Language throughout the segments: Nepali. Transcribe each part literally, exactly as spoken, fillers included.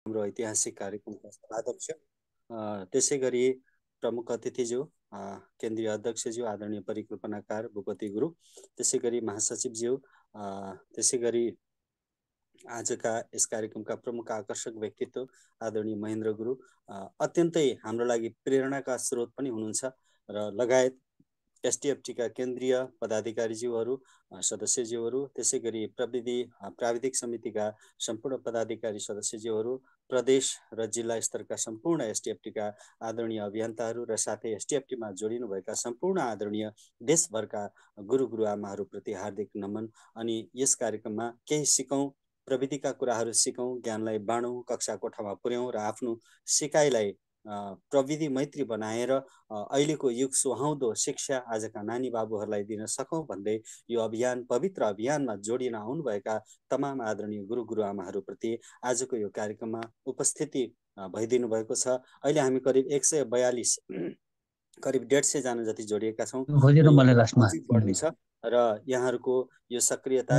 हाम्रो ऐतिहासिक कार्यक्रमका अध्यक्ष, त्यसै गरी प्रमुख अतिथिज्यू, केन्द्रीय अध्यक्षज्यू आदरणीय परिकल्पनाकार भूपति गुरु, त्यसै गरी महासचिवज्यू, त्यसै गरी आजका यस कार्यक्रमका प्रमुख आकर्षक व्यक्तित्व आदरणीय महेन्द्र गुरु, अत्यन्तै हाम्रो लागि प्रेरणाका स्रोत पनि हुनुहुन्छ र लगायत एसटिएफटी का केन्द्रीय पदाधिकारीज्यूहरू, सदस्यज्यूहरू, त्यसै गरी प्रविधि प्राविधिक समितिका सम्पूर्ण पदाधिकारी सदस्यज्यूहरू, प्रदेश र जिल्ला स्तरका सम्पूर्ण एसटिएफटी का आदरणीय अभियन्ताहरू र साथै एसटिएफटी मा जोडिनुभएका सम्पूर्ण आदरणीय देशभरका गुरु गुरुआमाहरूप्रति हार्दिक नमन। अनि यस कार्यक्रममा केही सिकौँ, प्रविधिका कुराहरू सिकौँ, ज्ञानलाई बाँडौँ, कक्षा कोठामा पुर्याउँ र आफ्नो सिकाइलाई प्रविधि मैत्री बनाएर अहिलेको युग सुहाउँदो शिक्षा आजका नानी बाबुहरूलाई दिन सकौँ भन्दै यो अभियान, पवित्र अभियानमा जोडिन आउनुभएका तमाम आदरणीय गुरु गुरुआमाहरूप्रति आजको यो कार्यक्रममा उपस्थिति भइदिनु भएको छ। अहिले हामी करिब एक सय बयालिस करिब डेढ सय जना जति जोडिएका छौँ छ र यहाँहरूको यो सक्रियता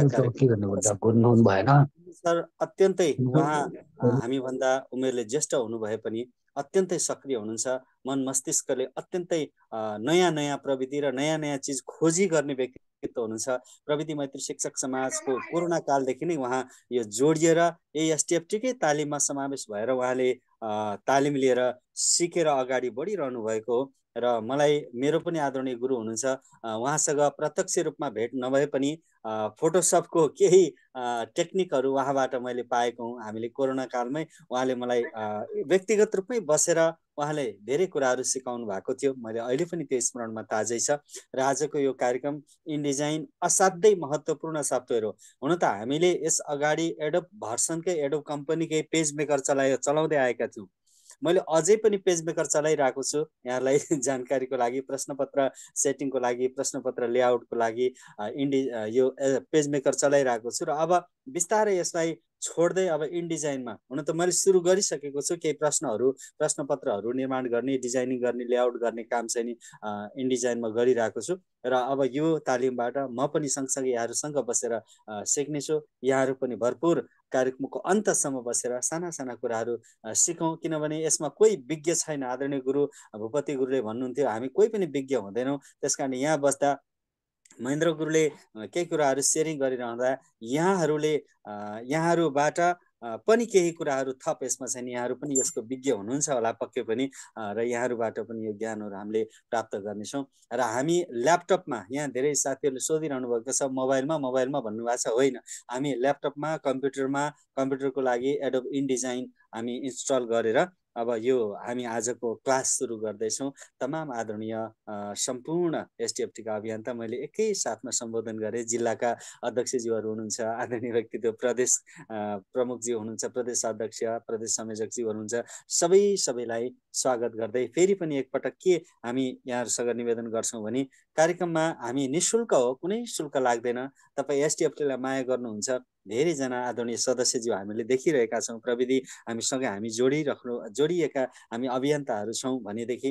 सर अत्यन्तै उहाँ हामीभन्दा उमेरले ज्येष्ठ हुनुभए पनि अत्यन्तै सक्रिय हुनुहुन्छ। मन मस्तिष्कले अत्यन्तै नयाँ नयाँ प्रविधि र नयाँ नयाँ चिज खोजी गर्ने व्यक्तित्व हुनुहुन्छ। प्रविधि मैत्री शिक्षक समाजको कोरोना कालदेखि नै उहाँ यो जोडिएर यही एसटिएफटीकै तालिममा समावेश भएर उहाँले तालिम लिएर सिकेर अगाडि बढिरहनु भएको हो र मलाई मेरो पनि आदरणीय गुरु हुनुहुन्छ, उहाँसँग प्रत्यक्ष रूपमा भेट नभए पनि फोटोसपको केही टेक्निकहरू उहाँबाट मैले पाएको हुँ। हामीले कोरोना कालमै उहाँले मलाई व्यक्तिगत रूपमै बसेर उहाँले धेरै कुराहरू सिकाउनु भएको थियो। मैले अहिले पनि त्यो स्मरणमा ताजै छ र आजको यो कार्यक्रम इनडिजाइन असाध्यै महत्त्वपूर्ण सफ्टवेयर हो। हुन त हामीले यस अगाडि एडोब भर्सनकै एडोब कम्पनीकै पेज मेकर चलाए चलाउँदै आएका थियौँ। मैले अझै पनि पेज मेकर चलाइरहेको छु। यहाँलाई जानकारीको लागि, प्रश्नपत्र सेटिङको लागि, प्रश्नपत्र लेआउटको लागि इन्डि यो पेज मेकर चलाइरहेको छु र अब बिस्तारै यसलाई छोड्दै अब इनडिजाइनमा, हुन त मैले सुरु गरिसकेको छु केही प्रश्नहरू प्रश्नपत्रहरू निर्माण गर्ने, डिजाइनिङ गर्ने, लेआउट गर्ने काम चाहिँ नि इनडिजाइनमा गरिरहेको छु र अब यो तालिमबाट म पनि सँगसँगै यहाँहरूसँग बसेर सिक्नेछु। यहाँहरू पनि भरपुर कार्यक्रमको अन्तसम्म बसेर साना साना कुराहरू सिकौँ, किनभने यसमा कोही विज्ञ छैन। आदरणीय गुरु भूपति गुरुले भन्नुहुन्थ्यो हामी कोही पनि विज्ञ हुँदैनौँ। त्यस कारण यहाँ बस्दा महेन्द्र गुरुले केही कुराहरू सेयरिङ गरिरहँदा यहाँहरूले यहाँहरूबाट पनि केही कुराहरू थप यसमा चाहिँ यहाँहरू पनि यसको विज्ञ हुनुहुन्छ होला पक्कै पनि र यहाँहरूबाट पनि यो ज्ञानहरू हामीले प्राप्त गर्नेछौँ। र हामी ल्यापटपमा, यहाँ धेरै साथीहरूले सोधिरहनु भएको छ मोबाइलमा मोबाइलमा भन्नुभएको छ, होइन, हामी ल्यापटपमा कम्प्युटरमा कम्प्युटरको लागि एडोब इनडिजाइन हामी इन्स्टल गरेर अब यो हामी आजको क्लास सुरु गर्दैछौँ। तमाम आदरणीय सम्पूर्ण एसटिएफटीका अभियन्ता मैले एकै साथमा सम्बोधन गरेँ। जिल्लाका अध्यक्षज्यूहरू हुनुहुन्छ, आदरणीय व्यक्तित्व प्रदेश प्रमुखज्यू हुनुहुन्छ, प्रदेश अध्यक्ष, प्रदेश संयोजकज्यू हुनुहुन्छ, सबै सबैलाई स्वागत गर्दै फेरि पनि एकपटक के हामी यहाँहरूसँग निवेदन गर्छौँ भने कार्यक्रममा हामी निःशुल्क हो, कुनै शुल्क लाग्दैन। तपाईँ एसटिएफटीलाई माया गर्नुहुन्छ, धेरैजना आदरणीय सदस्यज्यू हामीले देखिरहेका छौँ, प्रविधि हामीसँग हामी जोडिराख्नु जोडिएका हामी अभियन्ताहरू छौँ भनेदेखि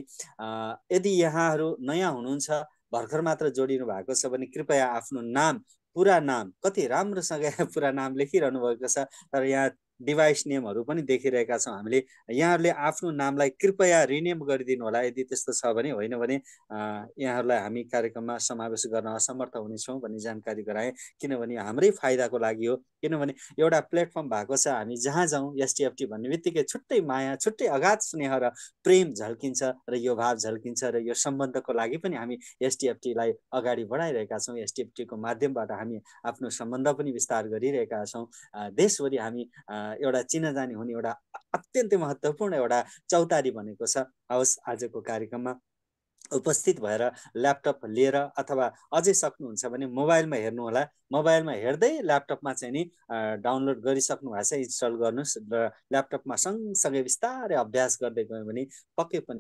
यदि यहाँहरू नयाँ हुनुहुन्छ, भर्खर मात्र जोडिनु भएको छ भने कृपया आफ्नो नाम, पुरा नाम, कति राम्रोसँग पुरा नाम लेखिरहनु भएको छ, तर यहाँ डिभाइस नेमहरू पनि देखिरहेका छौँ हामीले। यहाँहरूले आफ्नो नामलाई कृपया रिनेम गरिदिनु होला यदि त्यस्तो छ भने, होइन भने यहाँहरूलाई हामी कार्यक्रममा समावेश गर्न असमर्थ हुनेछौँ भन्ने जानकारी गराएँ। किनभने हाम्रै फाइदाको लागि हो, किनभने एउटा प्लेटफर्म भएको छ, हामी जहाँ जाउँ एसटिएफटी भन्ने बित्तिकै छुट्टै माया, छुट्टै अगाध स्नेह र प्रेम झल्किन्छ र यो भाव झल्किन्छ र यो सम्बन्धको लागि पनि हामी एसटिएफटीलाई अगाडि बढाइरहेका छौँ। एसटिएफटीको माध्यमबाट हामी आफ्नो सम्बन्ध पनि विस्तार गरिरहेका छौँ। देशभरि हामी एउटा चिनाजानी हुने एउटा अत्यन्तै महत्त्वपूर्ण एउटा चौतारी बनेको छ। हवस्, आजको कार्यक्रममा उपस्थित भएर ल्यापटप लिएर अथवा अझै सक्नुहुन्छ भने मोबाइलमा हेर्नुहोला, मोबाइलमा हेर्दै ल्यापटपमा चाहिँ नि डाउनलोड गरिसक्नु भएको छ, इन्स्टल गर्नुहोस् र ल्यापटपमा सँगसँगै बिस्तारै अभ्यास गर्दै गयो भने पक्कै पनि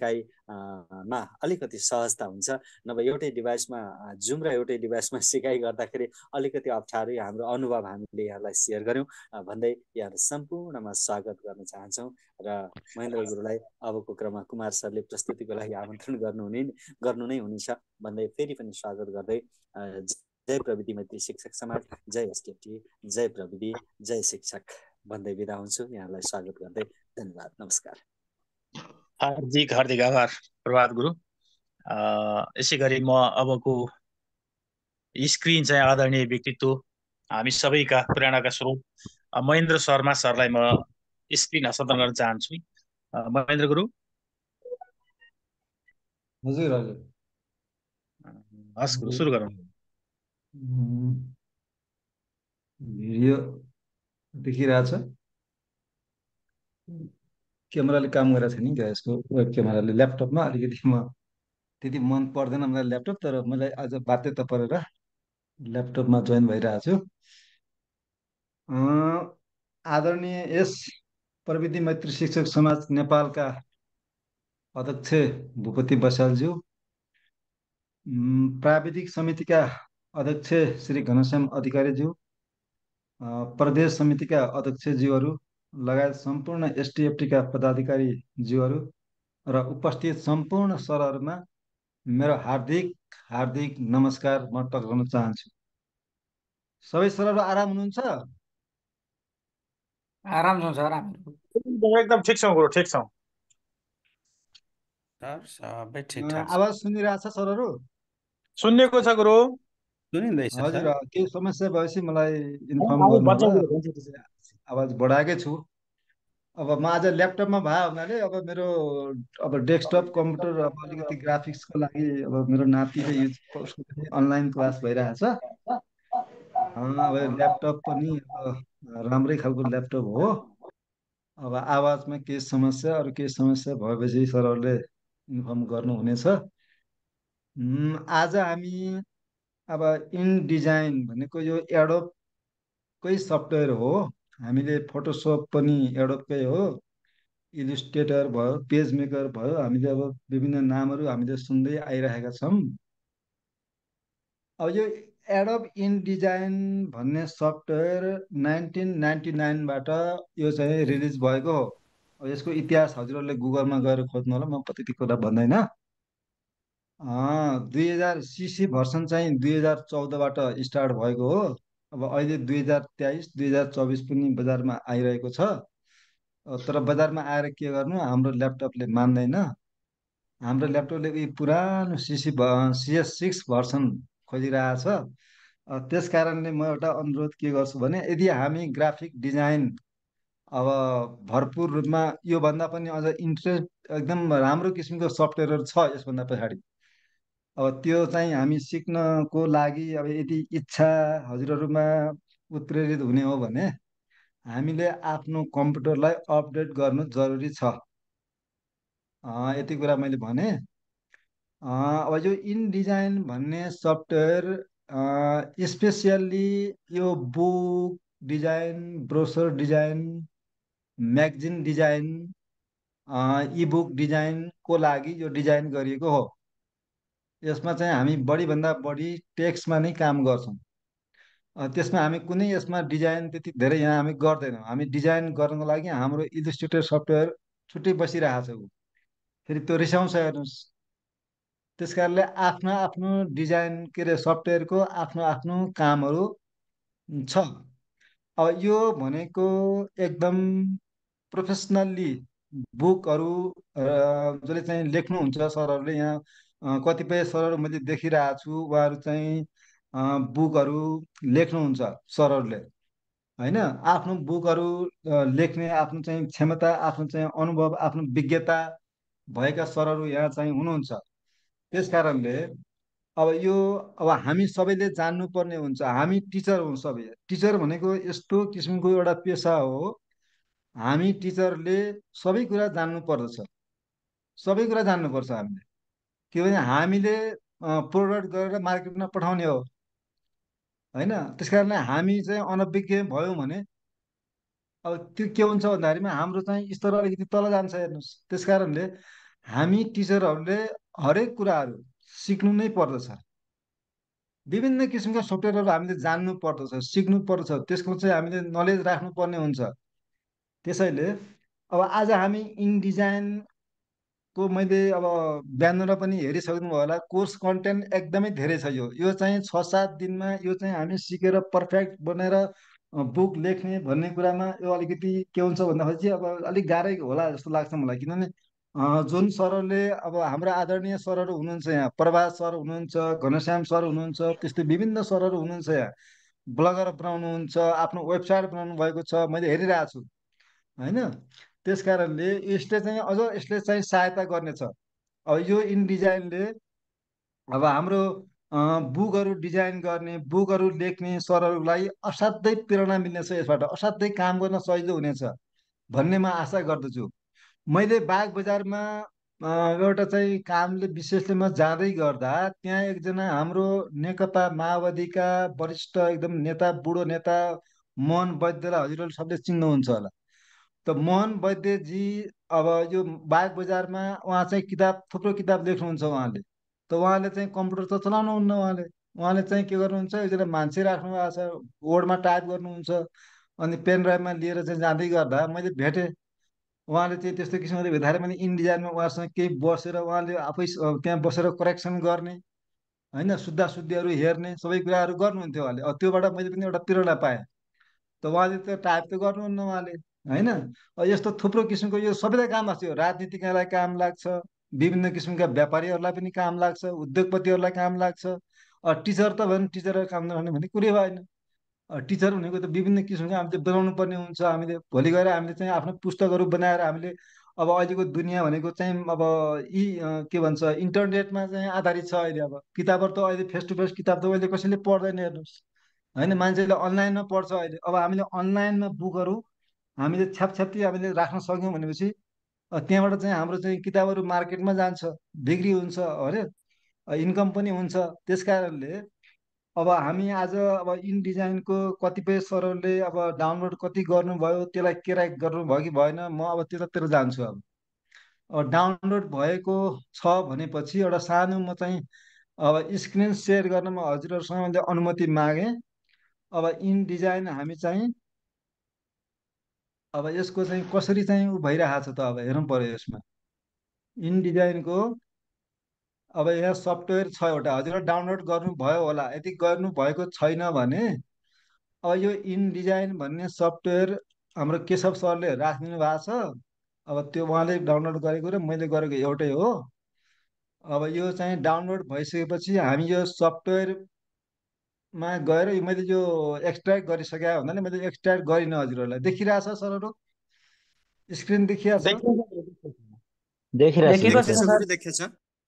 सिकाइमा अलिकति सहजता हुन्छ। नभए एउटै डिभाइसमा जुम र एउटै डिभाइसमा सिकाइ गर्दाखेरि अलिकति अप्ठ्यारो, हाम्रो अनुभव हामीले यहाँलाई सेयर गऱ्यौँ भन्दै यहाँहरू सम्पूर्णमा स्वागत गर्न चाहन्छौँ र महेन्द्र गुरुलाई अबको क्रममा कुमार सरले प्रस्तुतिको लागि आमन्त्रण गर्नुहुने गर्नु नै हुनेछ भन्दै फेरि पनि स्वागत गर्दै जय प्रविधि मैत्री शिक्षक समाज, जय एसटिएफटी, जय प्रविधि, जय शिक्षक। भन्दै बिदा हुन्छु। यहाँलाई स्वागत गर्दै धन्यवाद, नमस्कार। हार्दिक हार्दिक आभार प्रभात गुरु। यसै गरी म अबको स्क्रिन चाहिँ आदरणीय व्यक्तित्व हामी सबैका प्रेरणाका स्रोत महेन्द्र शर्मा सरलाई म स्क्रिन हस्तान्तरण गर्न चाहन्छु। महेन्द्र गुरु। हजुर हजुर हस् गुरु, सुरु गरौँ। भिडियो देखिरहेछ, क्यामेराले काम गरेको छैन क्या यसको, वेब क्यामेराले। ल्यापटपमा अलिकति म त्यति मन पर्दैन मलाई ल्यापटप, तर मलाई आज बाध्यता परेर ल्यापटपमा जोइन भइरहेको छु। आदरणीय यस प्रविधि मैत्री शिक्षक समाज नेपालका अध्यक्ष भूपति बस्यालज्यू, प्राविधिक समितिका अध्यक्ष श्री घनश्याम अधिकारीज्यू, प्रदेश समितिका अध्यक्षज्यूहरू लगायत सम्पूर्ण एसटिएफटीका पदाधिकारीज्यूहरू र उपस्थित सम्पूर्ण सरहरूमा मेरो हार्दिक हार्दिक नमस्कार म टक्राउन चाहन्छु। सबै सरहरू आराम हुनुहुन्छ? आराम छौँ सर, एकदम ठिक छौँ गुरु, ठिक छौँ सर, सबै ठिकठाक छ। आवाज सुनिरहेछ सरहरू? सुन्नेको छ गुरु, सुनिँदैछ सर। हजुर, केही समस्या भएपछि मलाई इन्फर्म गर्नु होला। आवाज बढाएकै छु। अब म आज ल्यापटपमा भए हुनाले अब मेरो अब डेस्कटप कम्प्युटर अब अलिकति ग्राफिक्सको लागि अब मेरो नातिले युज अनलाइन क्लास भइरहेछ। अब ल्यापटप पनि अब राम्रै खालको ल्यापटप हो। अब आवाजमा केही समस्या अरू केही समस्या भएपछि सरहरूले इन्फर्म गर्नुहुनेछ। आज हामी अब इन डिजाइन भनेको यो एडोबकै सफ्टवेयर हो। हामीले फोटोसप पनि एडोबकै हो, इलिस्ट्रेटर भयो, पेज मेकर भयो, हामीले अब विभिन्न नामहरू हामीले सुन्दै आइरहेका छौँ। अब यो एडोब इन डिजाइन भन्ने सफ्टवेयर नाइन्टिन नाइन्टी नाइनबाट यो चाहिँ रिलिज भएको हो। अब यसको इतिहास हजुरहरूले गुगलमा गएर खोज्नु होला, म त्यति कुरा भन्दैन। दुई हजार सिसी भर्सन चाहिँ दुई हजार चौधबाट स्टार्ट भएको हो। अब अहिले दुई हजार तेइस दुई हजार चौबिस पनि बजारमा आइरहेको छ। तर बजारमा आएर के गर्नु, हाम्रो ल्यापटपले मान्दैन। हाम्रो ल्यापटपले पुरानो सिसी सिएस सिक्स भर्सन खोजिरहेछ। त्यस कारणले म एउटा अनुरोध के गर्छु भने, यदि हामी ग्राफिक डिजाइन अब भरपुर रूपमा योभन्दा पनि अझ इन्ट्रेस्ट एकदम राम्रो किसिमको सफ्टवेयरहरू छ यसभन्दा पछाडि, अब त्यो चाहिँ हामी सिक्नको लागि अब यदि इच्छा हजुरहरूमा उत्प्रेरित हुने हो भने हामीले आफ्नो कम्प्युटरलाई अपडेट गर्नु जरुरी छ। यति कुरा मैले भने। अब यो इन डिजाइन भन्ने सफ्टवेयर स्पेसियल्ली यो book design, brochure design, magazine design, ebook डिजाइनको लागि यो डिजाइन गरिएको हो। यसमा चाहिँ हामी बढीभन्दा बढी टेक्स्टमा नै काम गर्छौँ। त्यसमा हामी कुनै यसमा डिजाइन त्यति धेरै यहाँ हामी गर्दैनौँ। हामी डिजाइन गर्नको लागि हाम्रो इलिस्ट्रेटर सफ्टवेयर छुट्टै बसिरहेको छ, फेरि त्यो रिसाउँछ हेर्नुहोस्। त्यस कारणले आफ्नो आफ्नो डिजाइन के अरे सफ्टवेयरको आफ्नो आफ्नो कामहरू छ। अब यो भनेको एकदम प्रोफेसनल्ली बुकहरू जसले चाहिँ लेख्नुहुन्छ सरहरूले, यहाँ कतिपय सरहरू मैले देखिरहेको छु, उहाँहरू चाहिँ बुकहरू लेख्नुहुन्छ सरहरूले, होइन? आफ्नो बुकहरू लेख्ने आफ्नो चाहिँ क्षमता, आफ्नो चाहिँ अनुभव, आफ्नो विज्ञता भएका सरहरू यहाँ चाहिँ हुनुहुन्छ। त्यस कारणले अब यो अब हामी सबैले जान्नुपर्ने हुन्छ। हामी टिचर हौँ सबै। टिचर भनेको यस्तो किसिमको एउटा पेसा हो, हामी टिचरले सबै कुरा जान्नु पर्दछ, सबै कुरा जान्नुपर्छ हामीले। किनभने हामीले प्रोडक्ट गरेर मार्केटमा पठाउने हो, होइन? त्यस कारणले हामी चाहिँ अनभिज्ञ भयौँ भने अब त्यो के हुन्छ भन्दाखेरिमा हाम्रो चाहिँ स्तर अलिकति तल जान्छ, हेर्नुहोस्। त्यस कारणले हामी टिचरहरूले हरेक कुराहरू सिक्नु नै पर्दछ। विभिन्न किसिमका सफ्टवेयरहरू हामीले जान्नु पर्दछ, सिक्नु पर्दछ, त्यसको चाहिँ हामीले नलेज राख्नुपर्ने हुन्छ। त्यसैले अब आज हामी इन डिजाइनको मैले अब बिहान पनि हेरिसक्नु होला, कोर्स कन्टेन्ट एकदमै धेरै छ। यो यो चाहिँ छ सात दिनमा यो चाहिँ हामी सिकेर पर्फेक्ट बनेर बुक लेख्ने भन्ने कुरामा यो अलिकति के हुन्छ भन्दाखेरि चाहिँ अब अलिक गाह्रै होला जस्तो लाग्छ मलाई। किनभने अ, जुन सरहरूले अब हाम्रो आदरणीय सरहरू हुनुहुन्छ, यहाँ प्रभात सर हुनुहुन्छ, घनश्याम सर हुनुहुन्छ, त्यस्तै विभिन्न सरहरू हुनुहुन्छ, यहाँ ब्लगर बनाउनुहुन्छ, आफ्नो वेबसाइट बनाउनु भएको छ, मैले हेरिरहेको छु होइन। त्यस कारणले यसले चाहिँ अझ यसले चाहिँ सहायता गर्नेछ। अब यो इन डिजाइनले अब हाम्रो अ, बुकहरू डिजाइन गर्ने, बुकहरू लेख्ने सरहरूलाई असाध्यै प्रेरणा मिल्नेछ, यसबाट असाध्यै काम गर्न सजिलो हुनेछ भन्ने म आशा गर्दछु। मैले बाग बजारमा अ, एउटा चाहिँ कामले विशेषले म जाँदै गर्दा त्यहाँ एकजना हाम्रो नेकपा माओवादीका वरिष्ठ एकदम नेता, बुढो नेता मोहन वैद्यलाई हजुरहरूले सबले चिन्नुहुन्छ होला। त मोहन वैद्यजी अब यो बाग बजारमा उहाँ चाहिँ किताब, थुप्रो किताब लेख्नुहुन्छ उहाँले। त उहाँले चाहिँ कम्प्युटर त चलाउनुहुन्न, उहाँले उहाँले चाहिँ के गर्नुहुन्छ, एकजना मान्छे राख्नु भएको छ, बोर्डमा टाइप गर्नुहुन्छ, अनि पेन ड्राइभमा लिएर चाहिँ जाँदै गर्दा मैले भेटेँ। उहाँले चाहिँ त्यस्तो किसिमले भेटाएर मैले इन डिजाइनमा उहाँसँग केही बसेर उहाँले आफै स- त्यहाँ बसेर करेक्सन गर्ने होइन, शुद्धा शुद्धिहरू हेर्ने सबै कुराहरू गर्नुहुन्थ्यो उहाँले। अब त्योबाट मैले पनि एउटा प्रेरणा पाएँ। त उहाँले त टाइप त गर्नुहुन्न उहाँले होइन। अब यस्तो थुप्रो किसिमको यो सबैलाई काम लाग्छ, यो राजनीतिज्ञलाई काम लाग्छ, विभिन्न किसिमका व्यापारीहरूलाई पनि काम लाग्छ, उद्योगपतिहरूलाई काम लाग्छ। टिचर त भने टिचरलाई काम नगर्ने भन्ने कुरै भएन। टिचर भनेको त विभिन्न किसिमको हामीले बनाउनु पर्ने हुन्छ। हामीले भोलि गएर हामीले चाहिँ आफ्नो पुस्तकहरू बनाएर हामीले अब अहिलेको दुनियाँ भनेको चाहिँ अब यी अ, के भन्छ इन्टरनेटमा चाहिँ आधारित छ अहिले। अब किताबहरू त अहिले फेस टु फेस किताब त अहिले कसैले पढ्दैन, हेर्नुहोस् होइन, मान्छेले अनलाइनमा पढ्छ अहिले। अब हामीले अनलाइनमा बुकहरू हामीले छ्यापछ्याप्ती हामीले राख्न सक्यौँ भनेपछि अ, त्यहाँबाट चाहिँ हाम्रो चाहिँ किताबहरू मार्केटमा जान्छ, बिक्री हुन्छ अरे, इन्कम पनि हुन्छ। त्यस कारणले अब हामी आज अब इन डिजाइनको कतिपय सरहरूले अब डाउनलोड कति गर्नुभयो, त्यसलाई क्र्याक गर्नुभयो कि भएन, म अब त्यतातिर जान्छु। अब अब डाउनलोड भएको छ भनेपछि एउटा सानो म चाहिँ अब स्क्रिन सेयर गर्न म हजुरहरूसँग मैले अनुमति मागेँ। अब इन डिजाइन हामी चाहिँ अब यसको चाहिँ कसरी चाहिँ उ भइरहेको छ त अब हेर्नु पर्यो यसमा। इन डिजाइनको अब यहाँ सफ्टवेयर छ एउटा, हजुर डाउनलोड गर्नुभयो होला। यदि गर्नुभएको छैन भने अब यो इन डिजाइन भन्ने सफ्टवेयर हाम्रो केशव सरले राखिदिनु भएको छ। अब त्यो उहाँले डाउनलोड गरेको र मैले गरेको एउटै हो। अब यो चाहिँ डाउनलोड भइसकेपछि हामी यो सफ्टवेयरमा गएर यो मैले यो एक्सट्र्याक्ट गरिसकेँ भन्नाले मैले एक्सट्र्याक्ट गरिनँ। हजुरहरूलाई देखिरहेछ सरहरू, स्क्रिन देखिरहेछ? देखिरहेछ देखिएको देख्दैछ छैन देखिरहेछ सर। गुरु, देखेछ।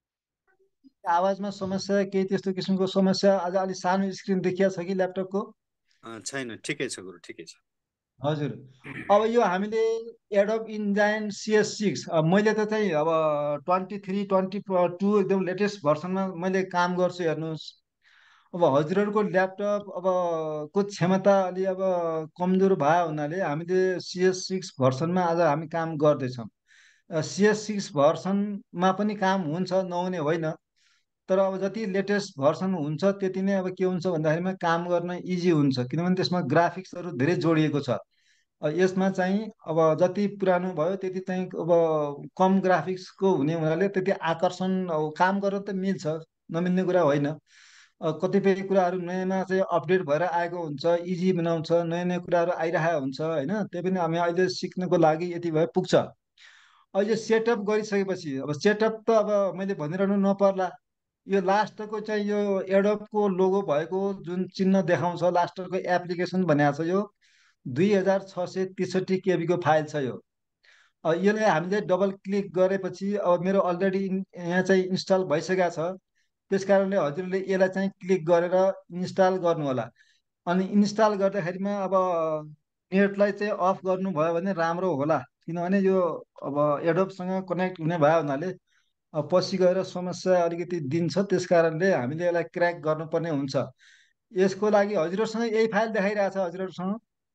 आवाजमा समस्या केही त्यस्तो किसिमको समस्या? आज अलिक सानो स्क्रिन देखिया छ कि ल्यापटपको? अँ, छैन, ठिकै छ गुरु, ठिकै छ। हजुर। अब यो हामीले एडोब इन्जाइन सिएस सिक्स, मैले त चाहिँ अब ट्वेन्टी थ्री ट्वेन्टी टू एकदम लेटेस्ट भर्सनमा मैले काम गर्छु, हेर्नुहोस्। अब हजुरहरूको ल्यापटप अब को क्षमता अलि अब कमजोर भयो हुनाले हामीले सिएस सिक्स भर्सनमा आज हामी काम गर्दैछौँ। सिएस सिक्स भर्सनमा पनि काम हुन्छ, नहुने होइन। तर अब जति लेटेस्ट भर्सन हुन्छ त्यति नै अब के हुन्छ भन्दाखेरिमा काम गर्न इजी हुन्छ, किनभने त्यसमा ग्राफिक्सहरू धेरै जोडिएको छ। अ, यसमा चाहिँ अब जति पुरानो भयो त्यति चाहिँ अब कम ग्राफिक्सको हुने हुनाले त्यति आकर्षण, अब काम गर्न त मिल्छ, नमिल्ने कुरा होइन। अ, कतिपय कुराहरू नयाँमा चाहिँ अपडेट भएर आएको हुन्छ, इजी बनाउँछ, नयाँ नयाँ कुराहरू आइरहेको हुन्छ होइन। त्यही पनि हामी अहिले सिक्नको लागि यति भए पुग्छ। अहिले सेटअप गरिसकेपछि अब सेटअप त अब मैले भनिरहनु नपर्ला। यो लास्टको चाहिँ यो एडोबको लोगो भएको जुन चिन्ह देखाउँछ, लास्टको एप्लिकेसन भनेको छ, यो दुई हजार छ सय त्रिसठी केबीको फाइल छ यो। अब यसलाई हामीले डबल क्लिक गरेपछि अब मेरो अलरेडी यहाँ चाहिँ इन्स्टल भइसकेको छ। त्यस कारणले हजुरले यसलाई चाहिँ क्लिक गरेर इन्स्टल गर्नु होला। अनि इन्स्टल गर्दाखेरिमा अब नेटलाई चाहिँ अफ गर्नुभयो भने राम्रो होला, किनभने यो अब एडोबसँग कनेक्ट हुने भयो हुनाले अब पछि गएर समस्या अलिकति दिन्छ। त्यस कारणले हामीले यसलाई क्र्याक गर्नुपर्ने हुन्छ। यसको लागि हजुरहरूसँग यही फाइल देखाइरहेछ, हजुरहरूसँग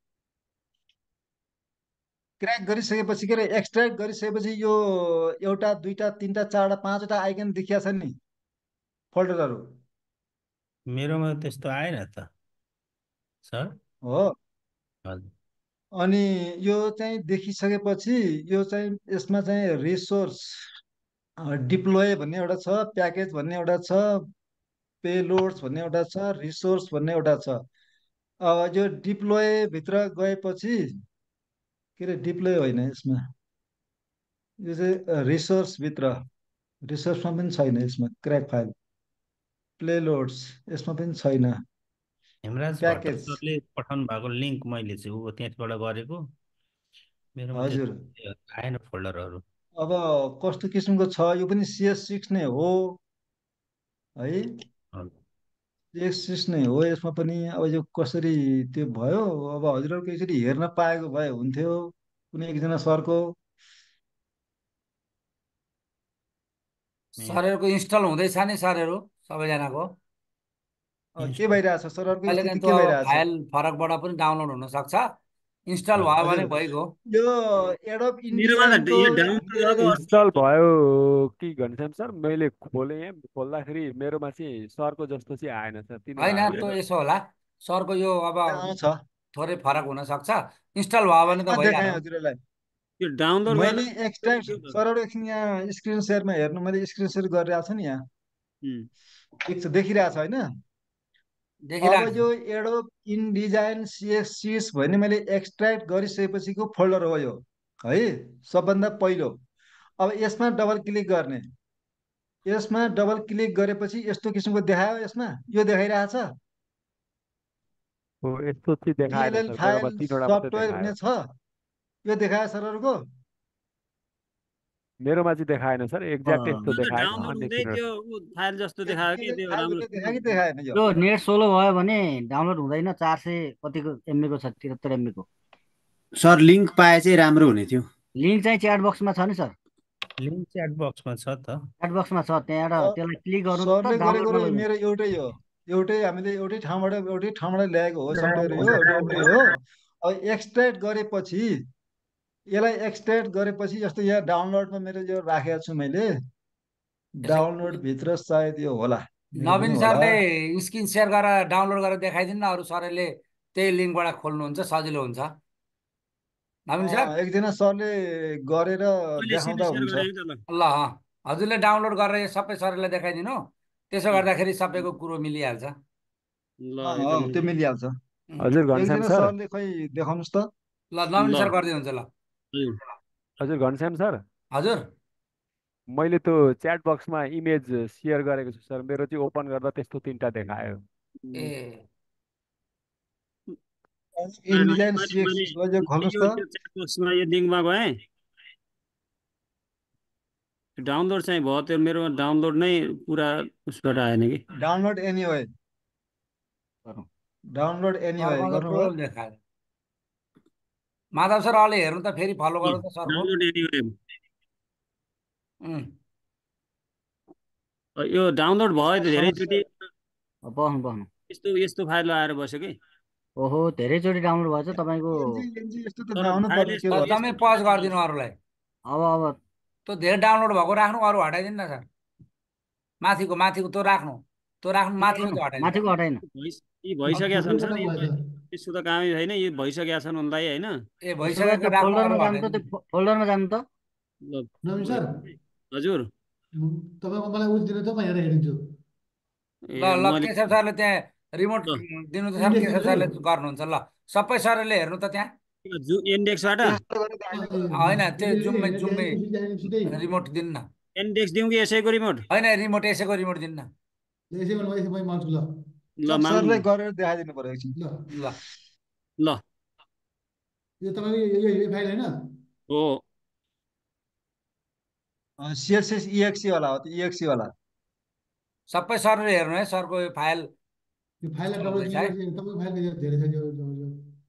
क्र्याक गरिसकेपछि के अरे एक्सट्र्याक्ट गरिसकेपछि यो एउटा दुईटा तिनवटा चारवटा पाँचवटा आइकन देखिया छ नि, फोल्डरहरू मेरोमा त्यस्तो आएन त सर। हो। हजुर। अनि यो चाहिँ देखिसकेपछि यो चाहिँ यसमा चाहिँ रिसोर्स डिप्लोय भन्ने एउटा छ, प्याकेज भन्ने एउटा छ, पेलोड्स भन्ने एउटा छ, रिसोर्स भन्ने एउटा छ। अब यो डिप्लोय भित्र गएपछि के अरे डिप्लोय होइन यसमा, यो चाहिँ रिसोर्स भित्र, रिसोर्समा पनि छैन यसमा क्र्याक फाइल, प्ले लोड्स यसमा पनि छैन, हेमराज भट्ट प्याकेज। सरले पठाउनु भएको लिङ्क मैले चाहिँ ऊ त्यहाँबाट गरेको, मेरोमा हजुर, त्यस्तो आएन फोल्डरहरू। अब कस्तो किसिमको छ, यो पनि सिएस सिक्स नै हो है, हजुर। सिएस सिक्स नै हो यसमा पनि। अब यो कसरी त्यो भयो, अब हजुरहरूको यसरी हेर्न पाएको भए हुन्थ्यो कुनै एकजना सरको। सरहरूको इन्स्टल हुँदैछ नि सरहरू सबैजनाको। अँ, के भइरहेछ सरहरूको कहिलेकाहीँ स्थिति, त्यो के अब भइरहेछ? फाइल फरकबाट पनि डाउनलोड हुनसक्छ, इन्स्टल भयो भने हजुर, भइगयो। यो एडोब मेरोमा त इन्डिजाइनको यो डाउनलोड के भएको अरे इन्स्टल भयो कि घनश्याम सर, मैले खोलेँ यहाँ, खोल्दाखेरि मेरोमा चाहिँ सरको जस्तो चाहिँ आएन सर, किन होइन भएको त्यो होला? यसो होला, सरको यो अब आउँछ। थोरै फरक हुनसक्छ, इन्स्टल भयो भने त यसमा देखाएँ भइहाल्यो। हजुरलाई, यो डाउनलोड मैले गर्दा एक्सट्र्याक्ट के हो त? सरहरू एकछिन यहाँ स्क्रिन सेयरमा हेर्नु, मैले स्क्रिन सेयर गरिरहेको छु नि यहाँ, उम्, ठिक छ, देखिरहेछ होइन? अब देखिरहेको यो एडोब इनडिजाइन सिएस भन्ने मैले एक्सट्र्याक्ट गरिसकेपछिको फोल्डर हो यो है, सबभन्दा पहिलो। अब यसमा डबल क्लिक गर्ने, यसमा डबल क्लिक गरेपछि यस्तो किसिमको देखायो, यसमा यो देखाइरहेछ हो, यस्तो चाहिँ देखाएन डिएलएल सर, मेरोमा फाइल तिनवटा मात्रै सफ्टवेयर देखायो। भन्ने छ, यो देखायो सरहरूको। मेरोमा चाहिँ देखाएन सर, एक्ज्याक्ट यस्तो त्यो त देखाएन, डाउनलोड अन्य हुँदै तिनवटा। त्यो ऊ फाइल जस्तो देखायो कि त्यो फाइल राम्रो भन्ने देखायो कि देखाएन यो? यो नेट सोलो भयो भने डाउनलोड हुँदैन, चार सय कतिको एमबीको छ, त्रिहत्तर एमबीको। सर लिङ्क पाए चाहिँ राम्रो हुने थियो। लिङ्क चाहिँ च्याट बक्समा छ नि सर, लिङ्क च्याट बक्समा छ त। च्याट बक्समा छ, त्यहाँबाट त्यसलाई क्लिक गर्नु त सरले गरेको डाउनलोडमा र गइहाल्छ। मेरो एउटै हो, एउटै हामीले एउटै ठाउँबाट एउटै ठाउँबाट ल्याएको हो सफ्टवेयर, यो एउटै हो। अब एक्सट्र्याक्ट गरेपछि, यसलाई एक्सट्र्याक्ट गरेपछि जस्तो यहाँ डाउनलोडमा मेरो यो राखेको छु मैले, डाउनलोड भित्र सायद यो होला, मेरो पनि नवीन होला। सरले स्क्रिन सेयर गरेर डाउनलोड गरेर देखाइदिनु न, अरू सरले त्यही लिङ्कबाट खोल्नुहुन्छ, सजिलो हुन्छ। नवीन सर अँ, एकजना सरले गरेर मैले सिधै देखाउँदा सेयर हुन्छ। गरेँ कि त ल। ल अँ, हजुरले डाउनलोड गरेर यो सबै सरलाई देखाइदिनु, त्यसो उम्, गर्दाखेरि सबैको कुरो मिलिहाल्छ। ल अँ एकदम अँ, त्यो मिलिहाल्छ। उम्, हजुर घनश्याम एकजना सर, सरले खै देखाउनुहोस् त। ल नवीन ल सर गरिदिनु हुन्छ। ल हजुर। हजुर घनश्याम सर, हजुर मैले त्यो च्याट बक्समा इमेज सेयर गरेको छु सर, मेरो चाहिँ ओपन गर्दा त्यस्तो तिनवटा देखायो। ए उम्, मैले इनडिजाइन मैले सिएक्स मैले सिक्सलाई चाहिँ खोल्नुहोस् यो त। त्यो च्याट बक्समा यो लिङ्कमा गएँ, डाउनलोड चाहिँ भयो, त्यो मेरो डाउनलोड नै पुरा उसबाट आएन कि। डाउनलोड एनिवे, डाउनलोड एनिवे सरको त गर्नुभयो। टोटल देखायो। माधव सर अहिले हेर्नु त, फेरि फलो गरौँ त सरको। डाउनलोड एनिवे उम्, यो डाउनलोड भयो त धेरैचोटि बस्नु बस्नु, यस्तो यस्तो फाइल आएर बस्यो कि। ओहो धेरैचोटि डाउनलोड भएछ तपाईँको। एनजी एनजी यस्तो त तर नआउनु फाइल पर्ने के यस्तो भयो? एकदमै यस्तो पज फाइल गरिदिनु अरूलाई। अब अब त्यो धेरै डाउनलोड भएको राख्नु, अरू हटाइदिनु न सर। माथिको माथिको त्यो राख्नु, त्यो राख्नु, माथिको चाहिँ हटाइदिनु। माथिको हटाइन। भइस यी भइसकेका छन् सर, यी भ- त्यस्तो त कामै छैन, यी भइसकेका छन् उनलाई होइन। ए त्यसो भए भइसकेको त्यो राख्नु, फोल्डरमा अरू जानु त, हटाइदिनु। त्यो फो- फोल्डरमा जानु त। ल नवीन सर, हजुर। तपाईँको मलाई उस दिनु त म हेरेर हेरिदिन्छु। ल ए ल मैले केशव सरले त्यहाँ रिमोट ल दिनु त सर, इन्डेक्स केशव हेर्छु। सरले गर्नुहुन्छ। ल सबै सरले हेर्नु त त्यहाँ। जु इन्डेक्सबाट त्यस्तो गरेर त अँ, अहिले ए, होइन त्यो हेरेर जुममै हेरेर जुममै ल्याइदिनु, ल्याइदिनु सिधै। रिमोट दिनु न। इन्डेक्स दिउँ कि यसैको रिमोट? होइन रिमोट यसैको रिमोट दिनु न। यसै भने म यसै म माग्छु ल। ल सब माग्नु सरले न। गरेर देखाइदिनु पर्यो एकछिन। ल ल ल यो तपाईँको यो यो फाइल होइन? हो सिएसएस इएक्सी वाला हो, त्यो इएक्सी वाला। सबै सरले हेर्नु है, सरको यो फाइल यो फाइललाई इन्स्टल डबल हुँदैछ क्लिक है। गरेपछि तपाईँको फाइल यो धेरै छ, यो यो- यो।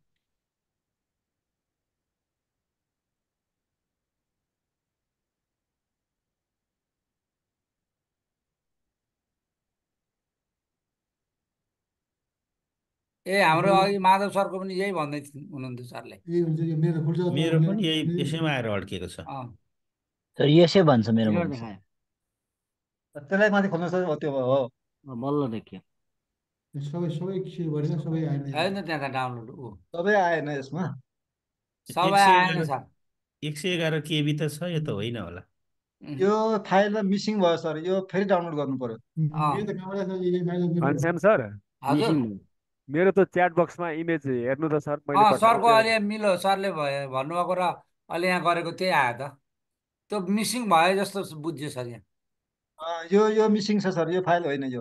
ए हाम्रो अघि माधव सरको पनि यही भन्दै थिए- हुनुहुन्थ्यो सरले। यही हुन्छ, यो मेरो खुल्छ मेरो तपाईँहरूले। पनि यही यसैमा आएर अड्किएको छ। अँ सर यसै भन्छ मेरो क्लियर भन्छ। देखायो, त्यसलाई माथि खोल्नुहोस् त, हो त्यो भयो हो। अब बल्ल देखियो। सबै सबै सेभ गरेर सबै आएन होइन यसमा। त्यहाँ त डाउनलोड ऊ सबै आएन यसमा। एक सबै सय आएन एघार सर। एक सय एघार केबी त छ, यो त होइन होला। उम्, यो फाइलमा मिसिङ भयो सर, यो फेरि डाउनलोड गर्नु पर्यो। अँ यही त कहाँबाट छ, यही फाइल मेरो हो। घनश्याम सर, हजुर मिसिङ भयो। मेरो त च्याट बक्समा इमेज हेर्नु त सर मैले अँ पठाएको सरको त्यो अहिले मिल्यो सरले भयो भन्नुभएको र अहिले यहाँ गरेको त्यही आयो त त्यो मिसिङ भयो जस्तो बुझ्यो सर यहाँ अँ, यो यो मिसिङ छ सर, यो फाइल होइन यो।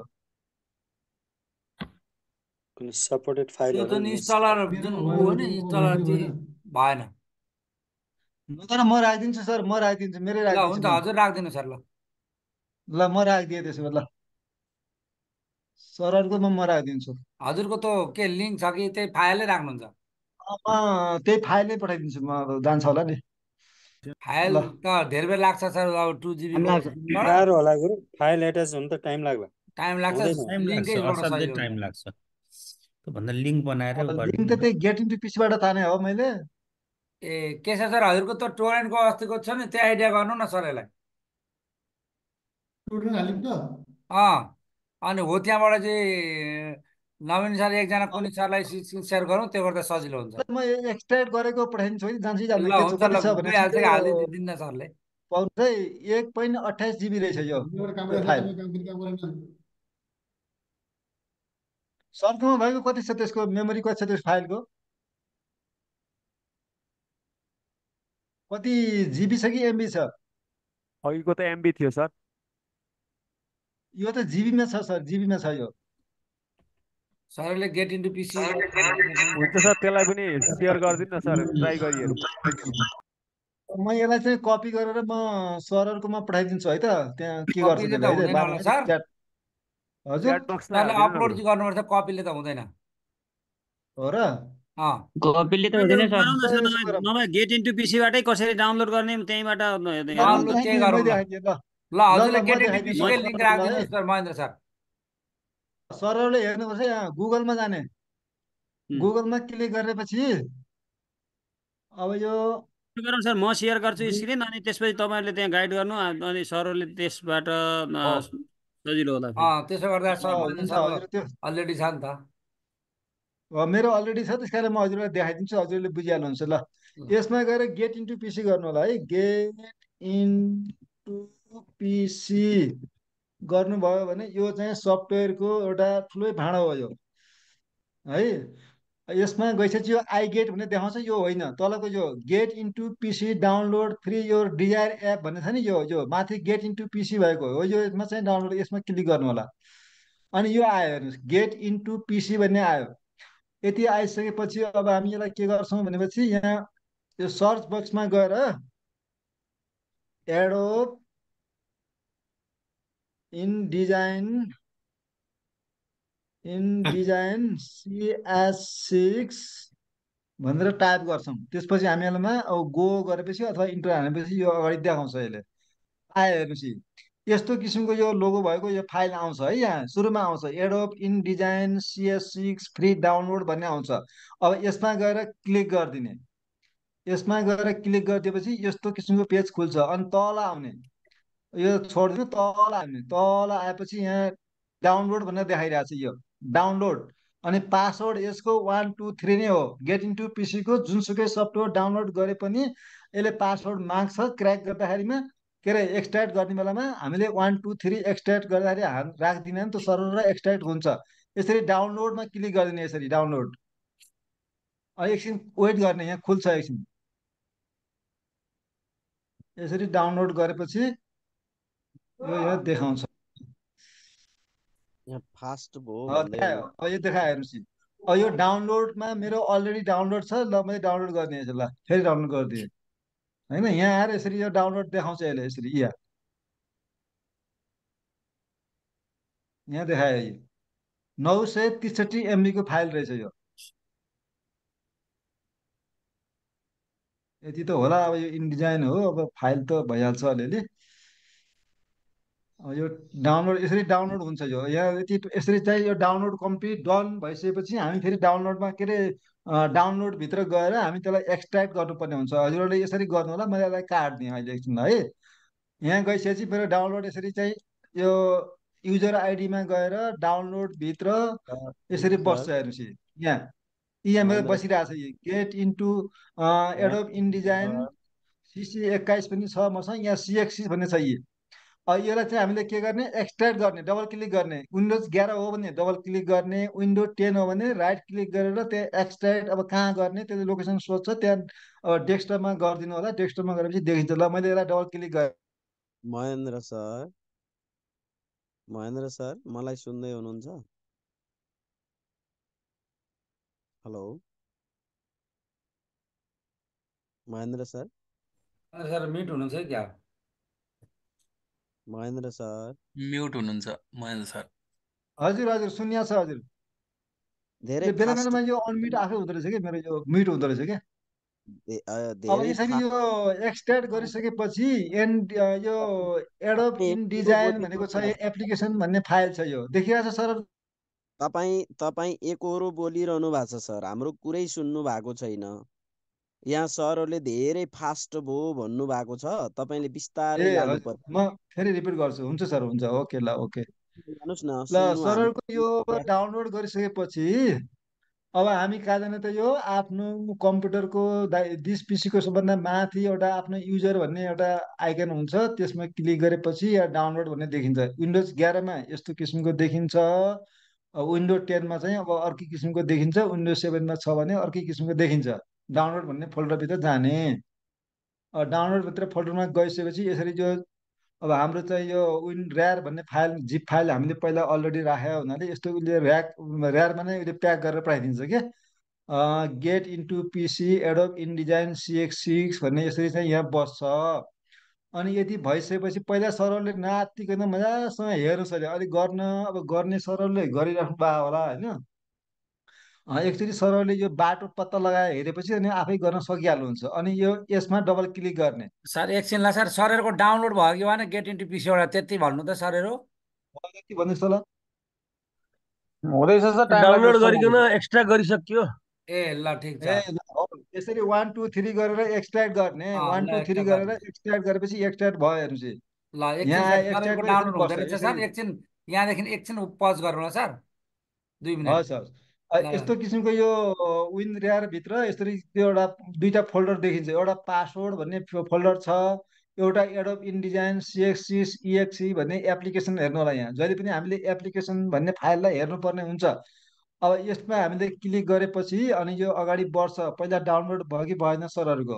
कुनै सपोर्टेड त्यो फाइलहरू जुन मिस इन्स्टलर जुन मेरोमा ऊ भयो हो नि तपाईँको इन्स्टलर भोइसले चाहिँ भएन। भएन। तर म राखिदिन्छु सर, म राखिदिन्छु, मेरै ल राखिदिन्छु हुन्छ म। हजुर राखिदिनु सर ल ल म राखिदिएँ त्यसो भए ल, सरहरूको म राखिदिन्छु। हजुरको त के लिङ्क छ कि त्यही फाइलै राख्नुहुन्छ? म त्यही फाइल नै पठाइदिन्छु, म अब जान्छ होला नि। फाइल ल त धेरै बेर लाग्छ सर अब टु टाइम जिबीको लाग्छ लिङ्कबाट गाह्रो होला गुरु, फाइल एट्याच हुनु त टाइम लाग्ला, टाइम लाग्छ हुँदैन। टाइम लाग्छ, लिङ्कैबाट असाध्यै सजिलो टाइम हुन्छ। लाग्छ। त्योभन्दा लिङ्क बनाएर अब गर्ने लिङ्क त त्यही गेट इन्टु पिसीबाट ताने हो मैले। ए के छ सर हजुरको त टोरेन्टको अस्तिको छ नि त्यो आइडिया गर्नु न सर यसलाई। टुट्न हाल्यो त अँ अनि हो त्यहाँबाट चाहिँ नवीन सर एकजना कुनै सरलाई स्क्रिन सेयर गरौँ त्यो गर्दा सजिलो हुन्छ। म एक्सट्र्याक्ट गरेको पठाइदिन्छु है, जान्छ ल जान्न के छ हुन्छ ल कति छ भनेपछि गइहाल्छ कि यो हालिदिइ दिन्न सरले। पाउनु चाहिँ एक पोइन्ट अठाइस जिबी रहेछ यो एउटा काम यो गरेर फाइल। तपाईँ काम फेरि काम गरेन। सरकोमा भएको कति छ त्यसको मेमोरी, कति छ त्यस फाइलको, कति जिबी छ कि एमबी छ? अघिको त एमबी थियो सर। यो त जिबीमा छ सर, जिबीमा छ यो। सरले गेट इन्टु पिसी हुन्छ सर, त्यसलाई पनि सेयर गरिदिनु न सर, ट्राई गरिहेरौँ। म यसलाई चाहिँ कपी गरेर म सरहरूकोमा पठाइदिन्छु है त, त्यहाँ के गर्छ कपीले त्यसले त है त, हुँदैन होला बाबुले सर, च्याट। हजुर, च्याट बक्समा सरले हालिदिनु न अपलोड गुरु। चाहिँ गर्नुपर्छ कपीले त हुँदैन। हो र? अँ कपीले त हुँदैन सर। गरौँ न ल सर, यसो नभए गरौँ, नभए गेट इन्टु पिसीबाटै कसरी डाउनलोड गर्ने त्यहीँबाट हेरौँ न डाउनलोड त। त्यही देखाइदिएँ, मै गरौँ ल। देखाइदिएँ ल। ल ल हजुरले ल म गेट इन्टु देखाइदिन्छु पिसीकै है लिङ्क सरहरूलाई है। राखिदिनुहोस् सर महेन्द्र सर। सरहरूले हेर्नुपर्छ यहाँ गुगलमा जाने, उम्, गुगलमा क्लिक गरेपछि अब यो के गरौँ सर, म सेयर गर्छु स्क्रिन अनि त्यसपछि तपाईँहरूले त्यहाँ गाइड गर्नु अ- अनि सरहरूले त्यसबाट हो अ, सजिलो होला फेरि। अँ त्यसो गर्दा ल सर महेन्द्र हुन्छ सरको हजुर, त्यो अलरेडी छ नि त। अ, मेरो अलरेडी छ, त्यस कारण म हजुरलाई देखाइदिन्छु, हजुरले बुझिहाल्नुहुन्छ ल। ल यसमा गएर गेट इन्टु पिसी गर्नु होला है, गेट इन्टु पिसी गर्नुभयो भने यो चाहिँ सफ्टवेयरको एउटा ठुलै भाँडो हो यो है। यसमा गइसकेपछि यो आई गेट भनेर देखाउँछ, यो होइन, तलको यो get into PC download free your desire app भन्ने छ नि, यो यो माथि गेट इन्टु पिसी भएको हो, यो यसमा चाहिँ डाउनलोड, यसमा क्लिक गर्नु होला। अनि यो आयो हेर्नुहोस्, गेट इन्टु पिसी भन्ने आयो। यति आइसकेपछि अब हामी यसलाई के गर्छौँ भनेपछि यहाँ यो सर्च बक्समा गएर Adobe InDesign InDesign CS six भनेर टाइप गर्छौँ। त्यसपछि हामीहरूमा अब गो गरेपछि अथवा इन्टर हानेपछि यो अगाडि देखाउँछ यसले, आयो हेर्नुहोस्, यस्तो किसिमको यो लोगो भएको यो फाइल आउँछ है। यहाँ सुरुमा आउँछ Adobe InDesign CS six free download भन्ने आउँछ। अब यसमा गएर क्लिक गरिदिने, यसमा गएर क्लिक गरिदिएपछि यस्तो किसिमको पेज खुल्छ। अनि तल आउने, यो छोडिदिनु, तल आउने, तल आएपछि यहाँ डाउनलोड भनेर देखाइरहेको छ, यो डाउनलोड। अनि पासवर्ड यसको वान टू थ्री नै हो। गेट इन्टु पिसीको जुनसुकै सफ्टवेयर डाउनलोड गरे पनि यसले पासवर्ड माग्छ क्र्याक गर्दाखेरिमा, के अरे एक्सट्र्याक्ट गर्ने बेलामा हामीले वान टू थ्री एक्सट्र्याक्ट गर्दाखेरि हाम राखिदिने नि त सरर एक्सट्र्याक्ट हुन्छ। यसरी डाउनलोडमा क्लिक गरिदिने, यसरी डाउनलोड। अब एकछिन वेट गर्ने, यहाँ खुल्छ एकछिन। यसरी डाउनलोड गरेपछि यो यहाँ देखाउँछ। यहाँ फास्ट भयो अब भन्दै देखायो, हुनु। अब यो देखायो हेर्नुहोस्, अब यो डाउनलोडमा मेरो अलरेडी डाउनलोड छ, ल मैले डाउनलोड गरिदिएँ, ल फेरि डाउनलोड गरिदिएँ होइन। यहाँ आएर यसरी यो डाउनलोड देखाउँछ यसले, यसरी यहाँ यहाँ देखायो, यो नौ सय त्रिसठी एमबीको फाइल रहेछ यो। यति त होला, अब यो इनडिजाइन हो, अब फाइल त भइहाल्छ अलिअलि। अब यो डाउनलोड यसरी डाउनलोड हुन्छ, यो यहाँ यति यसरी चाहिँ यो डाउनलोड कम्प्लिट डन भइसकेपछि हामी फेरि डाउनलोडमा के अरे डाउनलोडभित्र गएर हामी त्यसलाई एक्सट्र्याक्ट गर्नुपर्ने हुन्छ। हजुरहरूले यसरी गर्नु होला, मैले यसलाई काट्दिएँ अहिले एकछिन है। यहाँ गइसकेपछि मेरो डाउनलोड यसरी चाहिँ यो युजर आइडीमा गएर डाउनलोडभित्र यसरी दिदी बस्छ सर, हेर्नुहोस्, यहाँ यहाँ मेरो महेन्द्र बसिरहेको छ, यो get into Adobe InDesign sir, CC एक्काइस पनि छ मसँग, यहाँ सिएक्सी भन्ने छ, यी अब यसलाई चाहिँ हामीले के गर्ने एक्सट्र्याक्ट गर्ने डबल क्लिक गर्ने विन्डोज एघार हो भने डबल क्लिक गर्ने विन्डो टेन हो भने राइट क्लिक गरेर त्यहाँ एक्सट्र्याक्ट अब कहाँ गर्ने त्यसले लोकेसन सोध्छ त्यहाँ अब डेस्कटपमा गरिदिनु होला डेस्कटपमा गरेपछि देखिन्छ ल मैले यसलाई डबल क्लिक गरेँ महेन्द्र सर महेन्द्र सर मलाई सुन्दै हुनुहुन्छ? Hello Mahendra sir sir mute हुनुहुन्छ है क्या महेन्द्र सर म्युट हुनुहुन्छ महेन्द्र सर। हजुर हजुर सुनिया छ हजुर धेरै यो बेला फास्ट बेलामा यो अनम्युट आफै हुँदो रहेछ क्या मेरो यो म्युट हुँदो रहेछ क्या दे- अ, अब धेरै यसरी फास्ट यो एक्सट्र्याक्ट गरिसकेपछि एन्ड यो एडोब तपाईँ इन एकहोरो डिजाइन भनेको छ बोलिरहनु एप्लिकेसन भन्ने फाइल छ यो देखिरहेको छ सर तपाईँ तपाईँ एकहोरो बोलिरहनु भएको छ सर, हाम्रो कुरै सुन्नु भएको छैन। यहाँ सरहरूले धेरै फास्ट भयो भन्नु भएको छ, तपाईँले बिस्तारै ए लानु हजुर पर्यो। म फेरि रिपिट गर्छु हुन्छ सर हुन्छ ओके ल ओके जानुहोस् न, ल सुन्नु हाम्रो सरहरूको यो डाउनलोड गरिसकेपछि अब हामी कहाँ जाने त यो आफ्नो कम्प्युटरको दाइ दिस पिसीको सबभन्दा माथि एउटा आफ्नो युजर भन्ने एउटा आइकन हुन्छ त्यसमा क्लिक गरेपछि या डाउनलोड भन्ने देखिन्छ विन्डोज एघारमा यस्तो किसिमको देखिन्छ अब विन्डो टेनमा चाहिँ अब अर्कै किसिमको देखिन्छ विन्डोज सेभेनमा छ भने अर्कै किसिमको देखिन्छ डाउनलोड भन्ने फोल्डरभित्र जाने डाउनलोडभित्र फोल्डरमा गइसकेपछि यसरी जो अब हाम्रो चाहिँ यो विन ऱ्यार भन्ने फाइल जिप फाइल हामीले पहिला अलरेडी राखेको हुनाले यस्तो उसले ऱ्याक ऱ्यारमा नै उसले प्याक गरेर पठाइदिन्छ क्या get into PC Adobe InDesign सिएक्स सिक्स भन्ने यसरी चाहिँ यहाँ बस्छ अनि यदि भइसकेपछि पहिला सरहरूले नातिकन मजासँग हेर्नुहोस् अरे अलिक गर्न अब गर्ने सरहरूले गरिराख्नु भएको होला होइन एकचोटि सरहरूले यो बाटो पत्ता लगाएर हेरेपछि अनि आफै गर्न सकिहाल्नुहुन्छ अनि यो यसमा डबल क्लिक गर्ने सर एकछिनलाई सर सरहरूको डाउनलोड भयो कि भएन गेट इन्टु पिसीबाट त्यति भन्नु त सरहरू के भन्नुहोस् त ल हुँदैछ सर टाइम डाउनलोड लाग्छ गरिकन एक्स्ट्रा गरिसकियो। ए ल ठिक छ ए ल हो यसरी वान टू थ्री गरेर एक्सट्र्याक्ट गर्ने अँ, वान ल टू थ्री एक्स्ट्रा गरेर गर्नु एक्सट्र्याक्ट गरेपछि एक्सट्र्याक्ट भयो हेर्नुहोस् है। ल एकछिन यहाँ सर आए सरहरूको एक्सट्र्याक्ट यसरी डाउनलोड हुँदो बस्छ रहेछ सर यसरी एकछिन यहाँदेखि एकछिन पज गर्नु ल सर दुई मिनट हस् हस् अ, ल यस्तो किसिमको यो विन भित्र यसरी त्यो एउटा दुईटा फोल्डर देखिन्छ एउटा पासवर्ड भन्ने फोल्डर छ एउटा Adobe InDesign CS six EXE भन्ने एप्लिकेसन हेर्नु होला यहाँ जहिले पनि हामीले एप्लिकेसन भन्ने फाइललाई हेर्नुपर्ने हुन्छ अब यसमा हामीले क्लिक गरेपछि अनि यो अगाडि बढ्छ पहिला डाउनलोड भयो कि भएन सरहरूको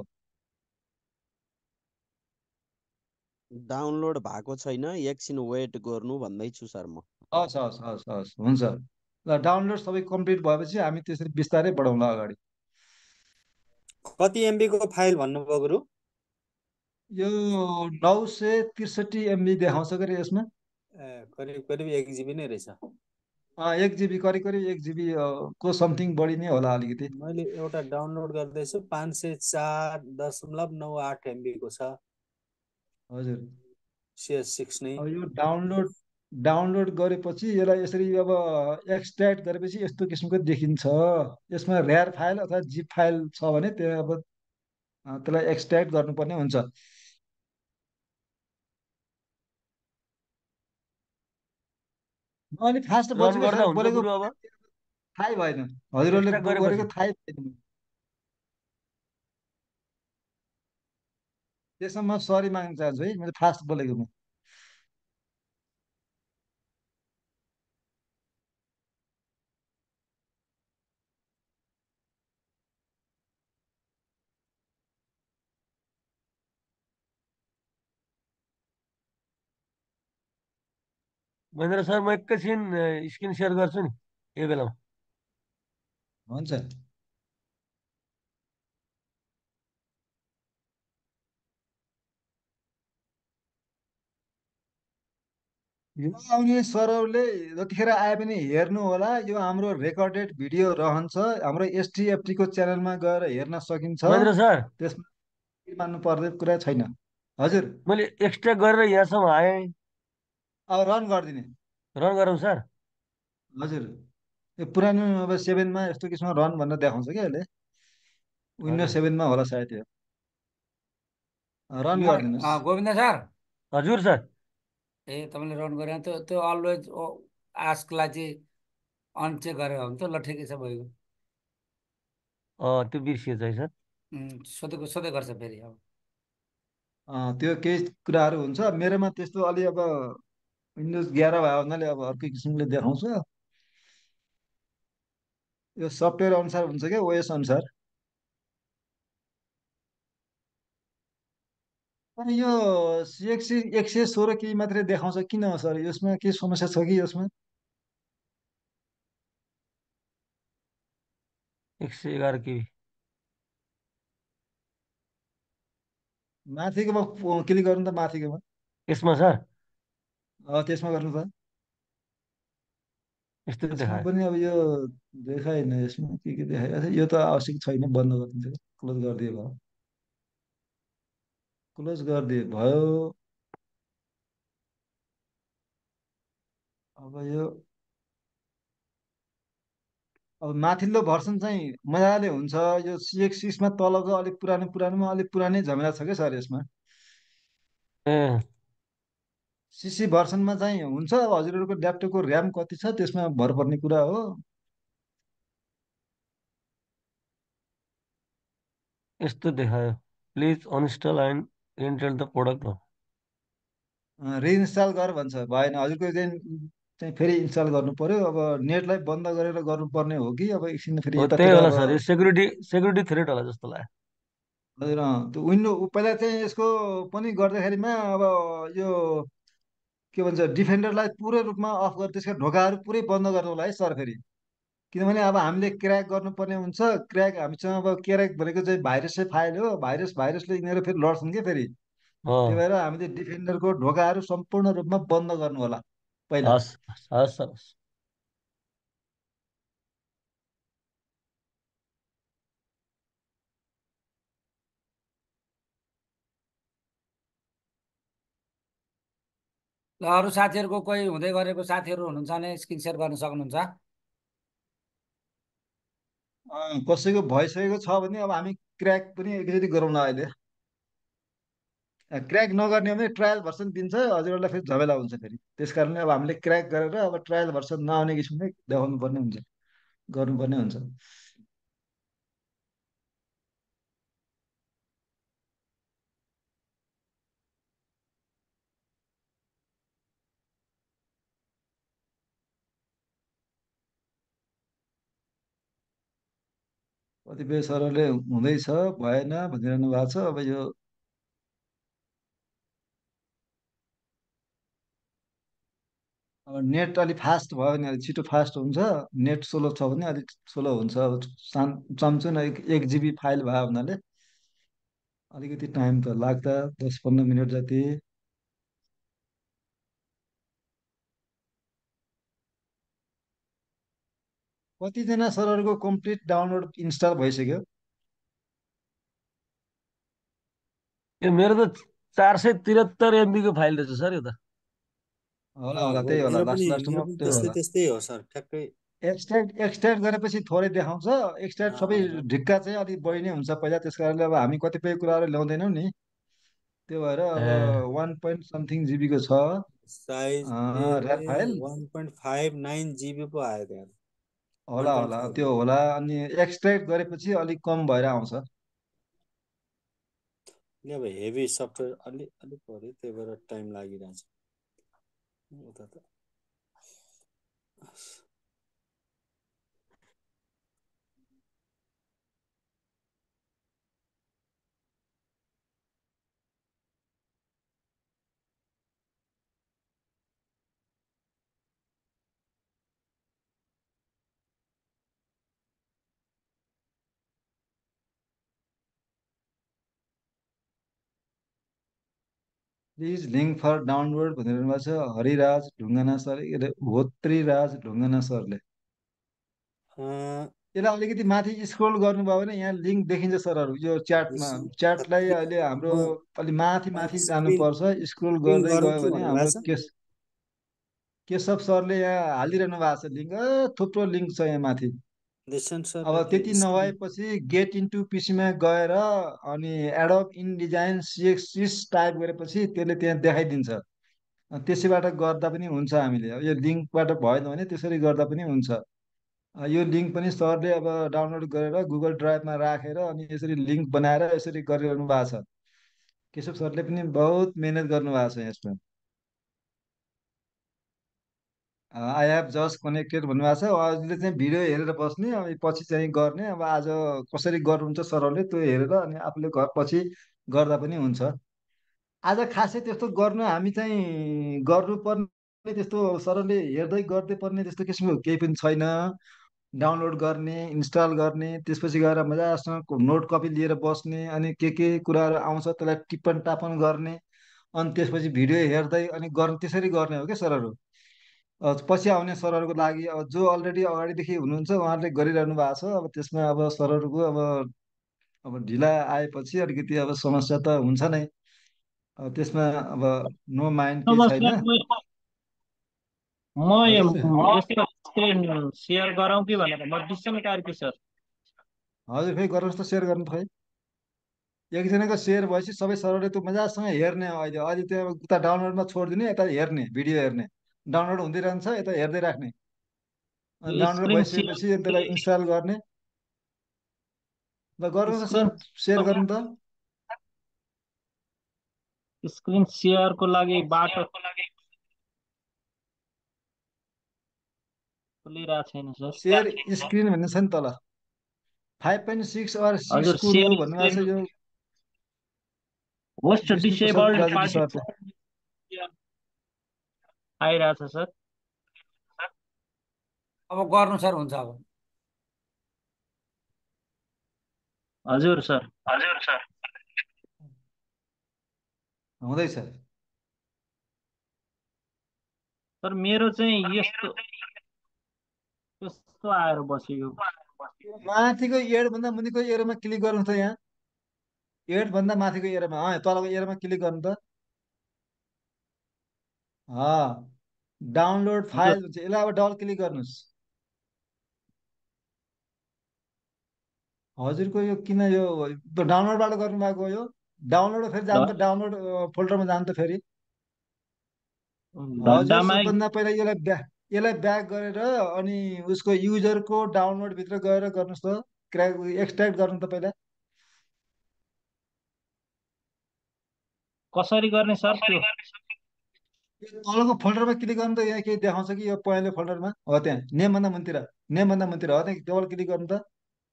डाउनलोड भएको छैन, एकछिन वेट गर्नु भन्दैछु सर म। हस् हस् हस् हस् हुन्छ ल डाउनलोड सबै कम्प्लिट भएपछि हामी त्यसरी बिस्तारै बढाउँला अगाडि कति एमबीको फाइल भन्नुभयो गुरु? यो नौ सय त्रिसठी एमबी देखाउँछ कि यसमा ए करिब करिब एक जिबी नै रहेछ। अँ, एक जिबी करिब करिब एक जिबी को समथिङ बढी नै होला अलिकति मैले एउटा डाउनलोड गर्दैछु पाँच सय चार दशमलव नौ आठ एमबीको छ हजुर सिएस सिक्स नै। अब यो डाउनलोड डाउनलोड गरेपछि यसलाई यसरी अब एक्सट्र्याक्ट गरेपछि यस्तो किसिमको देखिन्छ यसमा ऱ्यार फाइल अथवा जिप फाइल छ भने त्यो अब अँ, त्यसलाई एक्सट्र्याक्ट गर्नुपर्ने हुन्छ अनि फास्ट रन बोल्छु क्या गर्दा सर हुन्छ बोलेको गुरु अब थाहै भएन हजुरहरूले एक्स्ट्रा ब- गरेको गरेपछि थाहै भएन त्यसमा म सरी माग्न चाहन्छु है मैले फास्ट बोलेकोमा महेन्द्र सर म एकैछिन स्क्रिन सेयर गर्छु नि यो बेलामा। हुन्छ यो आउने सरहरूले जतिखेर आए पनि हेर्नु होला यो हाम्रो रेकर्डेड भिडियो रहन्छ हाम्रो एसटिएफटी को च्यानलमा गएर हेर्न सकिन्छ महेन्द्र सर त्यसमा मान्नु पर्ने कुरा छैन हजुर मैले एक्स्ट्रा गरेर यहाँसम्म आएँ, अब रन गरिदिने रन गरौँ सर। हजुर यो पुरानो अब सेभेनमा यस्तो किसिममा रन भनेर देखाउँछ क्या यसले विन्डोज हजुर सेभेनमा होला सायद यो रन यहाँ गरिदिनुहोस् अँ, गोविन्द सर हजुर सर ए तपाईँले रन गरे त्यो त्यो अलवेज आस्कलाई चाहिँ अनचेक गरेर हुन्छ ल ठिकै छ भइगयो अँ त्यो बिर्सिएछ है सर। उम्, सोधेको सोधै गर्छ फेरि अब अँ, त्यो केही कुराहरू हुन्छ मेरोमा त्यस्तो अलि अब विन्डोज एघार भयो हुनाले अब अर्कै किसिमले देखाउँछ यो सफ्टवेयर अनुसार हुन्छ क्या ओएस अनुसार अनि यो सिएक्सी एक सय सोह्र केही मात्रै देखाउँछ किन हो सर यसमा के समस्या छ कि यसमा एक सय एघार केबी माथिकोमा प- क्लिक गर्नु त माथिकोमा यसमा सर अँ, त्यसमा गर्नु त यस्तो यसमा देखायो पनि अब यो देखाएन यसमा के के देखायो अच्छा, यो त आवश्यक छैन बन्द गरिदिन्छ क्लोज गरिदिए भयो क्लोज गरिदिए भयो अब यो अब माथिल्लो भर्सन चाहिँ मजाले हुन्छ यो सिएक्स सिक्समा तलको अलिक पुरानो पुरानोमा अलिक पुरानै झमेला छ क्या सर यसमा ए सिसी भर्सनमा चाहिँ हुन्छ अब हजुरहरूको ल्यापटपको ऱ्याम कति छ त्यसमा भर पर्ने कुरा हो यस्तो देखायो please uninstall and reinstall the product reinstall गर भन्छ भएन हजुरको चाहिँ चाहिँ फेरि इन्स्टल गर्नु पर्यो अब नेटलाई बन्द गरेर गर्नुपर्ने हो कि अब एकछिन फेरि हो त्यही यतातिर होला अब सर यो सेक्युरिटी सेक्युरिटी थ्रेट होला जस्तो लाग्यो हजुर अँ, त्यो विन्डो पहिला चाहिँ यसको पनि गर्दाखेरिमा अब यो के भन्छ डिफेन्डरलाई पुरै रूपमा अफ गरेर त्यसका ढोकाहरू पुरै बन्द गर्नु होला है सर फेरि किनभने अब हामीले क्र्याक गर्नुपर्ने हुन्छ क्र्याक हामीसँग अब क्र्याक भनेको चाहिँ भाइरसै फाइल हो भाइरस भाइरसले यिनीहरू फेरि लड्छन् कि फेरि त्यही अँ भएर हामीले डिफेन्डरको ढोकाहरू सम्पूर्ण रूपमा बन्द गर्नु होला पहिला हस् हस् सर हस् ल अरू साथीहरूको कोही हुँदै गरेको साथीहरू हुनुहुन्छ भने स्क्रिन सेयर गर्न सक्नुहुन्छ अँ, कसैको भइसकेको छ भने अब हामी क्र्याक पनि एकचोटि गरौँ न अहिले क्र्याक नगर्ने हो भने ट्रायल भर्सन दिन्छ हजुरहरूलाई फेरि झमेला हुन्छ फेरि त्यस कारणले अब हामीले क्र्याक गरेर अब ट्रायल भर्सन नआउने किसिमले देखाउनु पर्ने हुन्छ गर्नुपर्ने हुन्छ कतिपय सरहरूले हुँदैछ भएन भनिरहनु भएको छ अब यो अब नेट अलिक फास्ट भयो भने अलिक छिटो फास्ट हुन्छ नेट स्लो छ भने अलिक स्लो हुन्छ अब सान् चम्चुन एक एक जिबी फाइल भयो हुनाले अलिकति टाइम त लाग्दा दस पन्ध्र मिनट जति कतिजना सरहरूको कम्प्लिट डाउनलोड इन्स्टल भइसक्यो यो मेरो त चार सय त्रिहत्तर एमबीको फाइल रहेछ सर यो त होला अँ, होला हो त्यही होला मेरो लास्ट पनि मेरो लास्टमा पनि त्यही त्यस्तै होला त्यस्तै हो सर ठ्याक्कै एक्सट्र्याक्ट एक्सट्र्याक्ट गरेपछि थोरै देखाउँछ एक्सट्र्याक्ट सबै अँ, ढिक्का चाहिँ अलिक बढी नै हुन्छ पहिला त्यस कारणले अब हामी कतिपय कुराहरू ल्याउँदैनौँ नि त्यो भएर अब ए वान पोइन्ट समथिङ जिबीको छ साइज ऱ्याम ए file one point five nine GB पो आयो त्यहाँ वान होला पोइन्ट होला फाइभ त्यो होला अनि एक्सट्र्याक्ट गरेपछि अलिक कम भएर आउँछ अब हेभी सफ्टवेयर अलिक अलिक पऱ्यो त्यही भएर टाइम लागिरहेछ उता त प्लिज लिङ्क फर डाउनलोड भनेर भएको छ हरिराज ढुङ्गाना सर के अरे होत्रीराज ढुङ्गाना सरले अँ, यसलाई अलिकति माथि स्क्रोल गर्नुभयो भने यहाँ लिङ्क देखिन्छ सरहरू यो च्याटमा यसो च्याटलाई कति अहिले हाम्रो म अलि माथि मैले माथि स्क्रिन जानुपर्छ स्क्रोल स्क्रिन गर्दै गरौँ गयो कि भने हाम्रो भन्नुभएको छ केस केशव सरले यहाँ हालिरहनु भएको छ लिङ्क थुप्रो लिङ्क छ यहाँ माथि देसन अब सरले त्यति स्क्रिन नभएपछि गेट इन्टु पिसीमा गएर अनि एडोब इन डिजाइन सिएक्स सिक्स टाइप गरेपछि त्यसले त्यहाँ देखाइदिन्छ अ, त्यसैबाट गर्दा पनि हुन्छ हामीले अब यो लिङ्कबाट भएन भने त्यसरी गर्दा पनि हुन्छ अ, यो लिङ्क पनि सरले अब डाउनलोड गरेर गुगल ड्राइभमा राखेर अनि यसरी लिङ्क बनाएर यसरी गरिरहनु भएको छ केशव सरले पनि बहुत मेहनत गर्नुभएको छ यसमा। आई हेभ जस्ट कनेक्टेड भन्नुभएको छ। अहिले चाहिँ भिडियो हेरेर बस्ने, अब पछि चाहिँ गर्ने। अब आज कसरी गर्नुहुन्छ सरहरूले त्यो हेरेर अनि आफूले घर पछि गर्दा पनि हुन्छ। आज खासै त्यस्तो गर्नु हामी चाहिँ गर्नुपर्ने त्यस्तो सरहरूले हेर्दै गर्दै पर्ने त्यस्तो किसिमको केही पनि छैन। डाउनलोड गर्ने, इन्स्टल गर्ने, त्यसपछि गएर मजासँग नोट कपी लिएर बस्ने, अनि के के कुराहरू आउँछ त्यसलाई टिप्पण टापन गर्ने, अनि त्यसपछि भिडियो हेर्दै अनि गर्ने, त्यसरी गर्ने हो क्या सरहरू। अ, पछि आउने सरहरूको लागि अब जो अलरेडी अगाडिदेखि हुनुहुन्छ उहाँहरूले गरिरहनु भएको छ। अब त्यसमा अब सरहरूको अब अब ढिला आएपछि अलिकति अब समस्या त हुन्छ नै। अब त्यसमा अब नो माइन्ड केही अब छैन। सर म म यो हजुर यसको स्क्रिन सेयर गरौँ कि भनेर म बिचमै कार्की सर। हजुर फेरि गर्नुहोस् त, सेयर गर्नु खै। एकजनाको सेयर भएपछि सबै सरहरूले त्यो मजासँग हेर्ने। अहिले अहिले त्यो उता डाउनलोडमा छोडिदिने, यता हेर्ने, भिडियो हेर्ने। डाउनलोड हुँदै रहन्छ, यता हेर्दै राख्ने। अनि डाउनलोड स्क्रिन सेयर भइसकेपछि त्यसलाई इन्स्टल गर्ने। ल गर्नु त स्क्रिन सर, सेयर गर्नु त। स्क्रिन सेयरको लागि बाटो खुलिरहेको छैन सर। सेयर स्क्रिन भन्ने छ नि तल, five point six or six हजुर कुरो सेयर भन्नुभएको छ स्क्रिन यो होस्ट विष्णु प्रसाद डिसेबल्ड राजुली सरले। पार्टिसिपेन्ट आइरहेछ सर। अब गर्नु सर, हुन्छ अब। हजुर सर। हजुर सर। हुँदैछ। सर मेरो चाहिँ यस्तो यस्तो आएर बसेको। माथिको एड भन्दा मुनिको एरोमा क्लिक गर्नु त। यहाँ एड भन्दा माथिको एरोमा, अँ तलको एरोमा क्लिक गर्नु त। अँ डाउनलोड हजुर फाइल हुन्छ, यसलाई अब डबल क्लिक गर्नुहोस्। हजुरको यो किन यो डाउनलोडबाट गर्नुभएको हो? यो डाउनलोड फेरि जानु त, ड- डाउनलोड फोल्डरमा जानु त फेरि। हजुर डड्डामा सबभन्दा पहिला यसलाई ब्याक यसलाई ब्याक गरेर अनि उसको युजरको डाउनलोडभित्र गएर गर्नुहोस् त। क्र्याक एक्सट्र्याक्ट गर्नु त पहिला। कसरी गर्ने सर त्यो? यो तलको फोल्डरमा क्लिक गर्नु त। यहाँ केही देखाउँछ कि यो पहेँलो फोल्डरमा हो, त्यहाँ नेमभन्दा मुनितिर, नेमभन्दा मुनितिर हो त्यहाँ डबल क्लिक गर्नु त।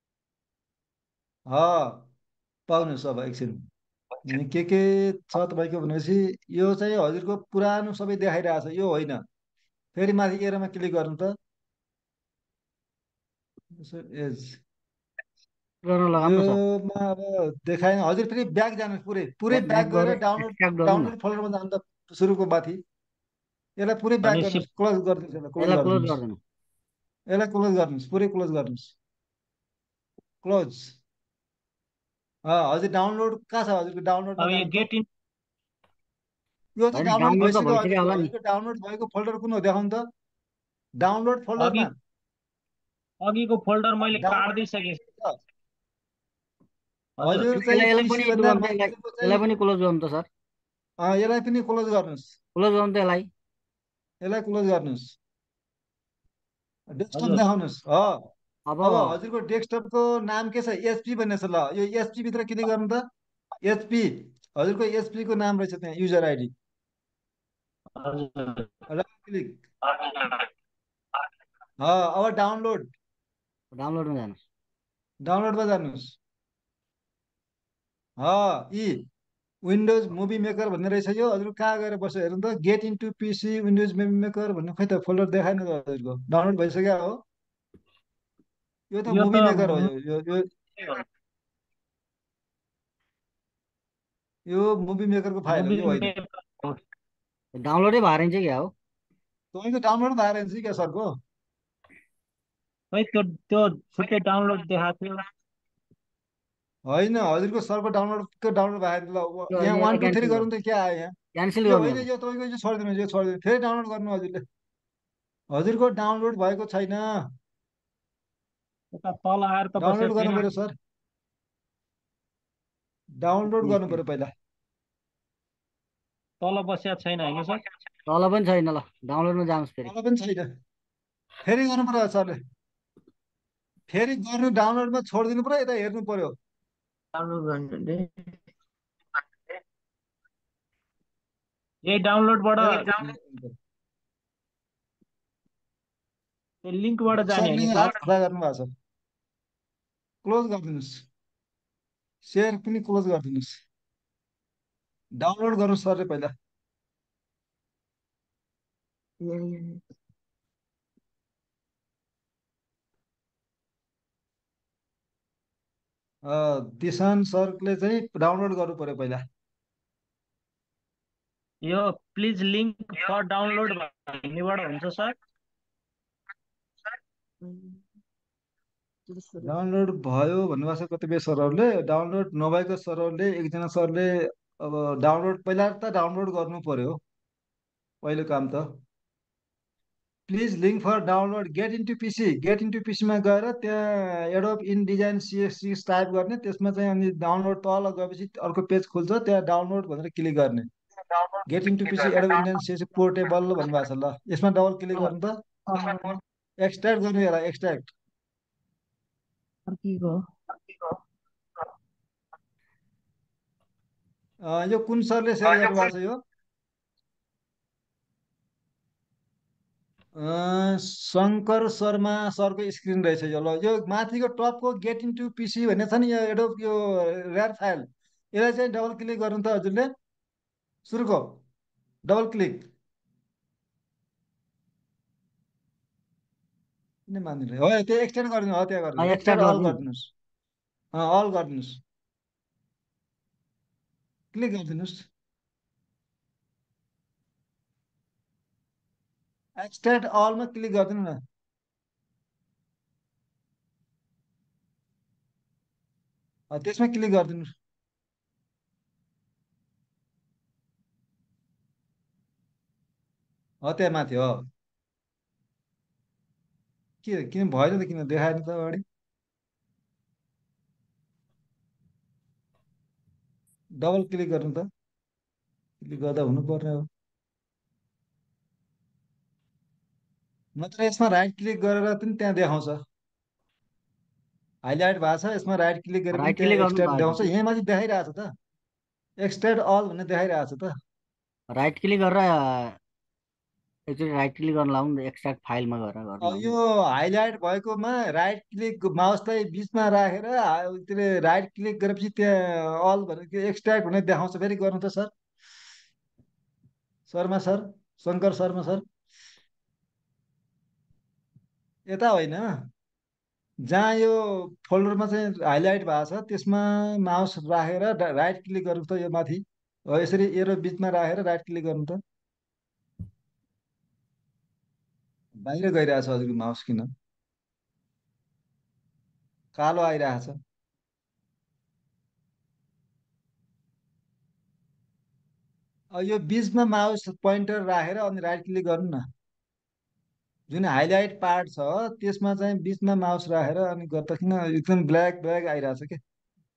ह पाउनुहोस् अब एकछिन। यहाँ के के छ तपाईँको भनेपछि यो चाहिँ हजुरको पुरानो सबै देखाइरहेको छ, यो होइन। फेरि माथि एरोमा क्लिक गर्नु त। एज गर्न लगाउनु न सर। योमा अब देखाएन। हजुर फेरि ब्याक जानुहोस्, पुरै पुरै ब्याक ब्याक गएर गएर डाउनलोड एक्सट्र्याक्ट गर्नु न। डाउनलोड फोल्डरमा जानु त, सुरुको माथि। यसलाई पुरै ब्याक अनि गर्नुहोस्, सिप क्लोज गरिदिनुहोस्, यसलाई क्लोज यसलाई क्लोज गरिदिनुहोस्। गरिदिनु। यसलाई क्लोज गर्नुहोस्, पुरै क्लोज गर्नुहोस्, क्लोज। हजुर डाउनलोड कहाँ छ? हजुरको डाउनलोडमा अब यो जानु त। गेट इन यो त होइन डाउनलोड डाउनलोड त भइसक्यो भइसक्यो हजुरको। होला नि। हजुरको डाउनलोड भएको फोल्डर कुन हो देखाउनु त। डाउनलोड अघि फोल्डरमा अघिको फोल्डर मैले डाउनलोड काट्दिसकेँ। छ। हजुर हजुर चाहिँ यसलाई यसलाई पनि पिसी यस्तो भन्दा गर्नु त, यसलाई हजुरको यसलाई चाहिँ पनि क्लोज गर्नु त सर। अँ, यसलाई पनि क्लोज गर्नुहोस्, क्लोज गर्नु त यसलाई। यसलाई क्लोज गर्नुहोस्। डेस्कटप हजुर देखाउनुहोस्। हो अब अब हजुरको डेस्कटपको नाम के छ? एचपी भन्ने छ। ल यो एचपी भित्र क्लिक गर्नु त। एचपी हजुरको एचपी को नाम रहेछ त्यहाँ, युजर आइडी। हजुर राइट क्लिक। अब डाउनलोड, डाउनलोडमा जानुहोस्। डाउनलोडमा जानुहोस्। यी विन्डोज मुभी मेकर भन्ने रहेछ यो। हजुर कहाँ गएर बस्यो हेर्नु त। Get into PC Windows movie maker भन्ने खै त फोल्डर देखाएन त हजुरको। डाउनलोड भइसक्यो हो। यो त यो त मुभी मेकर हो। यो यो यो यो मुभी मेकरको फाइल हो, मुभी यो होइन। मेकर डाउनलोडै भएर चाहिँ क्या हो? तपाईँको डाउनलोड भएर हुन्छ क्या सरको। खै त्यो त्यो छुट्टै डाउनलोड देखाएको थियो। होइन हजुरको सरको डाउनलोडको डाउनलोड भएर ल व- यो यहाँ यसलाई वान टू थ्री क्यान्सल गरौँ गर्नु। त क्या आयो यहाँ? क्यान्सल यो गर्नु होइन, यसलाई। यो तपाईँको यो छोडिदिनु, यो छोडिदिनु, फेरि डाउनलोड गर्नु हजुरले। हजुरको डाउनलोड भएको छैन, यता तल आएर त डाउनलोड बसेको गर्नु छैन। पर्यो सर। डाउनलोड गर्नु पर्यो पहिला। तल बसेको छैन होइन सर? तल पनि छैन। ल डाउनलोडमा जानुहोस् फेरि। तल पनि छैन, फेरि गर्नु पर्यो सरले। फेरि गर्नु, डाउनलोडमा छोडिदिनु पर्यो, यता हेर्नु पर्यो। डाउनलोड गर्नु यही डाउनलोडबाट ए लिङ्कबाट जाने हो नि सरले सर? हात खडा गर्नु भएको छ। क्लोज गरिदिनुहोस्, सेयर पनि क्लोज गरिदिनुहोस्। डाउनलोड गर्नु सरले पहिला। दिशान सरले चाहिँ डाउनलोड गर्नु पर्यो पहिला। यो प्लिज लिङ्क फर डाउनलोड भन्नेबाट हुन्छ सर? डाउनलोड भयो भन्नुभएको छ कतिपय सरहरूले। डाउनलोड नभएको सरहरूले, एकजना सरले अब डाउनलोड पहिला त डाउनलोड गर्नु पर्यो पहिलो काम त। Please link for download get into PC, get into पिसीमा गएर त्यहाँ एडोब इन डिजाइन सिएक्स टाइप गर्ने, त्यसमा चाहिँ अनि डाउनलोड तल गएपछि अर्को पेज खुल्छ, त्यहाँ डाउनलोड भनेर क्लिक गर्ने। Get into PC Adobe InDesign सिएक्स पोर्टेबल भन्नुभएको छ। ल यसमा डबल क्लिक गर्नु त। एक्सट्र्याक्ट गर्नु यसलाई, एक्सट्र्याक्ट। यो कुन सरले सेयर गर्नुभएको छ? यो शङ्कर शर्मा सरको स्क्रिन रहेछ यो। ल यो माथिको टपको गेट इन्टु पिसी भन्ने छ नि, यो एडोब यो रेयर फाइल, यसलाई चाहिँ डबल क्लिक गर्नु त हजुरले। सुरुको डबल क्लिक किन मान्दिनु? हो त्यो एक्सटेन्ड गरिदिनु, हो त्यहाँ गर्नु, एक्सटेन्ड अल गरिदिनुहोस्। अल गरिदिनुहोस्, क्लिक गरिदिनुहोस्। एक्सटेन्ड अलमा क्लिक गरिदिनु न। त्यसमा क्लिक गरिदिनुहोस्। हो त्यहाँ माथि हो। के किन भएन त? किन देखाएन त अगाडि? डबल क्लिक गर्नु त, क्लिक गर्दा हुनुपर्ने हो। नत्र यसमा राइट क्लिक गरेर पनि त्यहाँ देखाउँछ, हाइलाइट भएको छ। यसमा राइट क्लिक गरेर पनि त्यहाँ एक्सटेन्ड देखाउँछ। यहाँ माथि देखाइरहेको छ त, एक्सटेन्ड अल भन्ने देखाइरहेको छ त। राइट क्लिक गरेर एकचोटि राइट क्लिक गर्न लाउनु, एक्सट्र्याक्ट फाइलमा गएर गर्नु। यो हाइलाइट भएकोमा राइट क्लिक माउसलाई बिचमा राखेर त्यसले राइट क्लिक गरेपछि त्यहाँ अल भनेर एक्सट्र्याक्ट भनेर देखाउँछ। फेरि गर्नु त sir, Sharma sir, Shankar Sharma sir. यता होइन, जहाँ यो फोल्डरमा चाहिँ हाइलाइट भएको छ त्यसमा माउस राखेर राइट क्लिक गर्नु त। यो माथि हो, यसरी एरो बिचमा राखेर राइट क्लिक गर्नु त। बाहिर गइरहेछ हजुरको माउस, किन कालो आइरहेछ? यो बिचमा माउस पोइन्टर राखेर अनि राइट क्लिक गर्नु न। जुन हाइलाइट पार्ट छ त्यसमा चाहिँ बिचमा माउस राखेर अनि गर्दा किन एकदम ब्ल्याक ब्ल्याक आइरहेछ के?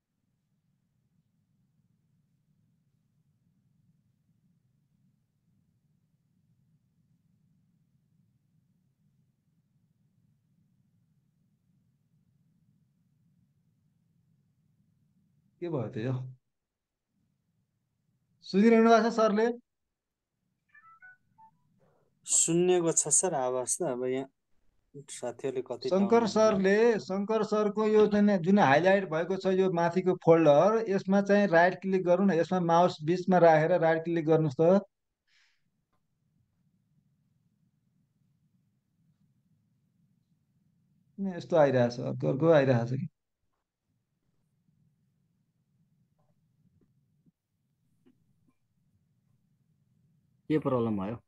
के भयो त? यो सुनिरहनु भएको छ सरले? सुन्नेको छ सर आवाज त। अब यहाँ साथीहरूले कति शङ्कर सरले, शङ्कर सरको यो चाहिँ जुन हाइलाइट भएको छ यो माथिको फोल्डर, यसमा चाहिँ राइट क्लिक गर्नु न। यसमा माउस बिचमा राखेर राइट क्लिक गर्नुहोस् त। किन यस्तो आइरहेछ? अर्को अर्को आइरहेछ कि? के प्रब्लम भयो?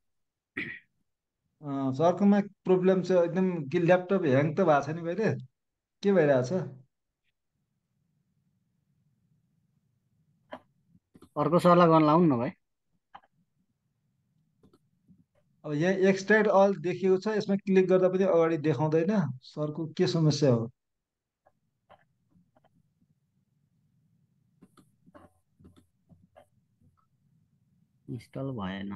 सरकोमा प्रब्लम छ एकदम। कि ल्यापटप ह्याङ त भएको छैन कहिले? के भइरहेछ? अर्को सरलाई गर्न लाउनु न भाइ। अब यहाँ एक्सट्र्याक्ट अल देखिएको छ, यसमा क्लिक गर्दा पनि अगाडि देखाउँदैन। सरको के समस्या हो? इन्स्टल भएन।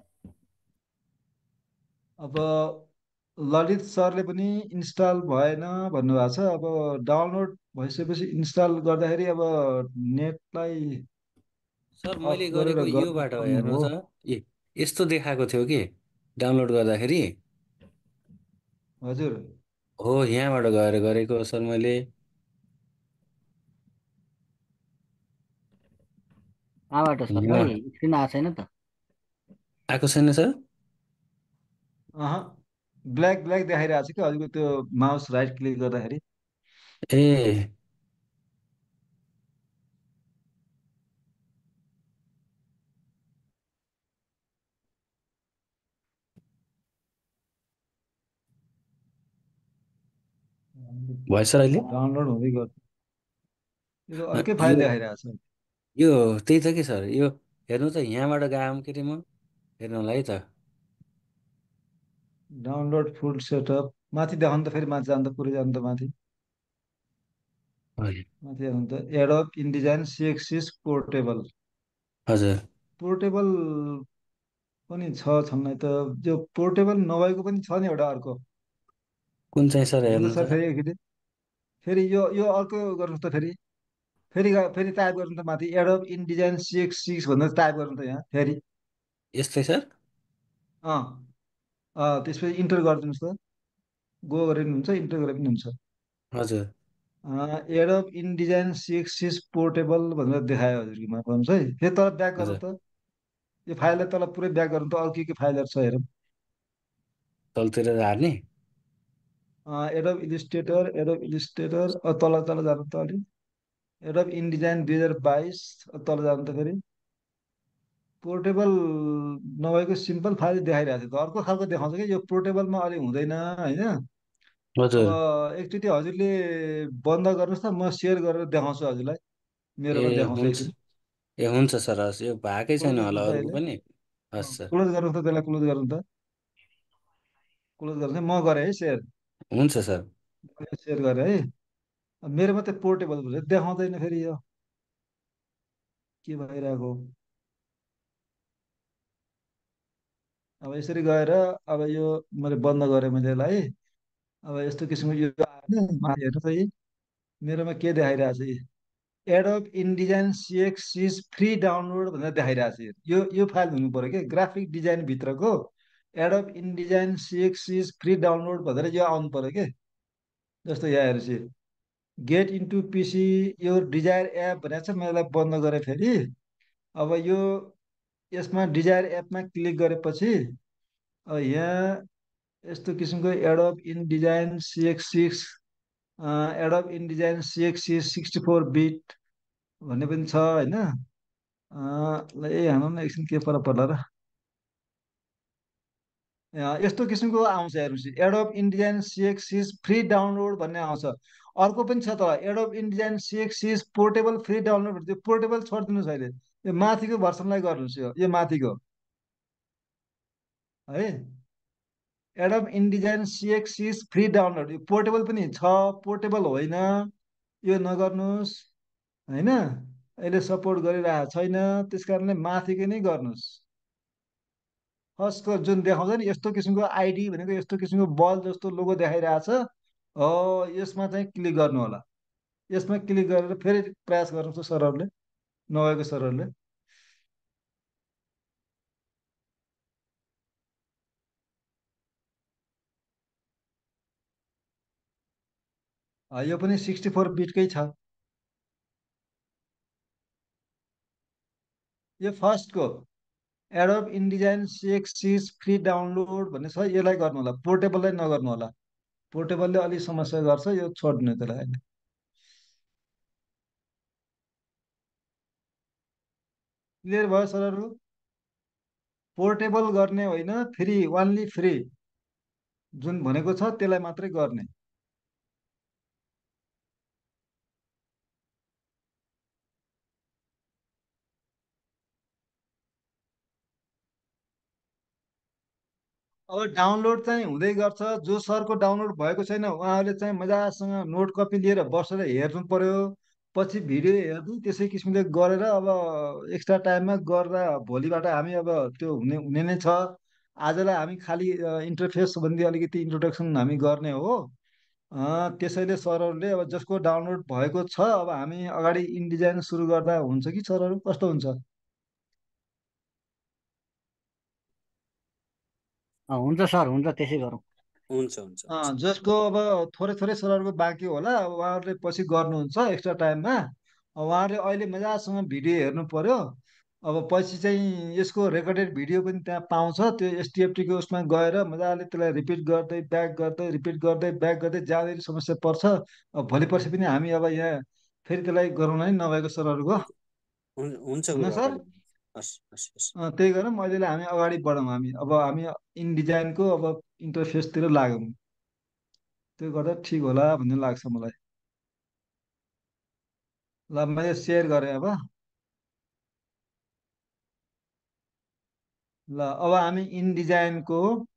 अब ललित सरले पनि इन्स्टल भएन भन्नुभएको छ। अब डाउनलोड भइसकेपछि इन्स्टल गर्दाखेरि अब नेटलाई सर मैले गरेको योबाट हेर्नुहोस्, यस्तो देखाएको थियो कि डाउनलोड गर्दाखेरि। हजुर हो यहाँबाट गएर गरेको सर मैले। कहाँबाट सर खै यहाँ स्क्रिन आएको छैन त। आएको छैन सर। अह ब्ल्याक ब्ल्याक देखाइरहेको छ कि हजुरको त्यो माउस राइट क्लिक गर्दाखेरि। ए भयो सर अहिले। डाउनलोड हुँदै गर्छ। यो त अ, अर्कै फाइल यो देखाइरहेको छ। यो त्यही त कि सर यो हेर्नु त यहाँबाट गएँ के अरे म हेर्नुलाई है त। डाउनलोड फुल सेटअप माथि देखाउनु त फेरि माथि जानु त पुरै जानु त माथि हजुर माथि जानु त एडोब इन्डिजाइन सिएक्सिस पोर्टेबल। हजुर पोर्टेबल पनि छ छन्नै त यो पोर्टेबल नभएको पनि छ नि एउटा अर्को। कुन चाहिँ सर हेर्नु हेर्नु त सर त। फेरि एकचोटि फेरि यो यो अर्को गर्नुहोस् त फेरि फेरि गा- फेरि टाइप गर्नु त माथि एडोब इन्डिजाइन सिएक्स सिक्स भनेर टाइप गर्नु त यहाँ फेरि यस्तै सर। अँ अँ त्यसपछि इन्टर गरिदिनुहोस् त गो गरे पनि हुन्छ इन्टर गरे पनि हुन्छ। हजुर Adobe InDesign six six portable भनेर देखायो हजुरकोमा पर्छ है। फेरि तल ब्याक गर्नु हजुर त यो फाइललाई तल पुरै ब्याक गर्नु त अरू के के फाइलहरू छ हेरौँ। तलतिर हार्ने। एडोब इलिस्ट्रेटर एडोब इलिस्ट्रेटर तल तल जानु त अलि एडोब इन्डिजाइन दुई हजार बाइस तल जानु त फेरि पोर्टेबल नभएको सिम्पल फाइल देखाइरहेको थियो त अर्को खालको देखाउँछ कि यो पोर्टेबलमा अलि हुँदैन होइन। अब हजुर एकचोटि हजुरले बन्द गर्नुहोस् न म सेयर गरेर देखाउँछु हजुरलाई ए मेरोमा देखाउँछु हुन्छ। एकचोटि। ए हुन्छ सर हस् यो भएकै क्लोज छैन होला गर्नुहोस् है अरूको अहिले पनि। हस् सर क्लोज गर्नुहोस् त त्यसलाई क्लोज गर्नु त क्लोज गर्नुहोस् है म गरेँ है सेयर हुन्छ सर। सेयर गरेँ है। अब मेरोमा त पोर्टेबल भनेर देखाउँदैन फेरि यो के भइरहेको हो? अब यसरी गएर अब यो मैले बन्द गरेँ मैले यसलाई अब यस्तो किसिमको यो आएन माथि हेर्नुहोस् है मेरोमा के देखाइरहेको छ यी एडोब इन्डिजाइन सिएक्स सिज फ्री डाउनलोड भनेर देखाइरहेको छ यो यो फाइल हुनु पर्यो कि ग्राफिक डिजाइन भित्रको एडोब इन्डिजाइन सिएक्स सिज फ्री डाउनलोड भनेर यो आउनु पर्यो कि जस्तो यहाँ हेर्नुहोस् गेट इन्टु पिसी यो डिजायर एप भनेको छ मैले बन्द गरेँ फेरि अब यो यसमा डिजायर एपमा क्लिक गरेपछि अब यहाँ यस्तो किसिमको एडोब इन डिजाइन सिएक्स सिक्स एडोब इन डिजाइन सिएक्स सिक्स सिक्सटी फोर बिट भन्ने पनि छ होइन। ल ए हाल्नु न एकछिन के फरक पर्ला र अँ, यस्तो किसिमको आउँछ हेर्नुहोस् एडोब इन्डिजाइन सिएक्स सिक्स फ्री डाउनलोड भन्ने आउँछ। अर्को पनि छ त एडोब इन्डिजाइन सिएक्स सिक्स पोर्टेबल फ्री डाउनलोड भन्ने त्यो पोर्टेबल छोडिदिनुहोस् अहिले यो माथिको भर्सनलाई गर्नुहोस् यो यो माथिको है एडोब इन्डिजाइन सिएक्स सिक्स फ्री डाउनलोड यो पोर्टेबल पनि छ पोर्टेबल होइन यो नगर्नुहोस् होइन अहिले सपोर्ट गरिरहेको छैन त्यस कारणले माथिको नै गर्नुहोस्। फर्स्टको जुन देखाउँछ नि यस्तो किसिमको आइडी भनेको यस्तो किसिमको बल जस्तो लोगो देखाइरहेछ हो यसमा चाहिँ क्लिक गर्नु होला। यसमा क्लिक गरेर फेरि प्रयास गर्नुहोस् त सरहरूले नभएको सरहरूले अँ, यो पनि सिक्सटी फोर बिटकै छ यो फर्स्टको एडोब इन्डिजाइन सिएक्स सिक्स फ्री डाउनलोड भन्ने छ यसलाई गर्नु होला पोर्टेबललाई नगर्नु होला। पोर्टेबलले अलिक समस्या गर्छ यो छोड्नु त्यसलाई अहिले। क्लियर भयो सरहरू पोर्टेबल गर्ने होइन फ्री वान्ली फ्री जुन भनेको छ त्यसलाई मात्रै गर्ने। अब डाउनलोड चाहिँ हुँदै गर्छ जो सरको डाउनलोड भएको छैन उहाँहरूले चाहिँ मजासँग नोट कपी लिएर बसेर हेर्नु पर्यो पछि भिडियो हेर्नु त्यसै किसिमले गरेर अब एक्स्ट्रा टाइममा गर्दा भोलिबाट हामी अब त्यो हुने हुने नै छ। आजलाई हामी खालि इन्टरफेस सम्बन्धी अलिकति इन्ट्रोडक्सन हामी गर्ने हो। अँ, त्यसैले सरहरूले अब जसको डाउनलोड भएको छ अब हामी अगाडि इन्डिजाइन सुरु गर्दा हुन्छ कि सरहरू कस्तो हुन्छ? अँ, हुन्छ सर, हुन्छ त्यसै गरौँ। हुन्छ हुन्छ हुन्छ अँ, जसको अब थोरै थोरै सरहरूको बाँकी होला अब उहाँहरूले पछि गर्नुहुन्छ एक्स्ट्रा टाइममा। अब उहाँहरूले अहिले मजासँग भिडियो हेर्नु पर्यो। अब पछि चाहिँ यसको रेकर्डेड भिडियो पनि त्यहाँ पाउँछ, त्यो एसटिएफटीको उसमा गएर मजाले त्यसलाई रिपिट गर्दै ब्याक गर्दै रिपिट गर्दै ब्याक गर्दै जाँदै समस्या पर्छ। अब भोलि पर्सि पनि हामी अब यहाँ फेरि त्यसलाई गरौँला नि नभएको सरहरूको, हुन्- हुन्छ हुन गुरु, सर। अगाडि हस् हस् हस् अँ, त्यही गरौँ, अहिलेलाई हामी अगाडि बढौँ। हामी अब हामी इन डिजाइनको अब इन्टरफेसतिर लागौँ, त्यो गर्दा ठिक होला भन्ने लाग्छ मलाई। ल मैले सेयर गरेँ अब। ल अब हामी इन डिजाइनको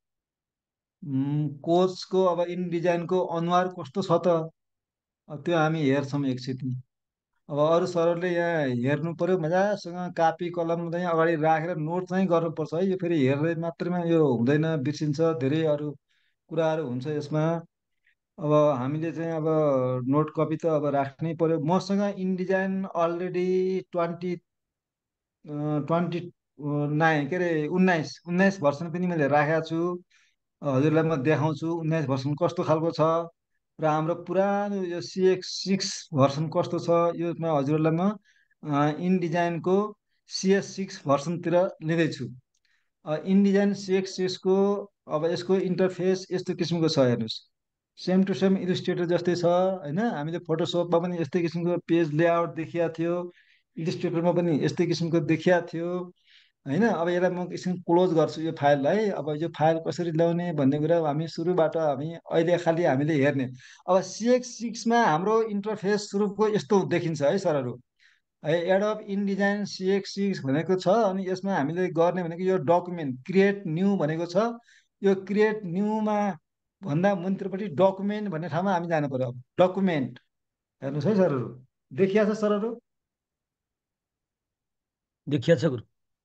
कोचको अब इन डिजाइनको अनुहार कस्तो छ त अब त्यो हामी हेर्छौँ एकछिन। अब अरू सरहरूले यहाँ हेर्नु पर्यो, मजासँग कापी कलम चाहिँ अगाडि राखेर नोट चाहिँ गर्नुपर्छ है। यो फेरि हेर्दै मात्रैमा यो हुँदैन, बिर्सिन्छ, धेरै अरू कुराहरू हुन्छ यसमा। अब हामीले चाहिँ अब नोट कपी त अब राख्नै पर्यो। मसँग InDesign already twenty twenty nine के अरे उन्नाइस उन्नाइस भर्सन पनि मैले राखेको छु। हजुरलाई म देखाउँछु उन्नाइस भर्सन कस्तो खालको छ र हाम्रो पुरानो यो सिएक्स सिक्स भर्सन कस्तो छ। योमा हजुरलाई म इन डिजाइनको सिएस सिक्स भर्सनतिर लिँदैछु। इन डिजाइन सिएक्स सिक्सको अब यसको इन्टरफेस यस्तो किसिमको छ, हेर्नुहोस्। सेम टु सेम इलिस्ट्रेटर जस्तै छ होइन। हामीले फोटोसपमा पनि यस्तै किसिमको पेज लेआउट देखिया थियो, इलिस्ट्रेटरमा पनि यस्तै किसिमको देखिया थियो होइन। अब यसलाई म एकछिन क्लोज गर्छु यो फाइललाई। अब यो फाइल कसरी ल्याउने भन्ने कुरा हामी सुरुबाट हामी अहिले खालि हामीले हेर्ने। अब सिएक्स सिक्समा हाम्रो इन्टरफेस सुरुको यस्तो देखिन्छ है सरहरू है। एडोब इन डिजाइन सिएक्स सिक्स भनेको छ, अनि यसमा हामीले गर्ने भनेको यो डकुमेन्ट क्रिएट न्यू भनेको छ। यो क्रिएट न्यूमा भन्दा मुनिपट्टि डकुमेन्ट भन्ने ठाउँमा हामी जानु पर्यो। अब डकुमेन्ट हेर्नुहोस् है सरहरू, देखिया छ सरहरू, देखिया छ गुरु।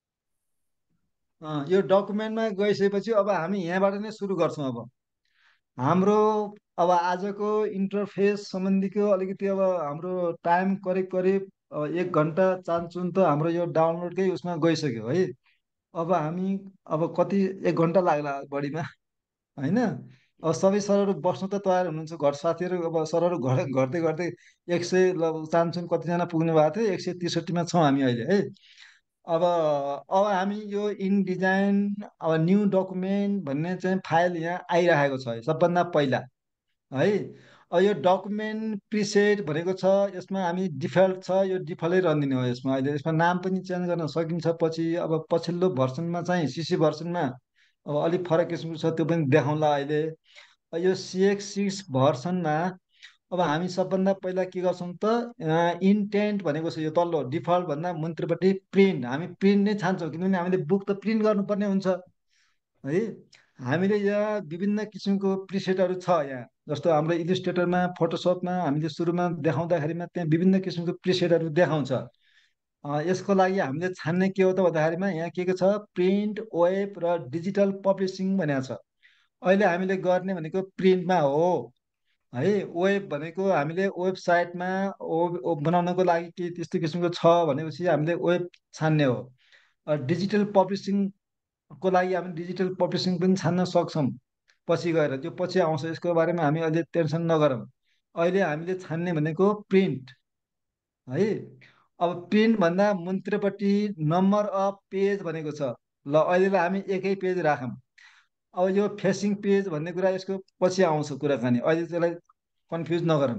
अँ, यो डकुमेन्टमा गइसकेपछि अब हामी यहाँबाट नै सुरु गर्छौँ। अब हाम्रो अब आजको इन्टरफेस सम्बन्धीको अलिकति अब हाम्रो टाइम करिब करिब अब एक घन्टा चान्चुन त हाम्रो यो डाउनलोडकै उसमा गइसक्यो है। अब हामी अब कति एक घन्टा लाग्ला बढीमा होइन। अब सबै सरहरू बस्नु त तयार हुनुहुन्छ, घर साथीहरू अब सरहरू घर गर्दै गर्दै एक सय ल चान्चुन कतिजना पुग्नु भएको थियो, एक सय त्रिसठीमा छौँ हामी अहिले है। अब अब हामी यो इन डिजाइन अब न्यू डकुमेन्ट भन्ने चाहिँ फाइल यहाँ आइरहेको छ है सबभन्दा पहिला है। अब यो डकुमेन्ट प्रिसेट भनेको छ, यसमा हामी डिफल्ट छ, यो डिफल्टै रहनिदिने हो यसमा। अहिले यसमा नाम पनि चेन्ज गर्न सकिन्छ पछि। अब पछिल्लो भर्सनमा चाहिँ सिसी भर्सनमा अब अलिक फरक किसिमको छ, त्यो पनि देखाउँला अहिले। यो सिएक्स सिक्स भर्सनमा अब हामी सबभन्दा पहिला के गर्छौँ त इन्टेन्ट भनेको छ यो तल्लो डिफल्ट भन्दा मुनिपट्टि प्रिन्ट। हामी प्रिन्ट नै छान्छौँ किनभने हामीले बुक त प्रिन्ट गर्नुपर्ने हुन्छ है। हामीले यहाँ विभिन्न किसिमको प्रिसेटहरू छ यहाँ, जस्तो हाम्रो इलिस्ट्रेटरमा फोटोसपमा हामीले सुरुमा देखाउँदाखेरिमा त्यहाँ विभिन्न किसिमको प्रिसेटहरू देखाउँछ। अँ, यसको लागि हामीले छान्ने के हो त भन्दाखेरिमा यहाँ के के छ, प्रिन्ट, वेब र डिजिटल पब्लिसिङ भनेको छ। अहिले हामीले गर्ने भनेको प्रिन्टमा हो है। वेब भनेको हामीले वेबसाइटमा वेब वेब बनाउनको लागि के त्यस्तो किसिमको छ भनेपछि हामीले वेब छान्ने हो। अ, डिजिटल पब्लिसिङको लागि हामी डिजिटल पब्लिसिङ पनि छान्न सक्छौँ पछि गएर, त्यो पछि आउँछ, यसको बारेमा हामी अहिले टेन्सन नगरौँ। अहिले हामीले छान्ने भनेको प्रिन्ट है। अब प्रिन्ट भन्दा मुनिपट्टि नम्बर अफ पेज भनेको छ। ल अहिलेलाई हामी एकै पेज राखौँ। अब यो फेसिङ पेज भन्ने कुरा यसको पछि आउँछ कुराकानी, अहिले त्यसलाई कन्फ्युज नगरौँ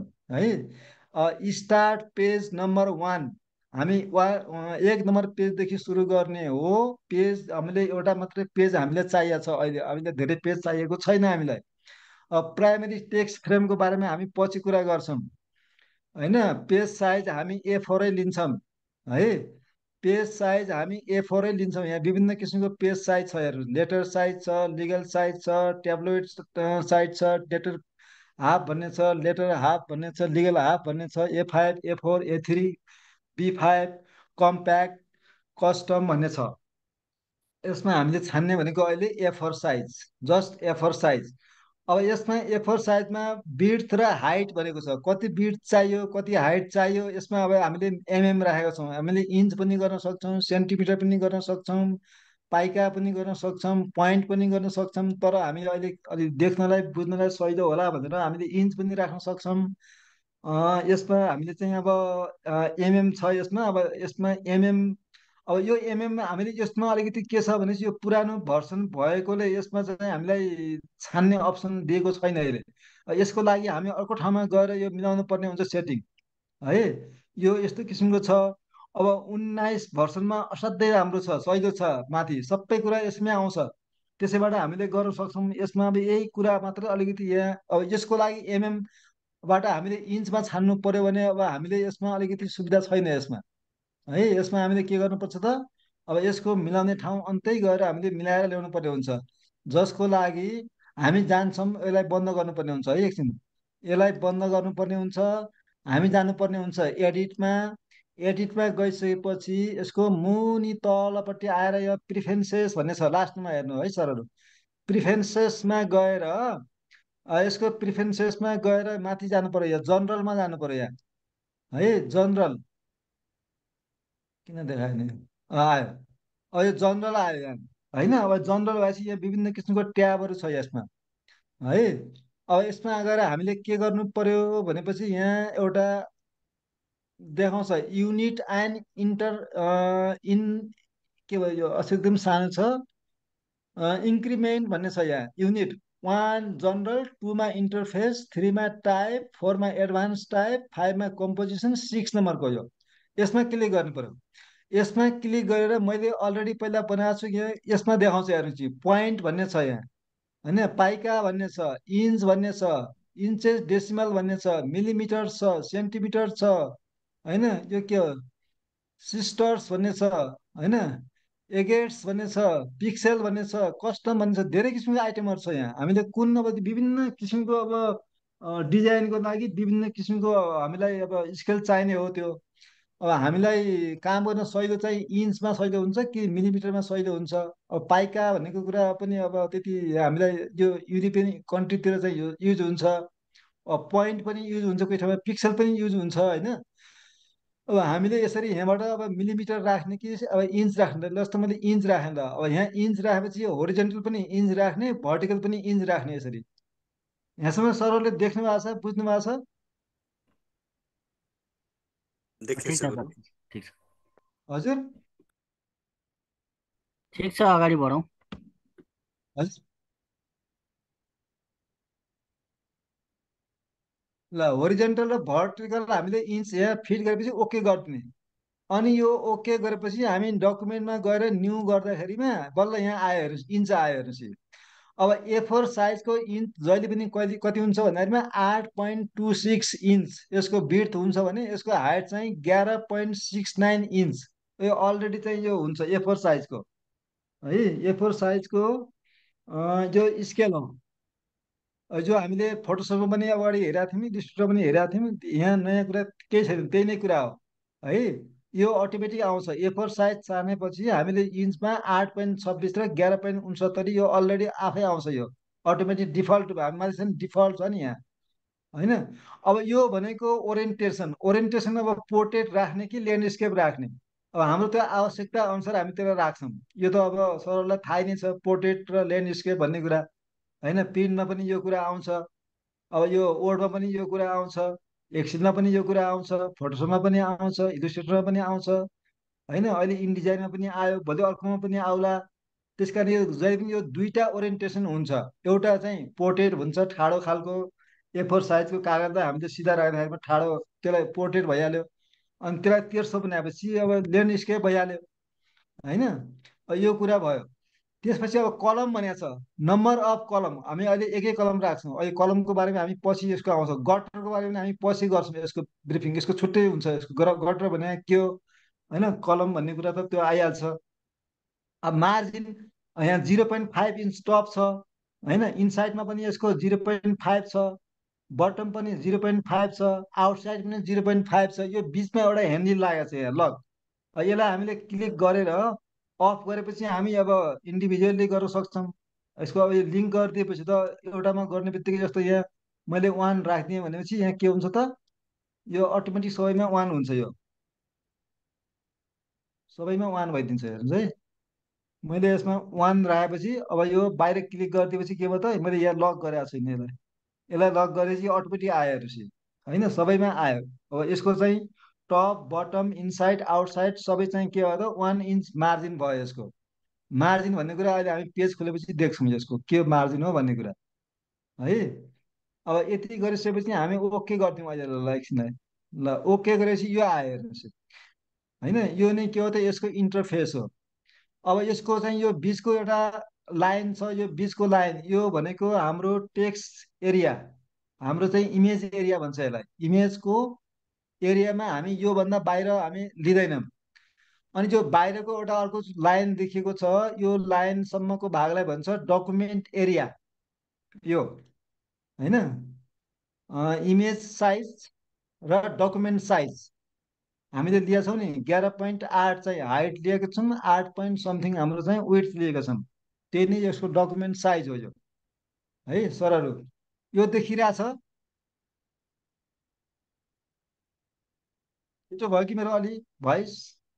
है। स्टार्ट पेज नम्बर वान हामी वा अ, एक नम्बर पेजदेखि सुरु गर्ने हो। पेज हामीले एउटा मात्रै पेज हामीले चाहिएको छ, अहिले हामीले धेरै पेज चाहिएको छैन हामीलाई। प्राइमेरी टेक्स्ट फ्रेमको बारेमा हामी पछि कुरा गर्छौँ होइन। पेज साइज हामी ए फोरै लिन्छौँ है। पेज साइज हामी ए फोरै लिन्छौँ। यहाँ विभिन्न किसिमको पेज साइज छ, हेर्नु, लेटर साइज छ, लिगल साइज छ, ट्याब्लोइड साइज छ, लेटर हाफ भन्ने छ, लेटर हाफ भन्ने छ, लिगल हाफ भन्ने छ, A five A four A three B five compact custom भन्ने छ। यसमा हामीले छान्ने भनेको अहिले A four size, just A four size. अब यसमा ए फोर साइजमा बिड्थ र हाइट भनेको छ, कति बिड्थ चाहियो कति हाइट चाहियो। यसमा अब हामीले एमएम राखेको छौँ, हामीले इन्च पनि गर्न सक्छौँ, सेन्टिमिटर पनि गर्न सक्छौँ, पाइका पनि गर्न सक्छौँ, पोइन्ट पनि गर्न सक्छौँ। तर हामीले अहिले अलिक देख्नलाई बुझ्नलाई सजिलो होला भनेर हामीले इन्च पनि राख्न सक्छौँ। अ, यसमा हामीले चाहिँ अब एमएम छ यसमा। अब यसमा एमएम, अब यो एमएममा हामीले यसमा अलिकति के छ भने चाहिँ यो पुरानो भर्सन भएकोले यसमा चाहिँ हामीलाई छान्ने अप्सन दिएको छैन अहिले। अ, यसको लागि हामी अर्को ठाउँमा गएर यो मिलाउनु पर्ने हुन्छ सेटिङ है। यो यस्तो किसिमको छ। अब उन्नाइस भर्सनमा असाध्यै राम्रो छ, सजिलो छ, माथि सबै कुरा यसमै आउँछ। त्यसैबाट हामीले गर्न सक्छौँ। यसमा अब यही कुरा मात्र अलिकति यहाँ, अब यसको लागि एमएम बाट हामीले इन्चमा छान्नु पर्यो भने अब हामीले यसमा अलिकति सुविधा छैन यसमा है। यसमा हामीले के गर्नुपर्छ त, अब यसको मिलाउने ठाउँ अन्तै गएर हामीले मिलाएर ल्याउनु पर्ने हुन्छ, जसको लागि हामी जान्छौँ यसलाई बन्द गर्नुपर्ने हुन्छ है। एकछिन यसलाई बन्द गर्नुपर्ने हुन्छ। हामी जानुपर्ने हुन्छ एडिटमा। एडिटमा गइसकेपछि यसको मुनि तलपट्टि आएर यो प्रिफेन्सेस भन्ने छ, लास्टमा हेर्नु है सरहरू। प्रिफेन्सेसमा गएर अ, यसको प्रिफरेन्सेसमा गएर माथि जानु पर्यो, यहाँ जनरलमा जानु पर्यो यहाँ है। जनरल किन देखाएन यो? अ, आयो। अब यो जनरल आयो यहाँ होइन। अब जनरल भएपछि यहाँ विभिन्न किसिमको ट्याबहरू छ यसमा है। अब यसमा गएर हामीले के गर्नु पर्यो भनेपछि यहाँ एउटा देखाउँछ युनिट एन्ड इन्टर इन, के भयो यो अस्ति एकदम सानो छ, इन्क्रिमेन्ट भन्ने छ यहाँ। युनिट वान जनरल, टूमा इन्टरफेस, थ्रीमा टाइप, फोरमा एडभान्स टाइप, फाइभमा कम्पोजिसन, सिक्स नम्बरको यो। यसमा क्लिक गर्नु पर्यो। यसमा क्लिक गरेर मैले अलरेडी पहिला बनाएको छु यहाँ। यसमा देखाउँछ हेर्नुहोस्, पोइन्ट भन्ने छ यहाँ होइन, पाइका भन्ने छ, इन्च भन्ने छ, इन्चेस डेसिमल भन्ने छ, मिलिमिटर छ, सेन्टिमिटर छ होइन। यो के हो, सिस्टर्स भन्ने छ होइन, एगेट्स भन्ने छ, पिक्सेल भन्ने छ, कस्टम भन्ने छ। धेरै किसिमको आइटमहरू छ यहाँ। हामीले कुन अब विभिन्न किसिमको अब अ, डिजाइनको लागि विभिन्न किसिमको हामीलाई अब स्केल चाहिने हो त्यो। अब हामीलाई काम गर्न सजिलो चाहिँ इन्चमा सजिलो हुन्छ कि मिलिमिटरमा सजिलो हुन्छ। अब पाइका भनेको कुरा पनि अब त्यति हामीलाई यो युरोपियन कन्ट्रीतिर चाहिँ यो युज हुन्छ। अब पोइन्ट पनि युज हुन्छ, कोही ठाउँमा पिक्सल पनि युज हुन्छ होइन। अब हामीले यसरी यहाँबाट अब मिलिमिटर राख्ने कि अब इन्च राख्ने, जस्तो मैले इन्च राखेँ ल। अब यहाँ इन्च राखेपछि होरिजेन्टल पनि इन्च राख्ने, भर्टिकल पनि इन्च राख्ने यसरी। यहाँसम्म सरहरूले देख्नु भएको छ, बुझ्नु भएको छ? ठिक छ सर, ठिक छ, हजुर ठिक छ, अगाडि बढौँ। हजुर ल, होरिजेन्टल र भर्टिकल हामीले इन्च यहाँ फिट गरेपछि ओके गरिदिने। अनि यो ओके गरेपछि हामी डकुमेन्टमा गएर न्यू गर्दाखेरिमा बल्ल यहाँ आयो हेर्नुहोस्, इन्च आयो हेर्नुहोस्। यो अब ए फोर साइजको इन्च जहिले पनि कहिले कति हुन्छ भन्दाखेरिमा आठ पोइन्ट टू सिक्स इन्च यसको बिड्थ हुन्छ भने यसको हाइट चाहिँ एघार पोइन्ट सिक्स नाइन इन्च। यो अलरेडी चाहिँ यो हुन्छ ए फोर साइजको है। ए फोर साइजको यो स्केल हो। अ, जो हामीले फोटोसपमा पनि अगाडि हेरेका थियौँ, इलिस्ट्रेटरमा पनि हेरेका थियौँ। यहाँ नयाँ कुरा केही छैन, त्यही नै कुरा हो है। यो अटोमेटिक आउँछ। ए फोर साइज छानेपछि हामीले इन्चमा आठ पोइन्ट छब्बिस र एघार पोइन्ट उन्सत्तरी यो अलरेडी आफै आउँछ। यो अटोमेटिक डिफल्ट हामीले चाहिँ डिफल्ट छ नि यहाँ होइन। अब यो भनेको ओरिएन्टेसन। ओरिएन्टेसन अब पोर्ट्रेट राख्ने कि ल्यान्डस्केप राख्ने, अब हाम्रो त्यो आवश्यकता अनुसार हामी त्यसलाई राख्छौँ। यो त अब सरलाई थाहै नै छ पोर्ट्रेट र ल्यान्डस्केप भन्ने कुरा होइन। प्रिन्टमा पनि यो कुरा आउँछ, अब यो वर्डमा पनि यो कुरा आउँछ, एक्सेलमा पनि यो कुरा आउँछ, फोटोसपमा पनि आउँछ, इलिस्ट्रेटरमा पनि आउँछ होइन। अहिले इनडिजाइनमा पनि आयो, भोलि अर्कोमा पनि आउला। त्यस कारण यो जहिले पनि यो दुईटा ओरिएन्टेसन हुन्छ। एउटा चाहिँ पोर्ट्रेट हुन्छ ठाडो खालको, ए फोर साइजको कागजलाई हामीले सिधा राख्दाखेरि ठाडो, त्यसलाई पोर्ट्रेट भइहाल्यो। अनि त्यसलाई तेर्सो बनाएपछि अब ल्यान्डस्केप भइहाल्यो होइन। अब यो कुरा भयो। त्यसपछि अब कलम भनेको छ, नम्बर अफ कलम। हामी अहिले एकै कलम राख्छौँ। अहिले कलमको बारेमा हामी पछि यसको आउँछ, गटरको बारेमा हामी पछि गर्छौँ यसको ब्रिफिङ। यसको छुट्टै हुन्छ यसको गर- गटर भने के हो होइन। कलम भन्ने कुरा त त्यो आइहाल्छ। अब मार्जिन यहाँ zero point five inch top छ होइन। इनसाइडमा पनि यसको जिरो पोइन्ट फाइभ छ, बटम पनि जिरो पोइन्ट फाइभ छ, आउटसाइड पनि जिरो पोइन्ट फाइभ छ। यो बिचमा एउटा ह्यान्डल लागेको छ यहाँ। ल, अब यसलाई हामीले क्लिक गरेर अफ गरेपछि हामी अब इन्डिभिजुअली गर्न सक्छौँ। यसको अब यो लिङ्क गरिदिएपछि त एउटामा गर्ने बित्तिकै जस्तो यहाँ मैले वान राखिदिएँ भनेपछि यहाँ के हुन्छ त, यो अटोमेटिक सबैमा वान हुन्छ। यो सबैमा वान भइदिन्छ हेर्नुहोस् है। मैले यसमा वान राखेपछि अब यो बाहिर क्लिक गरिदिएपछि के भयो त मैले यहाँ लक गरेको छैन यसलाई यसलाई लक गरेपछि अटोमेटिक आयो हेर्नुहोस् होइन सबैमा आयो। अब यसको चाहिँ टप बटम इनसाइड आउटसाइड सबै चाहिँ के भयो त वान इन्च मार्जिन भयो यसको। मार्जिन भन्ने कुरा अहिले हामी पेज खोलेपछि देख्छौँ यसको के मार्जिन हो भन्ने कुरा है। अब यति गरिसकेपछि हामी ओके गरिदिउँ अहिले ल एकछिनलाई ल ओके गरेपछि यो आयो हेर्नुहोस् होइन यो नै के हो त यसको इन्टरफेस हो। अब यसको चाहिँ यो बिचको एउटा लाइन छ यो बिचको लाइन यो भनेको हाम्रो टेक्स्ट एरिया हाम्रो चाहिँ इमेज एरिया भन्छ यसलाई इमेजको एरियामा हामी योभन्दा बाहिर हामी लिँदैनौँ। अनि जो बाहिरको एउटा अर्को लाइन देखिएको छ यो लाइनसम्मको भागलाई भन्छ डकुमेन्ट एरिया यो होइन इमेज साइज र डकुमेन्ट साइज हामीले लिएका छौँ नि एघार पोइन्ट आठ चाहिँ हाइट लिएका छौँ आठ पोइन्ट समथिङ हाम्रो चाहिँ वेट लिएका छौँ त्यही नै यसको डकुमेन्ट साइज हो यो है सरहरू यो देखिरहेछ छिटो भयो कि मेरो अलि भोइस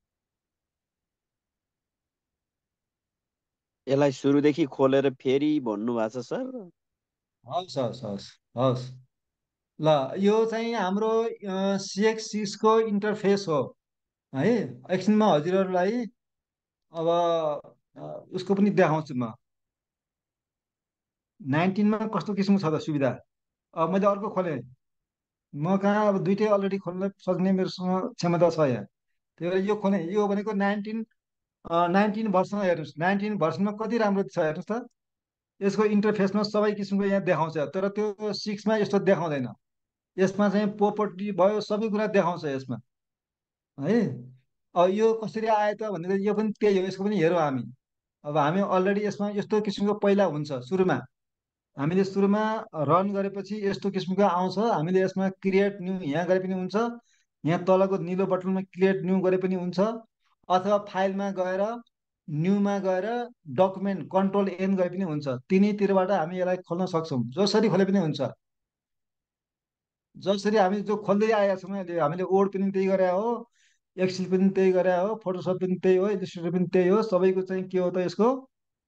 यसलाई सुरुदेखि खोलेर फेरि भन्नु भएको छ सर। हस् हस् हस् हस् ल यो चाहिँ हाम्रो सिएक्स सिक्सको इन्टरफेस हो है। एकछिनमा हजुरहरूलाई अब उसको पनि देखाउँछु म नाइन्टिनमा कस्तो किसिमको छ त सुविधा। अब मैले अर्को खोलेँ म कहाँ अब दुइटै अलरेडी खोल्न सक्ने मेरोसँग क्षमता छ यहाँ त्यही भएर यो खोलेँ यो भनेको नाइन्टिन नाइन्टिन भर्सन हेर्नुहोस् नाइन्टिन भर्सनमा कति राम्रो छ हेर्नुहोस् त यसको इन्टरफेसमा सबै किसिमको यहाँ देखाउँछ तर त्यो सिक्समा यस्तो देखाउँदैन। यसमा चाहिँ पोपर्टी भयो सबै कुरा देखाउँछ यसमा है। अब यो कसरी आयो त भनेर यो पनि त्यही हो यसको पनि हेरौँ हामी। अब हामी अलरेडी यसमा यस्तो किसिमको पहिला हुन्छ सुरुमा हामीले सुरुमा रन गरेपछि यस्तो किसिमको आउँछ हामीले यसमा क्रिएट न्यू यहाँ गरे पनि हुन्छ यहाँ तलको निलो बटनमा क्रिएट न्यू गरे पनि हुन्छ अथवा फाइलमा गएर न्यूमा गएर डकुमेन्ट कन्ट्रोल एन गरे पनि हुन्छ तिनैतिरबाट हामी यसलाई खोल्न सक्छौँ जसरी खोले पनि हुन्छ। जसरी हामी जो खोल्दै आएका छौँ अहिले हामीले वर्ड पनि त्यही गरे हो एक्सेल पनि त्यही गरे हो फोटोसप पनि त्यही हो इलिस्ट्रेटर पनि त्यही हो सबैको चाहिँ के हो त यसको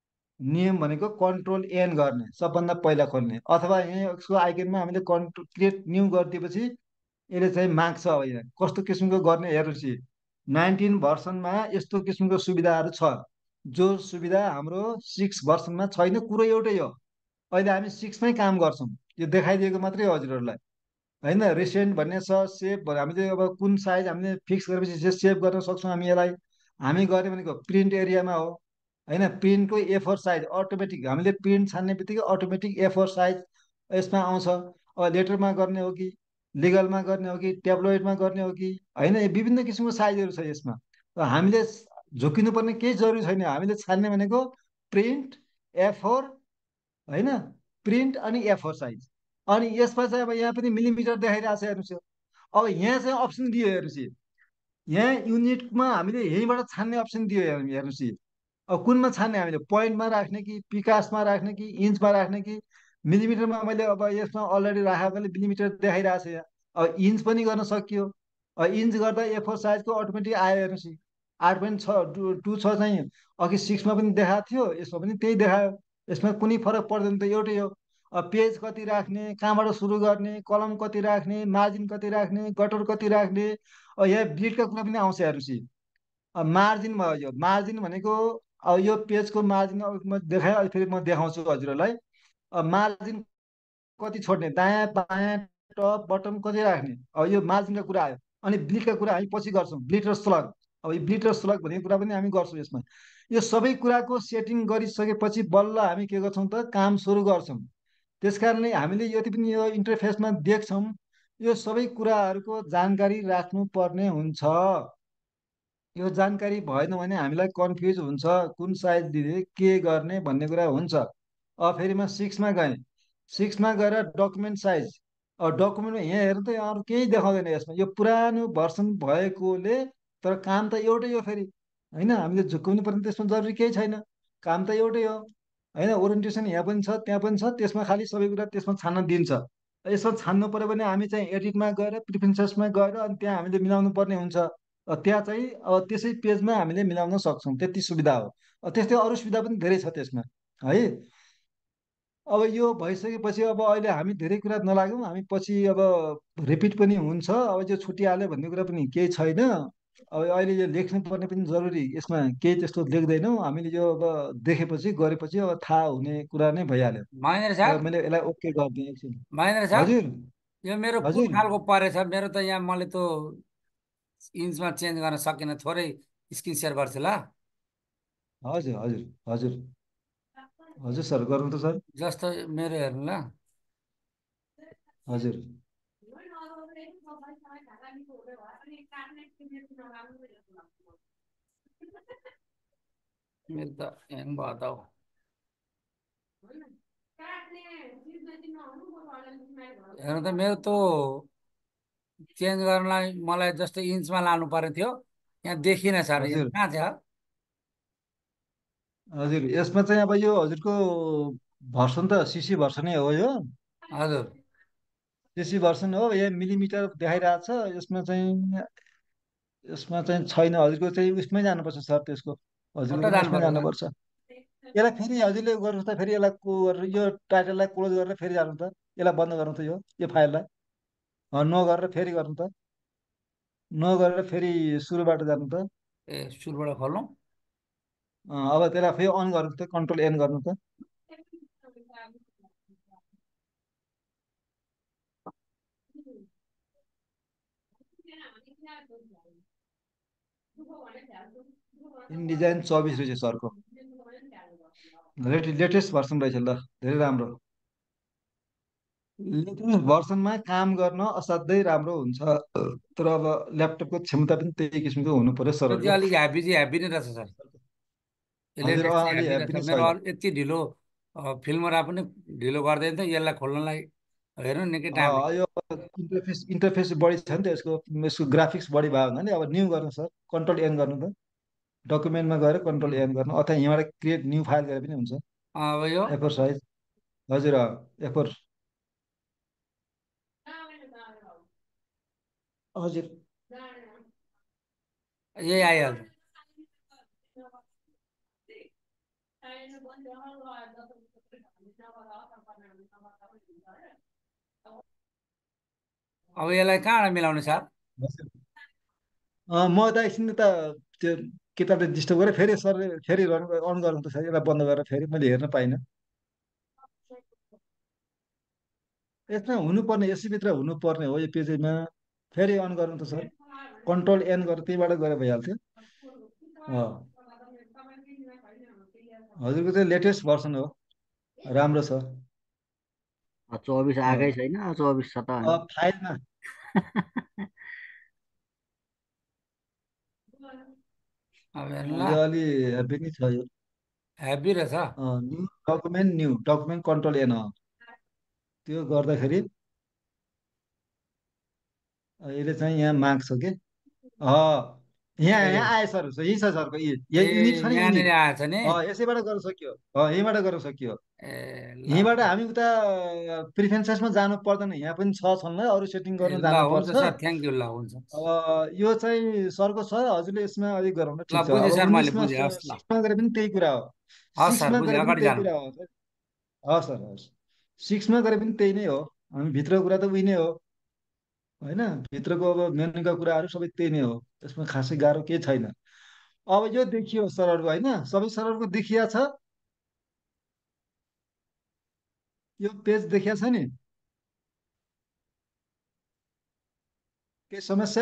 नियम भनेको कन्ट्रोल एन गर्ने सबभन्दा पहिला खोल्ने अथवा यहाँ यसको आइकनमा हामीले कन्ट्रोल क्रिएट न्यू गरिदिएपछि यसले चाहिँ माग्छ। अब यहाँ कस्तो किसिमको गर्ने हेर्नुहोस् नाइन्टिन भर्सनमा यस्तो किसिमको सुविधाहरू छ जो सुविधा हाम्रो सिक्स भर्सनमा छैन कुरो एउटै हो अहिले हामी सिक्समै काम गर्छौँ यो देखाइदिएको मात्रै हो हजुरहरूलाई होइन। रिसेन्ट भन्ने छ सेभ हामीले अब कुन साइज हामीले फिक्स गरेपछि चाहिँ सेभ गर्न सक्छौँ हामी यसलाई हामी गर्ने भनेको प्रिन्ट एरियामा हो होइन प्रिन्टको ए फोर साइज अटोमेटिक हामीले प्रिन्ट छान्ने बित्तिकै अटोमेटिक ए फोर साइज यसमा आउँछ। अब लेटरमा गर्ने हो कि लिगलमा गर्ने हो कि ट्याब्लोइडमा गर्ने हो कि होइन विभिन्न किसिमको साइजहरू छ यसमा र हामीले झुकिनु पर्ने केही जरुरी छैन हामीले छान्ने भनेको प्रिन्ट ए फोर होइन प्रिन्ट अनि ए फोर साइज अनि यसमा चाहिँ अब यहाँ पनि मिलिमिटर देखाइरहेको छ हेर्नुहोस् अब यहाँ चाहिँ अप्सन दियो हेर्नुहोस् यहाँ युनिटमा हामीले यहीँबाट छान्ने अप्सन दियो हेर्नुहोस् अब कुनमा छान्ने हामीले पोइन्टमा राख्ने कि पिकासमा राख्ने कि इन्चमा राख्ने कि मिलिमिटरमा मैले अब यसमा अलरेडी राखेकोले मिलिमिटर देखाइरहेको छ यहाँ अब इन्च पनि गर्न सकियो। अब इन्च गर्दा ए फोर साइजको अटोमेटिक आयो हेर्नुहोस् आठ पोइन्ट छ टु टू छ चाहिँ अघि सिक्समा पनि देखाएको थियो यसमा पनि त्यही देखायो यसमा कुनै फरक पर्दैन त एउटै हो। अब पेज कति राख्ने कहाँबाट सुरु गर्ने कलम कति राख्ने मार्जिन कति राख्ने गटर कति राख्ने अब यहाँ ब्लिडका कुरा पनि आउँछ हेर्नुहोस् अब मार्जिन भयो यो मार्जिन भनेको अब यो पेजको मार्जिन अब म देखाएँ अहिले फेरि म देखाउँछु हजुरहरूलाई। अब मार्जिन कति छोड्ने दायाँ बायाँ टप बटम कति राख्ने अब यो मार्जिनका कुरा आयो अनि ब्लिडका कुरा हामी पछि गर्छौँ ब्लिड र स्लग अब यो ब्लिड र स्लग भन्ने कुरा पनि हामी गर्छौँ यसमा। यो सबै कुराको सेटिङ गरिसकेपछि बल्ल हामी के गर्छौँ त काम सुरु गर्छौँ। त्यस कारणले हामीले यति पनि यो इन्टरफेसमा देख्छौँ यो सबै कुराहरूको जानकारी राख्नुपर्ने हुन्छ। यो जानकारी भएन भने हामीलाई कन्फ्युज हुन्छ कुन साइज दिने के गर्ने भन्ने कुरा हुन्छ। अब फेरि म सिक्समा गएँ सिक्समा गएर डकुमेन्ट साइज अब डकुमेन्टमा यहाँ हेर्नु त अरू केही देखाउँदैन यसमा यो पुरानो भर्सन भएकोले तर काम त एउटै हो फेरि होइन हामीले झुक्काउनु पर्ने त्यसमा जरुरी केही छैन काम त एउटै हो होइन। ओरिएन्टेसन यहाँ पनि छ त्यहाँ पनि छ त्यसमा खालि सबै कुरा त्यसमा छान्न दिन्छ। यसमा छान्नु पऱ्यो भने हामी चाहिँ एडिटमा गएर प्रिफरेन्सेसमा गएर अनि त्यहाँ हामीले मिलाउनु पर्ने हुन्छ त्यहाँ चाहिँ अब त्यसै पेजमा हामीले मिलाउन सक्छौँ त्यति सुविधा हो। त्यस्तै अरू सुविधा पनि धेरै छ त्यसमा है। अब यो भइसकेपछि अब अहिले हामी धेरै कुरा नलागौँ, हामी पछि अब रिपिट पनि हुन्छ, अब त्यो छुट्टिहाल्यो भन्ने कुरा पनि केही छैन। अब अहिले यो लेख्नु पर्ने पनि जरुरी, यसमा केही त्यस्तो लेख्दैनौँ हामीले, यो अब देखेपछि गरेपछि अब थाहा हुने कुरा नै भइहाल्यो। महेन्द्र अब सर मैले यसलाई ओके गरिदिएँ एकछिन। महेन्द्र सर हजुर यो मेरो कुन हजुर खालको परेछ मेरो त यहाँ मैले त इन्चमा चेन्ज गर्न सकिनँ थोरै स्क्रिन सेयर गर्छु ल हजुर हजुर हजुर हजुर सर गरौँ त सर। जस्तो मेरो हेर्नु ल हजुर मेरो त ह्याङ भयो त हौ। हेर्नु त मेरो त चेन्ज गर्नलाई मलाई जस्तो इन्चमा लानु पर्ने थियो, यहाँ देखिन सर, यहाँ हजुर कहाँ छ? हजुर यसमा चाहिँ अब यो हजुरको भर्सन त सिसी भर्सनै हो यो। हजुर सिसी भर्सन हो, यहाँ मिलिमिटर देखाइरहेको छ, यसमा चाहिँ यसमा चाहिँ छैन, हजुरको चाहिँ उयसमै जानुपर्छ सर, त्यसको हजुरको कता पनि यसमै जानुपर्छ सर? जानुपर्छ। यसलाई फेरि हजुरले गर्नुहोस् त, फेरि यसलाई को गरेर यो टाइटललाई क्लोज गरेर फेरि जानु त, यसलाई बन्द गर्नु त, यो यो फाइललाई अँ, नो गरेर फेरि गर्नु त, नो गरेर फेरि सुरुबाट जानु त। ए सुरुबाट खोलौँ। अँ, अब त्यसलाई फेरि अन गर्नु त, कन्ट्रोल एन गर्नु त। इनडिजाइन चौबिस रहेछ सरको, लेटे लेटेस्ट भर्सन रहेछ ल, धेरै राम्रो। लेटेस्ट भर्सनमा काम गर्न असाध्यै राम्रो हुन्छ, तर अब ल्यापटपको क्षमता पनि त्यही किसिमको हुनु पर्यो यो चाहिँ सरहरूको। अलिक ह्याप्पी चाहिँ ह्याप्पी नै रहेछ सर, हजुर लेटेस्ट अँ, चाहिँ अलि ह्याप्पी ह्याप्पी नै रहेछ। छ मेरो यो। अरू यति ढिलो फिल्मरा पनि ढिलो गर्दैन थियो, यसलाई खोल्नलाई हेर्नु निकै टाइम अँ, यो इन्टरफेस इन्टरफेस बढी छ नि त यसको, यसको ग्राफिक्स बढी भयो भने अब न्यू गर्नु सर, कन्ट्रोल एन गर्नु त, डकुमेन्टमा गएर कन्ट्रोल लाग्यो। एन गर्नु, अथवा यहाँबाट क्रिएट न्यू फाइल गरेर पनि हुन्छ। अब यो एफोर साइज हजुर अँ, एफोर हजुर यही आइहाल्छ। अब यसलाई कहाँबाट मिलाउने सर? अँ, म त एकछिन त त्यो किताबले डिस्टर्ब गरेँ, फेरि सर फेरि रन अन गर्नु त सर, यसलाई बन्द गरेर फेरि मैले हेर्न पाइनँ। यसमा हुनुपर्ने यसैभित्र हुनुपर्ने हो यो पेजमा, फेरि अन गर्नु त सर, कन्ट्रोल एन गरेर त्यहीबाट गएर भइहाल्थ्यो। अँ, हजुरको चाहिँ लेटेस्ट भर्सन हो, राम्रो छ। चौबिस अँ, आएकै छैन, चौबिस छ त अनि। अँ, फाइलमा अब हेर्नु यो ल, अलि हेभी नै छ यो। ह्याप्पी रहेछ। अँ, new document new document control N, अँ, त्यो गर्दाखेरि अँ, यसले चाहिँ यहाँ माग्छ कि अँ, यहाँ ए यहाँ आयो सर, यही छ सरको, यी ए यही युनिट छ नि, यहाँनिर युनिट आएछ नि। अँ, यसैबाट गर्न सकियो, अँ, यहीँबाट गर्न सकियो। ए ल यहीँबाट हामी उता प्रिफरेन्सेसमा जानु पर्दैन, यहाँ पनि छ छन्, अरू सेटिङ ए गर्न ल जानुपर्छ। हुन्छ सर, थ्याङ्क यू, ल हुन्छ। अब यो चाहिँ सरको छ, हजुरले यसमा अलिक गराउन ल ठिक छ। बुझेँ अब सर, मैले उन्नाइसमा बुझेँ, हस् ल, सिक्समा गरे पनि त्यही कुरा हो, हस् सर सिक्समा बुझेँ, गरे पनि अगाडि त्यही जानु। कुरा हो। हस् सर हस्, सिक्समा गरे पनि त्यही नै हो, हामी भित्रको कुरा त उही नै हो होइन, भित्रको अब मेनुका कुराहरू सबै त्यही नै हो, त्यसमा खासै गाह्रो केही छैन। अब यो देखियो सरहरू होइन, सबै सरहरूको देखिया छ, यो पेज देखिया छ नि, केही समस्या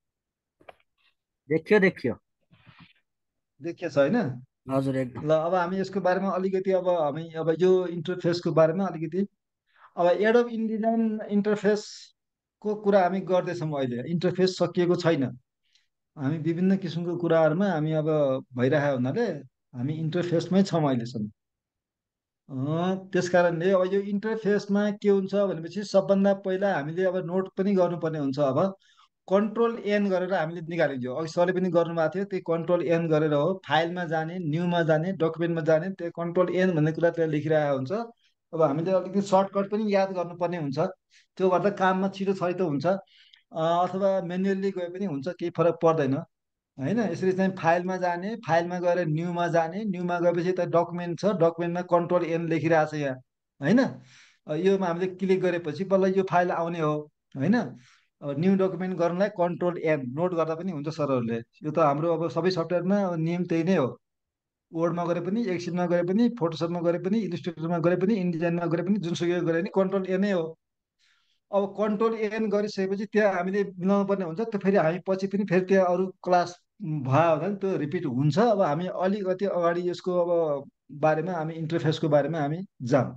देखियो देखियो देखिया छ होइन। हजुर एकदम। ल अब हामी यसको बारेमा अलिकति, अब हामी अब यो इन्टरफेसको बारेमा अलिकति, अब एडोब इन्डिजाइन इन्टरफेसको कुरा हामी गर्दैछौँ। अहिले इन्टरफेस सकिएको छैन, हामी विभिन्न किसिमको कुराहरूमा हामी अब भइरहेको हुनाले हामी इन्टरफेसमै छौँ अहिलेसम्म। अँ, त्यस कारणले अब यो इन्टरफेसमा के हुन्छ भनेपछि सबभन्दा पहिला हामीले अब नोट पनि गर्नुपर्ने हुन्छ। अब कन्ट्रोल एन गरेर हामीले निकालिदियो, अघि सरले पनि गर्नुभएको थियो, त्यही कन्ट्रोल एन गरेर हो फाइलमा जाने, न्यूमा जाने, डकुमेन्टमा जाने, त्यो कन्ट्रोल एन भन्ने कुरा त्यहाँ लेखिरहेको हुन्छ। अब हामीले अलिकति सर्टकट पनि याद गर्नुपर्ने हुन्छ, त्यो गर्दा काममा छिटो छिटो हुन्छ। अँ, अथवा मेनुअल्ली गए पनि हुन्छ, केही फरक पर्दैन। होइन। यसरी चाहिँ फाइलमा जाने, फाइलमा गएर न्यूमा जाने, न्यूमा गएपछि त डकुमेन्ट छ, डकुमेन्टमा कन्ट्रोल एन लेखिरहेको छ यहाँ होइन। अ, योमा हामीले क्लिक गरेपछि बल्ल यो फाइल आउने हो होइन। अब न्यू डकुमेन्ट गर्नलाई कन्ट्रोल एन नोट गर्दा पनि हुन्छ सरहरूले। यो त हाम्रो अब सबै सफ्टवेयरमा नियम त्यही नै हो। वर्डमा गरे पनि, एक्सेलमा गरे पनि, फोटोसपमा गरे पनि, इलिस्ट्रेटरमा गरे पनि, इन्डिजाइनमा गरे पनि, जुनसुकै गरे पनि कन्ट्रोल एनै हो। अब कन्ट्रोल एन गरिसकेपछि त्यहाँ हामीले मिलाउनु पर्ने हुन्छ। त्यो फेरि हामी पछि पनि फेरि त्यहाँ अरू क्लास भयो भने त्यो रिपिट हुन्छ। अब हामी अलिकति अगाडि यसको अब बारेमा हामी इन्टरफेसको बारेमा हामी जाउँ।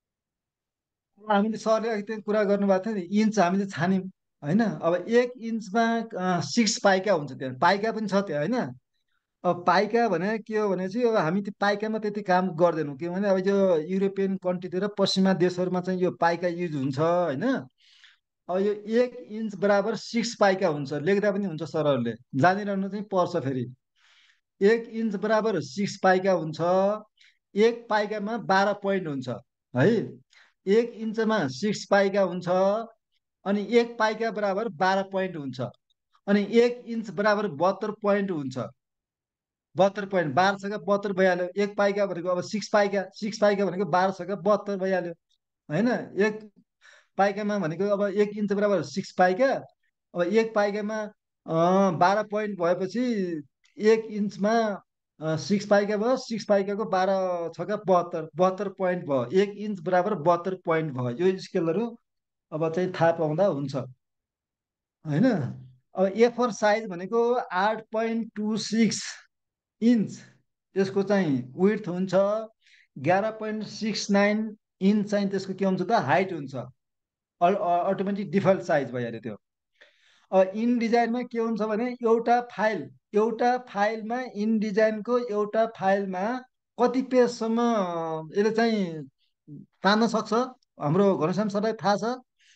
हामीले सरले अघि त्यो कुरा गर्नुभएको थियो नि, इन्च हामीले छान्यौँ होइन। अब एक इन्चमा सिक्स पाइका हुन्छ, त्यहाँ पाइका पनि छ त्यहाँ होइन। अब पाइका भने के हो भने चाहिँ अब हामी त्यो पाइकामा त्यति काम गर्दैनौँ, किनभने अब यो युरोपियन कन्ट्रीतिर पश्चिमा देशहरूमा चाहिँ यो पाइका युज हुन्छ होइन। अब यो एक इन्च बराबर सिक्स पाइका हुन्छ, लेख्दा पनि हुन्छ, सरहरूले जानिरहनु चाहिँ पर्छ। फेरि एक इन्च बराबर सिक्स पाइका हुन्छ। एक पाइकामा बाह्र पोइन्ट हुन्छ है। एक इन्चमा सिक्स पाइका हुन्छ, अनि एक पाइका बराबर बाह्र पोइन्ट हुन्छ, अनि एक इन्च बराबर बहत्तर पोइन्ट हुन्छ। बहत्तर पोइन्ट बाह्र सका बहत्तर भइहाल्यो। एक पाइका भनेको अब सिक्स पाइका, सिक्स पाइका भनेको बाह्र सका बहत्तर भइहाल्यो होइन। एक पाइकामा भनेको अब एक इन्च बराबर सिक्स पाइका। अब एक पाइकामा बाह्र पोइन्ट भएपछि एक इन्चमा सिक्स पाइका भयो, सिक्स पाइकाको बाह्र छका बहत्तर, बहत्तर पोइन्ट भयो। एक इन्च बराबर बहत्तर पोइन्ट भयो। यो स्केलहरू अब चाहिँ थाहा पाउँदा हुन्छ होइन। अब ए फोर साइज भनेको आठ पोइन्ट टू सिक्स इन्च यसको चाहिँ विड्थ हुन्छ। एघार पोइन्ट सिक्स नाइन इन्च चाहिँ त्यसको के हुन्छ त हाइट हुन्छ। अटोमेटिक डिफल्ट साइज भइहाल्यो त्यो। अब इन डिजाइनमा के हुन्छ भने एउटा फाइल एउटा फाइलमा इन डिजाइनको एउटा फाइलमा कति पेजसम्म यसले चाहिँ तान्न सक्छ हाम्रो घनश्याम सरलाई थाहा छ?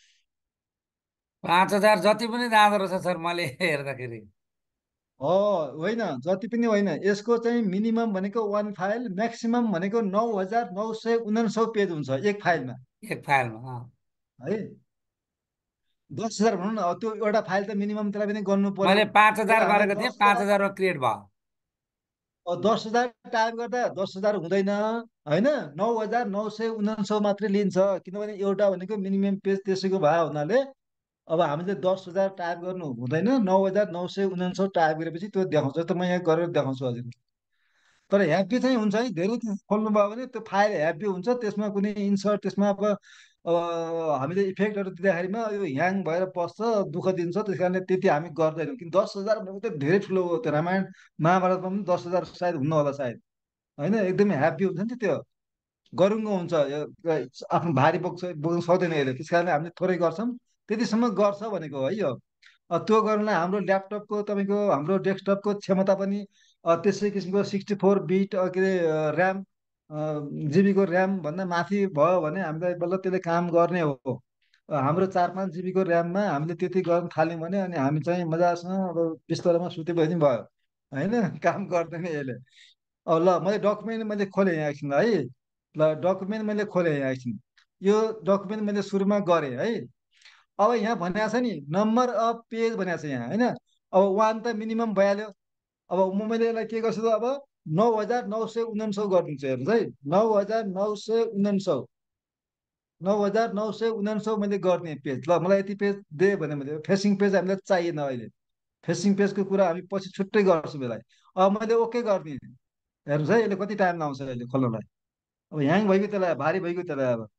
पाँच हजार जति पनि जाँदो रहेछ सर मैले हेर्दाखेरि। हो होइन, जति पनि होइन। यसको चाहिँ मिनिमम भनेको वान फाइल, म्याक्सिमम भनेको नौ हजार नौ सय उनासौ पेज हुन्छ एक फाइलमा। एक फाइलमा है दस हजार भनौँ न। अब त्यो एउटा फाइल त मिनिमम त्यसलाई पनि गर्नु पर्यो। मैले पाँच हजार हामीलाई गरेको थिएँ, दस पाँच हजार हजारमा क्रिएट भयो। दस हजार टाइप गर्दा दस हजार हुँदैन होइन। नौ हजार नौ सय उनासौ मात्रै लिन्छ, किनभने एउटा भनेको मिनिमम पेज त्यसैको भयो हुनाले अब हामीले दस हजार टाइप गर्नु हुँदैन। नौ हजार नौ सय उनासौ टाइप गरेपछि त्यो देखाउँछ। त म यहाँ गरेर देखाउँछु हजुर। तर ह्याप्पी चाहिँ हुन्छ है, धेरै खोल्नुभयो भने त्यो फाइल ह्याप्पी हुन्छ। त्यसमा कुनै इन्सर्ट, त्यसमा अब हामीले इफेक्टहरू दिँदाखेरिमा यो ह्याङ भएर बस्छ, दुःख दिन्छ। त्यस कारणले त्यति हामी गर्दैनौँ। कि दस हजार भनेको त धेरै ठुलो हो। त्यो रामायण महाभारतमा पनि दस हजार सायद हुन्न होला सायद होइन। एकदमै ह्याप्पी हुन्छ नि त्यो, गरुङ्गो हुन्छ। आफ्नो भारी बोक्छ, बोक्न सक्दैन यसले। त्यस कारणले हामीले थोरै गर्छौँ, त्यतिसम्म गर्छ भनेको है यो। त्यो गर्नलाई हाम्रो ल्यापटपको तपाईँको हाम्रो डेस्कटपको क्षमता पनि त्यसै किसिमको सिक्सटी फोर बिट के अरे ऱ्याम जिबीको ऱ्याम भन्दा माथि भयो भने हामीलाई बल्ल त्यसले काम गर्ने हो। हाम्रो चार पाँच जिबीको ऱ्याममा हामीले त्यति गर्न थाल्यौँ भने अनि हामी चाहिँ मजासँग अब बिस्तारमा सुतेपछि भयो होइन, काम गर्दैन यसले। अब ल मैले डकुमेन्ट मैले खोलेँ यहाँ एकछिन है। ल डकुमेन्ट मैले खोलेँ यहाँ एकछिन। यो डकुमेन्ट मैले सुरुमा गरेँ है। अब यहाँ भनेको छ नि नम्बर अफ पेज भनेको छ यहाँ होइन। अब वान त मिनिमम भइहाल्यो। अब म मैले यसलाई के गर्छु त अब नौ हजार नौ सय उनासौ गरिदिन्छु हेर्नुहोस् है। नौ हजार नौ सय उनासौ नौ हजार नौ सय उनासौ मैले गरिदिएँ पेज। ल मलाई यति पेज दे भने मैले फेसिङ पेज हामीलाई चाहिएन अहिले। फेसिङ पेजको कुरा हामी पछि छुट्टै गर्छौँ यसलाई। अब मैले ओके गरिदिएँ हेर्नुहोस् है। यसले कति टाइम लाउँछ अहिले खोल्नलाई। अब ह्याङ भइगयो त्यसलाई, भारी भइगयो त्यसलाई अब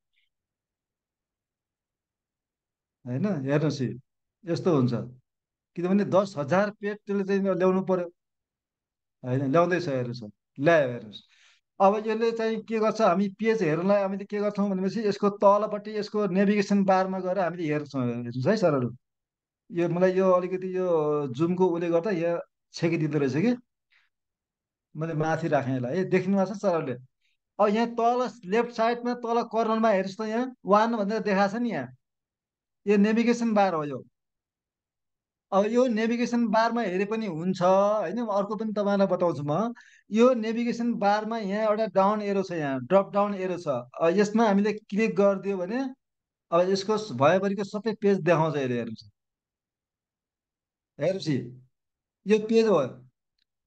होइन। हेर्नुहोस् यस्तो हुन्छ, किनभने दस हजार पेज त्यसले चाहिँ ल्याउनु पर्यो होइन। ल्याउँदैछ हेर्नुहोस्, ल्यायो हेर्नुहोस्। अब यसले चाहिँ के गर्छ, हामी पेज हेर्नलाई हामीले के गर्छौँ भनेपछि यसको तलपट्टि यसको नेभिगेसन बारमा गएर हामीले हेर्छौँ। हेर्नुहोस् है सरहरू, यो मलाई यो अलिकति यो जुमको उसले गर्दा यहाँ छेकिदिँदो रहेछ कि मैले माथि राखेँ यसलाई है। देख्नु भएको छ सरहरूले? अब यहाँ तल लेफ्ट साइडमा तल कर्नरमा हेर्नुहोस् त, यहाँ वान भनेर देखाएको छ नि। यहाँ यो नेभिगेसन बार हो यो। अब यो नेभिगेसन बारमा हेरे पनि हुन्छ होइन। अर्को पनि तपाईँलाई बताउँछु म। यो नेभिगेसन बारमा यहाँ एउटा डाउन एरो छ, यहाँ ड्रप डाउन एरो छ। अब यसमा हामीले क्लिक गरिदियो भने अब यसको भएभरिको सबै पेज देखाउँछ यसले। हेर्नुहोस् हेर्नुहोस् यो पेज हो।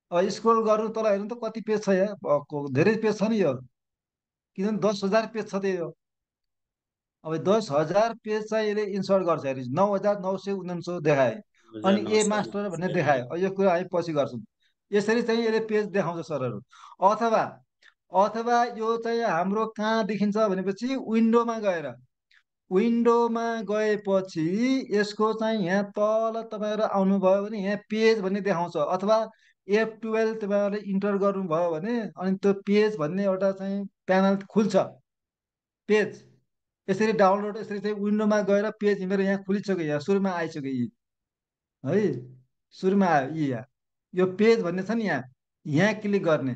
अब स्क्रोल गर्नु तल हेर्नु त कति पेज छ यहाँ, अब को- धेरै पेज छ नि यो, किनभने दस हजार पेज छ त्यो। अब दस हजार पेज चाहिँ यसले इन्सर्ट गर्छ हेरि, नौ हजार नौ सय उनान्सय देखाए, हजार अनि नौ ए सय मास्टर भन्ने देखाए। अब यो कुरा हामी पछि गर्छौँ। यसरी चाहिँ यसले पेज देखाउँछ सरहरू। अथवा अथवा यो चाहिँ हाम्रो कहाँ देखिन्छ भनेपछि विन्डोमा गएर, विन्डोमा गएपछि यसको चाहिँ यहाँ तल तपाईँहरू आउनुभयो भने यहाँ पेज भन्ने देखाउँछ, अथवा एफ टुवेल्भ तपाईँहरूले इन्टर गर्नुभयो भने अनि त्यो पेज भन्ने एउटा चाहिँ प्यानल खुल्छ। पेज यसरी डाउनलोड, यसरी चाहिँ विन्डोमा गएर पेज मेरो यहाँ खुलिसक्यो, यहाँ सुरुमा आइसक्यो यी है, सुरुमा आयो यी यहाँ, यो पेज भन्ने छ नि यहाँ, यहाँ क्लिक गर्ने।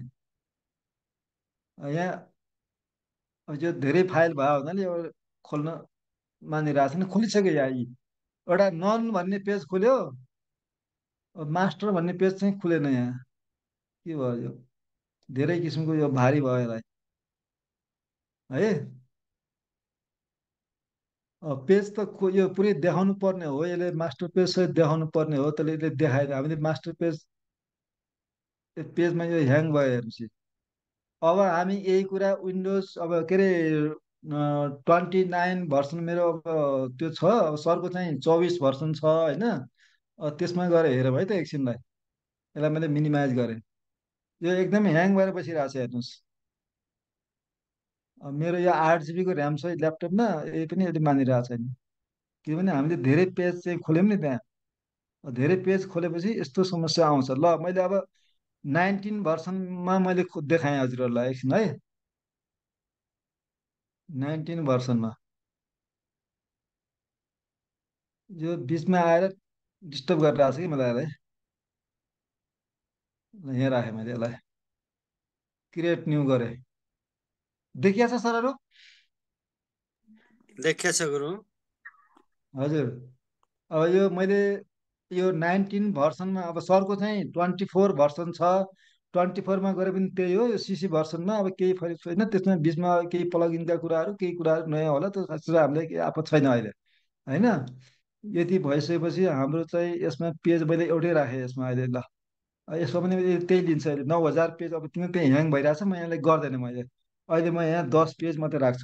यहाँ अब यो धेरै फाइल भयो हुनाले यो खोल्न मानिरहेको छैन, खोलिसक्यो यहाँ यी। एउटा नन भन्ने पेज खुल्यो, अब मास्टर भन्ने पेज चाहिँ खुलेन यहाँ, के भयो यो, धेरै किसिमको यो भारी भयो यसलाई है। अब पेज त खो- यो पुरै देखाउनु पर्ने हो, यसले मास्टर पेज सहित देखाउनु पर्ने हो, त्यसले यसले देखाएन। हामीले मास्टर पेज पेजमा यो ह्याङ भयो हेर्नुहोस्। अब हामी यही कुरा विन्डोज अब के अरे ट्वेन्टी नाइन भर्सन मेरो अब त्यो छ, अब सरको चाहिँ चौबिस भर्सन छ होइन। अब त्यसमा गएर हेरौँ है त एकछिनलाई, यसलाई मैले मिनिमाइज गरेँ। यो एकदमै ह्याङ भएर बसिरहेको छ हेर्नुहोस्। अब मेरो यो आठ जिबीको ऱ्याम छ ल्यापटपमा, यही पनि अहिले मानिरहेको छैन, किनभने हामीले धेरै पेज चाहिँ खोल्यौँ नि त्यहाँ। अब धेरै पेज खोलेपछि यस्तो समस्या आउँछ। ल मैले अब नाइन्टिन भर्सनमा मैले खु- देखाएँ हजुरहरूलाई एकछिन है, नाइन्टिन भर्सनमा यो बिचमा आएर डिस्टर्ब गरिरहेको छ कि मलाई यसलाई। ल, यहाँ राखेँ मैले यसलाई, क्रिएट न्यू गरेँ। देखिया छ सरहरू? देखिया छ गुरु। हजुर। अब यो मैले यो नाइन्टिन भर्सनमा, अब सरको चाहिँ ट्वेन्टी फोर भर्सन छ, ट्वेन्टी फोरमा गरे पनि त्यही हो। यो सिसी भर्सनमा अब केही फरक छैन, त्यसमा बिचमा केही प्लगइनका कुराहरू केही कुराहरू नयाँ होला, त्यो खास कुरा हामीलाई केही आपत छैन अहिले होइन। यति भइसकेपछि हाम्रो चाहिँ यसमा पेज मैले एउटै राखेँ यसमा अहिले। ल अब यसमा पनि मैले त्यही लिन्छ अहिले, नौ हजार पेज। अब किन त्यही ह्याङ भइरहेछ, म यहाँलाई गर्दैन मैले अहिले, म यहाँ दस पेज मात्रै राख्छु,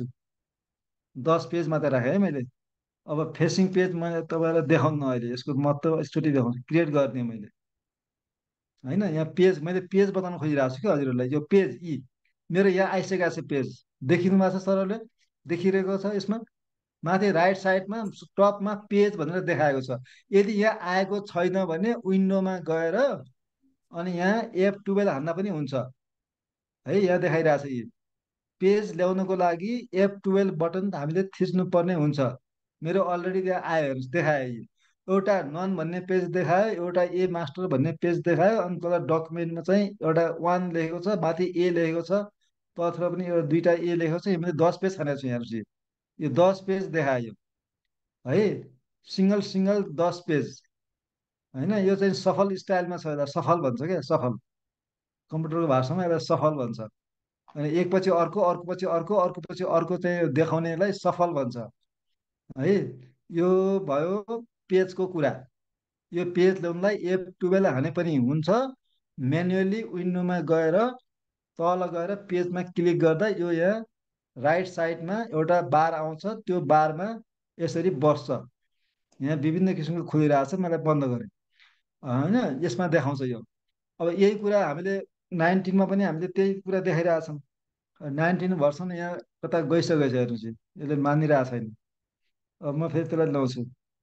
दस पेज मात्रै राखेँ है मैले। अब फेसिङ पेज मैले तपाईँलाई देखाउनु अहिले, यसको मतलब एकचोटि देखाउँछु, क्रिएट गर्ने मैले होइन। यहाँ पेज मैले पेज बताउन खोजिरहेको छु कि हजुरहरूलाई, यो पेज यी मेरो यहाँ आइसकेको छ पेज, देखिनु भएको छ सरहरूले, देखिरहेको छ यसमा माथि राइट साइडमा टपमा पेज भनेर देखाएको छ। यदि यहाँ आएको छैन भने विन्डोमा गएर अनि यहाँ एफ टुवेल्भ हान्दा पनि हुन्छ है। यहाँ देखाइरहेको छ यी पेज ल्याउनको लागि एफ टुवेल्भ बटन हामीले थिच्नु पर्ने हुन्छ। मेरो अलरेडी त्यहाँ आयो हेर्नुहोस्, देखायो यी एउटा नन भन्ने पेज देखायो, एउटा ए मास्टर भन्ने पेज देखायो, अनि तल डकुमेन्टमा चाहिँ एउटा वान लेखेको छ, माथि ए लेखेको छ, तलतिर पनि एउटा दुईवटा ए लेखेको छ। यो मैले दस पेज छानेको छु हेर्नुहोस्, यो दस पेज देखायो है, सिङ्गल सिङ्गल दस पेज होइन। यो चाहिँ सफल स्टाइलमा छ, यसलाई सफल भन्छ क्या, सफल कम्प्युटरको भाषामा यसलाई सफल भन्छ। अनि एकपछि अर्को, अर्कोपछि अर्को, अर्कोपछि अर्को चाहिँ देखाउनेलाई सफल भन्छ है। यो भयो पेजको कुरा। यो पेज ल्याउनलाई एफ टुवेल्भ हाने पनि हुन्छ, म्यानुअली विन्डोमा गएर तल गएर पेजमा क्लिक गर्दा यो यहाँ राइट साइडमा एउटा बार आउँछ, त्यो बारमा यसरी बस्छ। यहाँ विभिन्न किसिमको खुलिरहेको छ, मैले बन्द गरेँ होइन, यसमा देखाउँछ यो। अब यही कुरा हामीले नाइन्टिनमा पनि हामीले त्यही कुरा देखाइरहेछौँ। नाइन्टिन भर्सन यहाँ कता गइसकेको छ हेर्नुहोस्, यसले मानिरहेको छैन। अब म फेरि त्यसलाई ल्याउँछु,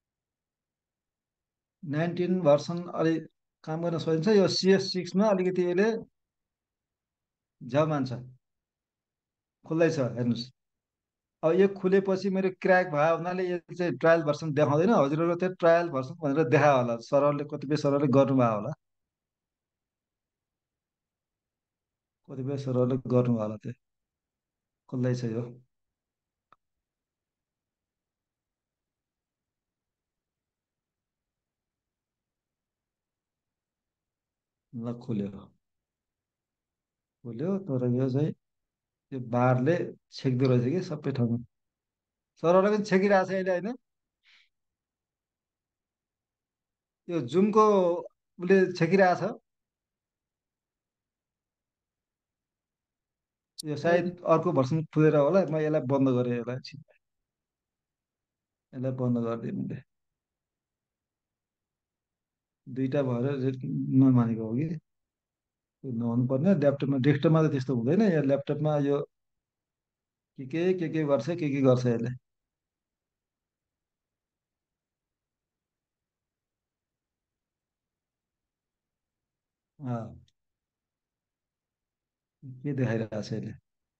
नाइन्टिन भर्सन अलि काम गर्न सकिन्छ। यो सिएस सिक्समा अलिकति यसले झ्याउ मान्छ, खुल्दैछ हेर्नुहोस्। अब यो खुलेपछि मेरो क्र्याक भयो हुनाले यो चाहिँ ट्रायल भर्सन देखाउँदैन। हजुरहरू चाहिँ ट्रायल भर्सन भनेर देखायो होला, सरहरूले कतिपय सरहरूले गर्नुभयो होला, कतिपय सरहरूले गर्नुभयो होला, त्यो खुल्दैछ यो। ल खुल्यो, खुल्यो, तर यो चाहिँ यो बारले छेक्दो रहेछ कि सबै ठाउँमा। सरहरूलाई पनि छेकिरहेको छ अहिले होइन, यो जुमको उसले छेकिरहेछ। यो सायद अर्को भर्सन खुलेर होला, म यसलाई बन्द गरेँ, यसलाई एकछिन। यसलाई बन्द गरिदिएँ मैले। दुईटा भएर रे- नमानेको हो कि त्यो नहुनु पर्ने। ल्यापटपमा डेस्कटपमा त त्यस्तो हुँदैन, या ल्यापटपमा यो के के के के गर्छ के के गर्छ यसले। अँ, के देखाइरहेको छ यसले।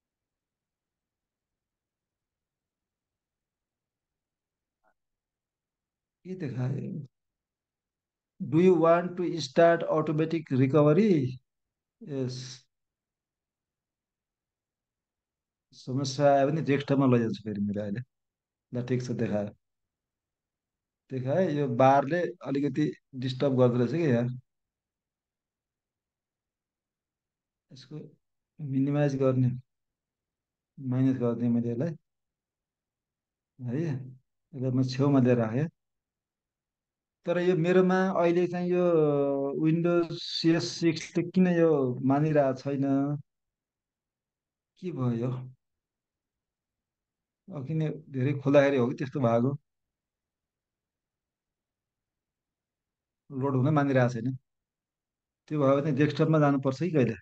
के देखायो? Do you want to start automatic recovery? Yes. समस्या आयो भने डेस्कटपमा लैजान्छु फेरि मैले अहिले। ल ठिक छ, देखायो देखाएँ। यो बारले अलिकति डिस्टर्ब गर्दो रहेछ कि यहाँ। यसको मिनिमाइज गर्ने, माइनस गरिदिएँ मैले यसलाई है। यसलाई म छेउमा लिएर आएँ। तर यो मेरोमा अहिले चाहिँ यो विन्डोज सिएस सिक्सले किन यो मानिरहेको छैन, के भयो? अब किन धेरै खोल्दाखेरि हो कि त्यस्तो भएको, लोड हुन मानिरहेको छैन। त्यो भयो भने डेस्कटपमा जानुपर्छ कि कहिले।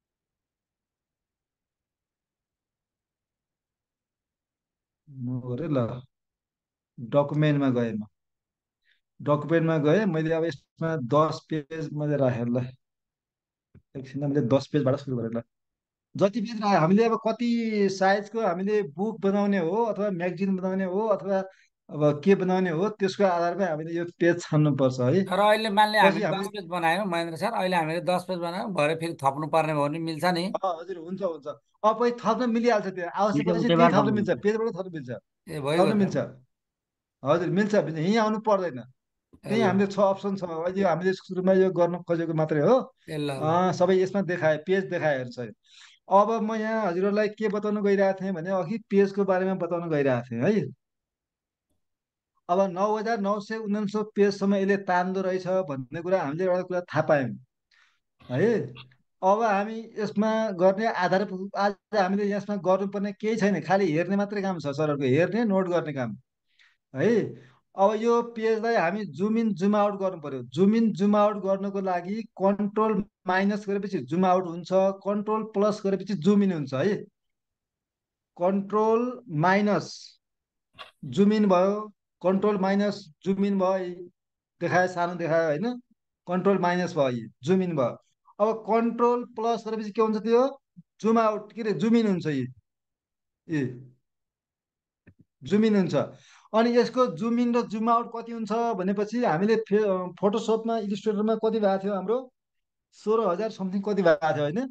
म गरेँ ल, डकुमेन्टमा गएँ। म डकुमेन्टमा गएँ, मैले अब यसमा दस पेज मैले राखेँ ल। एकछिन मैले दस पेजबाट सुरु गरेँ ल। जति पेज राख्यो हामीले, अब कति साइजको हामीले बुक बनाउने हो अथवा म्यागजिन बनाउने हो अथवा अब के बनाउने हो, त्यसको आधारमा हामीले यो पेज छान्नुपर्छ है। तर अहिले मान्ने पछि हामीले हामीले दस पेज बनायौँ महेन्द्र सर, अहिले हामीले दस पेज बनायौँ, भरे फेरि थप्नु पर्ने भयो भने मिल्छ नि? अँ, हजुर हुन्छ हुन्छ। अब पछि थप्न मिलिहाल्छ, त्यो आवश्यक छिटो परेपछि त्यहीँ उतैबाट थप्न थप्नु मिल्छ, मिल्छ। पेजबाट थप्न मिल्छ, ए भइगयो थप्न त। मिल्छ। हजुर मिल्छ, मिल्छ, यहीँ आउनु पर्दैन। ए त्यही ल हामीले छ अप्सन छ, अहिले हामीले सुरुमा यो गर्न खोजेको मात्रै हो। ए ल ल अँ, सबै यसमा देखाए, पेज देखाएर छ। अब म यहाँ हजुरहरूलाई के बताउन गइरहेको थिएँ भने, अघि पेजको बारेमा बताउन गइरहेको थिएँ है। अब नौ हजार नौ सय उनान्सय पेजसम्म यसले तान्दो रहेछ भन्ने कुरा हामीले एउटा कुरा थाहा पायौँ है। अब हामी यसमा गर्ने आधार, आज हामीले यसमा गर्नुपर्ने केही छैन, खालि हेर्ने मात्रै काम छ सरहरूको, हेर्ने नोट गर्ने काम है। अब यो पेजलाई हामी जुम इन जुम आउट गर्नु पर्यो। जुम इन जुम आउट गर्नको लागि कन्ट्रोल माइनस गरेपछि जुम आउट हुन्छ, कन्ट्रोल प्लस गरेपछि जुम इन हुन्छ है। कन्ट्रोल माइनस जुम इन भयो, कन्ट्रोल माइनस जुम इन भयो, देखायो सानो देखायो होइन, कन्ट्रोल माइनस भयो, यो जुम इन भयो। अब कन्ट्रोल प्लस गरेपछि के हुन्छ, त्यो जुम आउट के अरे जुम इन हुन्छ। यी यी जुम इन हुन्छ। अनि यसको जुम इन र जुम आउट कति हुन्छ भनेपछि हामीले फे फोटोसपमा इलिस्ट्रेटरमा कति भएको थियो हाम्रो, सोह्र हजार समथिङ कति भएको थियो होइन,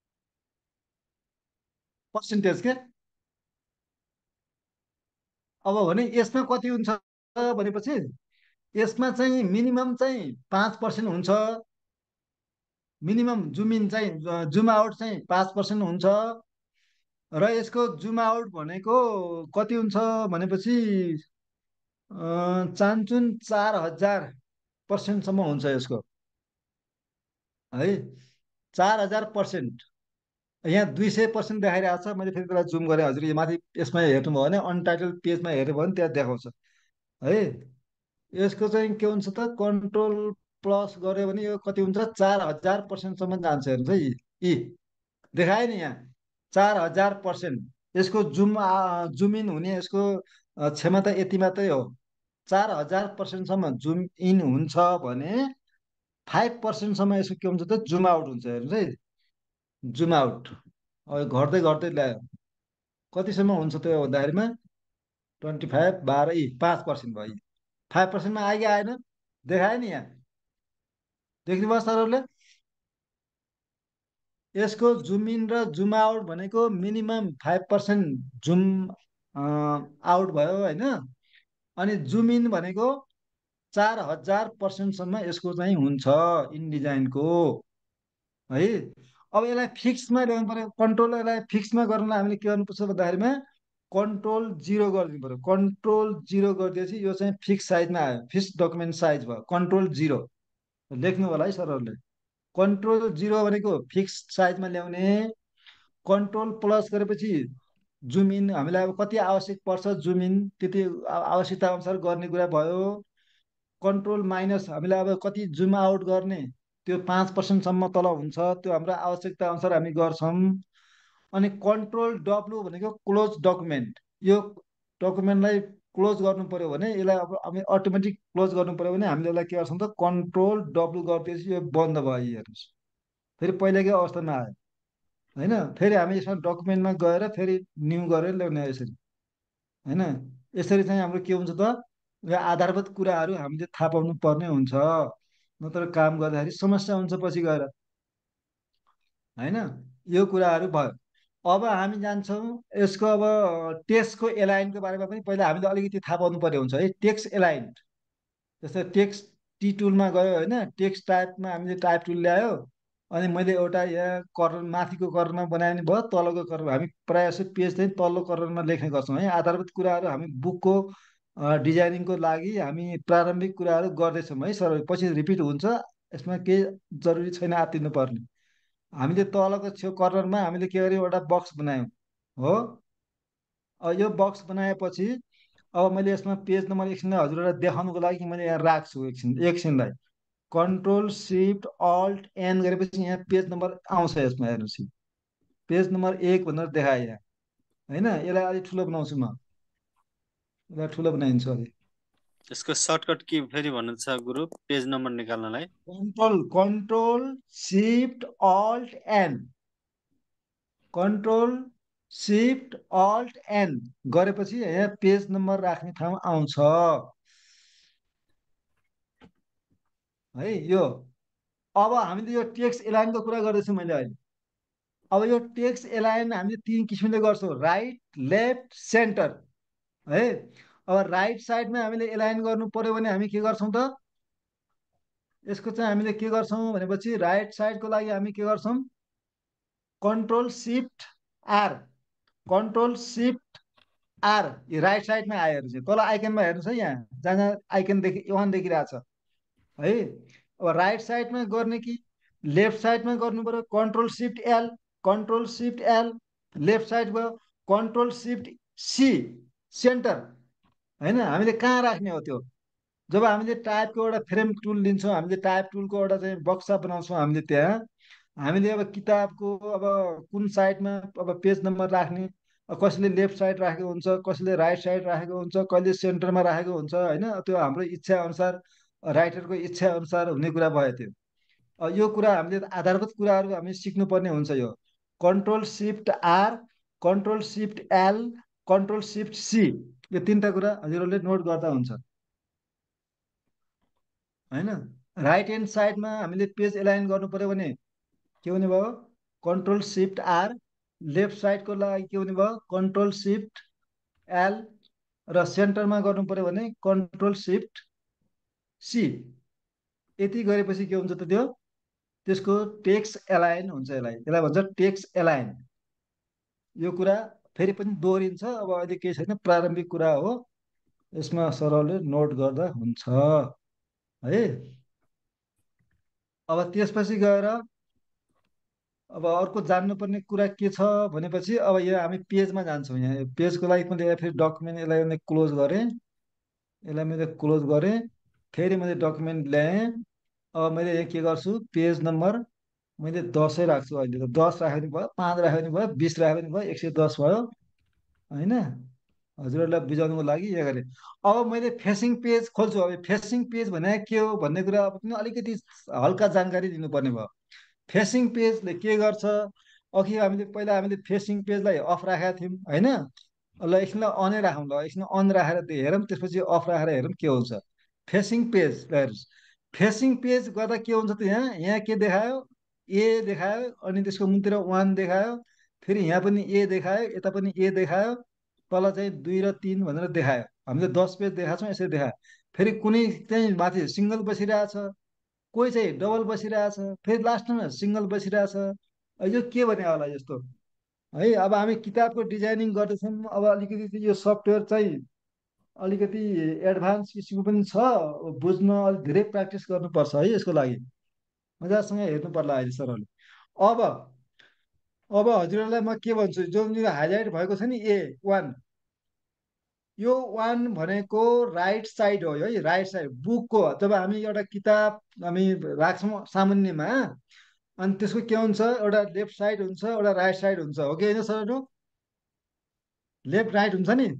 पर्सेन्टेज के। अब भने यसमा कति हुन्छ भनेपछि, यसमा चाहिँ मिनिमम चाहिँ पाँच पर्सेन्ट हुन्छ। मिनिमम जुम इन चाहिँ जुम आउट चाहिँ पाँच पर्सेन्ट हुन्छ। र यसको जुम आउट भनेको कति हुन्छ भनेपछि चान्चुन चार हजार पर्सेन्टसम्म हुन्छ यसको है। चार हजार पर्सेन्ट। यहाँ दुई सय पर्सेन्ट देखाइरहेको छ, मैले फेरि त्यसलाई जुम गरेँ हजुर। यो माथि यसमा हेर्नुभयो भने अनटाइटल पेजमा हेऱ्यो भने त्यहाँ देखाउँछ है। यसको चाहिँ के हुन्छ त, कन्ट्रोल प्लस गऱ्यो भने यो कति हुन्छ, चार हजार पर्सेन्टसम्म जान्छ हेर्नुहोस् है। यी देखायो नि यहाँ चार हजार पर्सेन्ट। यसको जुम जुम इन हुने यसको क्षमता यति मात्रै हो। चार हजार पर्सेन्टसम्म जुम इन हुन्छ भने फाइभ पर्सेन्टसम्म यसको के हुन्छ त, जुम आउट हुन्छ हेर्नुहोस् है। जुम आउट अब घट्दै घट्दै ल्यायो, कतिसम्म हुन्छ त्यो भन्दाखेरिमा ट्वेन्टी फाइभ बाह्र यी पाँच पर्सेन्ट भयो। फाइभ पर्सेन्टमा आइयो आएन, देखायो नि यहाँ, देख्नुभयो सरहरूले। यसको जुम इन र जुम आउट भनेको minimum five percent zoom out भयो होइन। अनि जुम इन भनेको चार हजार पर्सेन्टसम्म यसको चाहिँ हुन्छ इन डिजाइनको है। अब यसलाई फिक्समा ल्याउनु पर्यो, कन्ट्रोल यसलाई फिक्समा गर्नलाई हामीले के गर्नुपर्छ भन्दाखेरिमा कन्ट्रोल जिरो गरिदिनु पर्यो। कन्ट्रोल जिरो गरिदिएपछि यो चाहिँ फिक्स साइजमा आयो, फिक्स डकुमेन्ट साइज भयो, कन्ट्रोल जिरो। लेख्नु होला है सरहरूले, कन्ट्रोल जिरो भनेको फिक्स साइजमा ल्याउने, कन्ट्रोल प्लस गरेपछि जुम इन हामीलाई अब कति आवश्यक पर्छ जुम इन त्यति आवश्यकता अनुसार गर्ने कुरा भयो। कन्ट्रोल माइनस हामीलाई अब कति जुम आउट गर्ने त्यो पाँच पर्सेन्टसम्म तल हुन्छ, त्यो हाम्रो आवश्यकता अनुसार हामी गर्छौँ। अनि कन्ट्रोल डब्लु भनेको क्लोज डकुमेन्ट, यो डकुमेन्टलाई क्लोज गर्नु पर्यो भने यसलाई अब हामी अटोमेटिक क्लोज गर्नु पर्यो भने हामीले यसलाई के गर्छौँ त कन्ट्रोल डब्लु गरिदिएपछि यो बन्द भयो। हेर्नुहोस् फेरि पहिलाकै अवस्थामा आयो होइन। फेरि हामी यसमा डकुमेन्टमा गएर फेरि न्यू गरेर ल्याउने यसरी होइन। यसरी चाहिँ हाम्रो के हुन्छ त यो आधारभूत कुराहरू हामीले थाहा पाउनु पर्ने हुन्छ, नत्र काम गर्दाखेरि समस्या हुन्छ पछि गएर होइन। यो कुराहरू भयो। अब हामी जान्छौँ यसको अब टेक्स्टको एलाइनको बारेमा पनि पहिला हामीले अलिकति थाहा पाउनु पर्ने हुन्छ है। टेक्स्ट एलाइन जस्तै टेक्स्ट टी टुलमा गयो होइन, टेक्स्ट टाइपमा हामीले टाइप टुल ल्यायो अनि मैले एउटा यहाँ कर्नर माथिको कर्नरमा बनायो भने भयो, तलको कर्नर हामी प्रायः जस्तो पेज चाहिँ तल्लो कर्नरमा लेख्ने गर्छौँ है। आधारभूत कुराहरू हामी बुकको डिजाइनिङको लागि हामी प्रारम्भिक कुराहरू गर्दैछौँ है सर, पछि रिपिट हुन्छ यसमा केही जरुरी छैन आत्तिनु पर्ने। हामीले तलको छेउ कर्नरमा हामीले के गर्यौँ एउटा बक्स बनायौँ हो। अब यो बक्स बनाएपछि अब मैले यसमा पेज नम्बर एकछिनलाई हजुरहरूलाई देखाउनुको लागि मैले यहाँ राख्छु एकछिन एकछिनलाई कन्ट्रोल सिफ्ट अल्ट एन गरेपछि यहाँ पेज नम्बर आउँछ। यसमा हेर्नुहोस् पेज नम्बर एक भनेर देखाएँ यहाँ होइन। यसलाई अलिक ठुलो बनाउँछु म, यसलाई ठुलो बनाइदिन्छु अलिक। यसको सर्टकट के फेरि भन्नुहुन्छ गुरु पेज नम्बर निकाल्नलाई? Control control shift alt N, control shift alt N गरेपछि यहाँ पेज नम्बर राख्ने ठाउँ आउँछ है। यो अब हामीले यो टेक्स्ट एलाइनको कुरा गर्दैछौँ मैले अहिले। अब यो टेक्स्ट एलाइन हामीले तिन किसिमले गर्छौँ, राइट लेफ्ट सेन्टर है। अब राइट साइडमा हामीले एलाइन गर्नु पर्यो भने हामी के गर्छौँ त यसको चाहिँ हामीले के गर्छौँ भनेपछि राइट साइडको लागि हामी के गर्छौँ control shift R, control shift R यो राइट साइडमा आयो चाहिँ तल आइकनमा हेर्नुहोस् है, यहाँ जहाँ जहाँ आइकन देखि वान देखिरहेछ है। अब राइट साइडमा गर्ने कि लेफ्ट साइडमा गर्नु पर्यो control shift L, control shift L left side भयो कन्ट्रोल सिफ्ट सी सेन्टर होइन। हामीले कहाँ राख्ने हो त्यो जब हामीले टाइपको एउटा फ्रेम टुल लिन्छौँ, हामीले टाइप टुलको एउटा चाहिँ बक्सा बनाउँछौँ हामीले त्यहाँ हामीले अब किताबको अब कुन साइडमा अब पेज नम्बर राख्ने, कसैले लेफ्ट साइड राखेको हुन्छ, कसैले राइट साइड राखेको हुन्छ, कहिले सेन्टरमा राखेको हुन्छ होइन। त्यो हाम्रो इच्छा अनुसार राइटरको इच्छा अनुसार हुने कुरा भयो त्यो। यो कुरा हामीले आधारभूत कुराहरू हामी सिक्नुपर्ने हुन्छ। यो control shift R, control shift L, control shift C यो तिनवटा कुरा हजुरहरूले नोट गर्दा हुन्छ होइन। राइट ह्यान्ड साइडमा हामीले पेज एलाइन गर्नु पर्यो भने के हुने भयो कन्ट्रोल सिफ्ट आर, लेफ्ट साइडको लागि के हुने भयो कन्ट्रोल सिफ्ट एल र सेन्टरमा गर्नु पर्यो भने कन्ट्रोल सिफ्ट सी। यति गरेपछि के हुन्छ त त्यो त्यसको टेक्स्ट एलाइन हुन्छ। यसलाई यसलाई भन्छ टेक्स्ट एलाइन। यो कुरा फेरि पनि दोहोरिन्छ, अब अहिले केही छैन प्रारम्भिक कुरा हो, यसमा सरले नोट गर्दा हुन्छ है। अब त्यसपछि गएर अब अर्को जान्नुपर्ने कुरा के छ भनेपछि अब यो हामी पेजमा जान्छौँ। यहाँ पेजको लागि मैले फेरि डकुमेन्ट यसलाई मैले क्लोज गरेँ, यसलाई मैले क्लोज गरेँ, फेरि मैले डकुमेन्ट ल्याएँ। अब मैले यहाँ के गर्छु पेज नम्बर मैले दसै राख्छु। अहिले त दस राख्यो भने भयो, पाँच राख्यो भने भयो, बिस राख्यो भने भयो, एक सय दस भयो होइन। हजुरहरूलाई बुझाउनुको लागि यो गरेँ। अब मैले फेसिङ पेज खोल्छु। अब फेसिङ पेज भने के हो भन्ने कुरा अब पनि अलिकति हल्का जानकारी दिनुपर्ने भयो। फेसिङ पेजले के गर्छ, अघि हामीले पहिला हामीले फेसिङ पेजलाई अफ राखेका थियौँ होइन। ल एकछिनलाई अनै राखौँ, ल एकछिन अन राखेर हेरौँ, त्यसपछि अफ राखेर हेरौँ के हुन्छ। फेसिङ पेज हेर्नुहोस्, फेसिङ पेज गर्दा के हुन्छ त यहाँ यहाँ के देखायो ए देखायो, अनि त्यसको मुनितिर वान देखायो, फेरि यहाँ पनि ए देखायो, यता पनि ए देखायो, तल चाहिँ दुई र तिन भनेर देखायो। हामीले दस पेज देखाएको छौँ यसरी देखायो। फेरि कुनै चाहिँ माथि सिङ्गल बसिरहेछ, कोही चाहिँ डबल बसिरहेछ, फेरि लास्टमा सिङ्गल बसिरहेछ। यो के भने होला यस्तो है। अब हामी किताबको डिजाइनिङ गर्दैछौँ, अब अलिकति यो सफ्टवेयर चाहिँ अलिकति एडभान्स किसिमको पनि छ, बुझ्न अलिक धेरै प्र्याक्टिस गर्नुपर्छ है। यसको लागि मजासँग हेर्नु पर्ला अहिले सरहरूले। अब अब हजुरहरूलाई म के भन्छु, जुन यो हाइलाइट भएको छ नि ए वान, यो वान भनेको राइट साइड हो है, राइट साइड बुकको। जब हामी एउटा किताब हामी राख्छौँ सामान्यमा, अनि त्यसको के हुन्छ, एउटा लेफ्ट साइड हुन्छ, एउटा राइट साइड हुन्छ, हो कि होइन सरहरू? लेफ्ट राइट हुन्छ नि।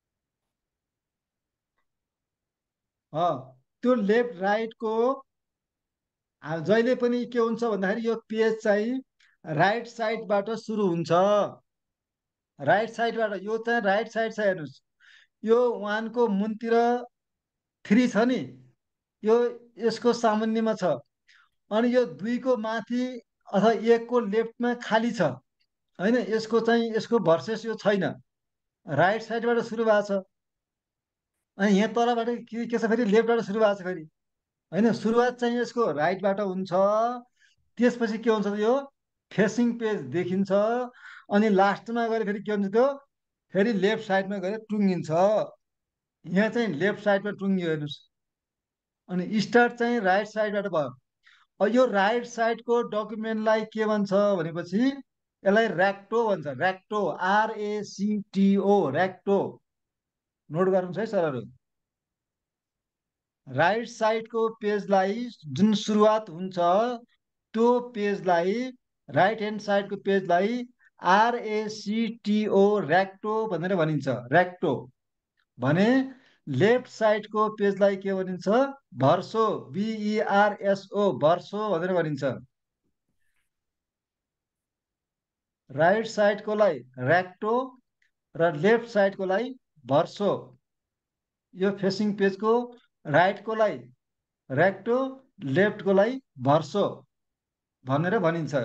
त्यो लेफ्ट राइटको जहिले पनि के हुन्छ भन्दाखेरि यो पेज चाहिँ राइट साइडबाट सुरु हुन्छ। राइट साइडबाट यो चाहिँ राइट साइड छ, हेर्नुहोस् यो वानको मुनतिर थ्री छ नि, यो यसको सामान्यमा छ। अनि यो दुईको माथि अथवा एकको लेफ्टमा खाली छ होइन, यसको चाहिँ यसको भर्सेस यो छैन, राइट साइडबाट सुरु भएको छ। अनि यहाँ तलबाट के के छ फेरि लेफ्टबाट सुरु भएको छ फेरि होइन, सुरुवात चाहिँ यसको राइटबाट हुन्छ, त्यसपछि के हुन्छ यो फेसिङ पेज देखिन्छ, अनि लास्टमा गएर फेरि के हुन्छ त्यो फेरि लेफ्ट साइडमा गएर टुङ्गिन्छ। यहाँ चाहिँ लेफ्ट साइडमा टुङ्गियो हेर्नुहोस्, अनि स्टार्ट चाहिँ राइट साइडबाट भयो। अब यो राइट साइडको डकुमेन्टलाई के भन्छ भनेपछि यसलाई ऱ्याक्टो भन्छ, ऱ्याक्टो, आरएसिटिओ, ऱ्याक्टो। नोट गर्नुहोस् है सरहरू। राइट साइडको पेजलाई जुन सुरुवात हुन्छ त्यो पेजलाई, राइट ह्यान्ड साइडको पेजलाई आरएसिटिओ, ऱ्याक्टो भनेर भनिन्छ, ऱ्याक्टो भने लेफ्ट साइडको पेजलाई के भनिन्छ, भर्सो, बिइआरएसओ, भर्सो भनेर भनिन्छ। राइट साइडकोलाई ऱ्याक्टो र लेफ्ट साइडकोलाई भर्सो। यो फेसिङ पेजको राइटकोलाई ऱ्याक्टो, लेफ्टकोलाई भर्सो भनेर भनिन्छ।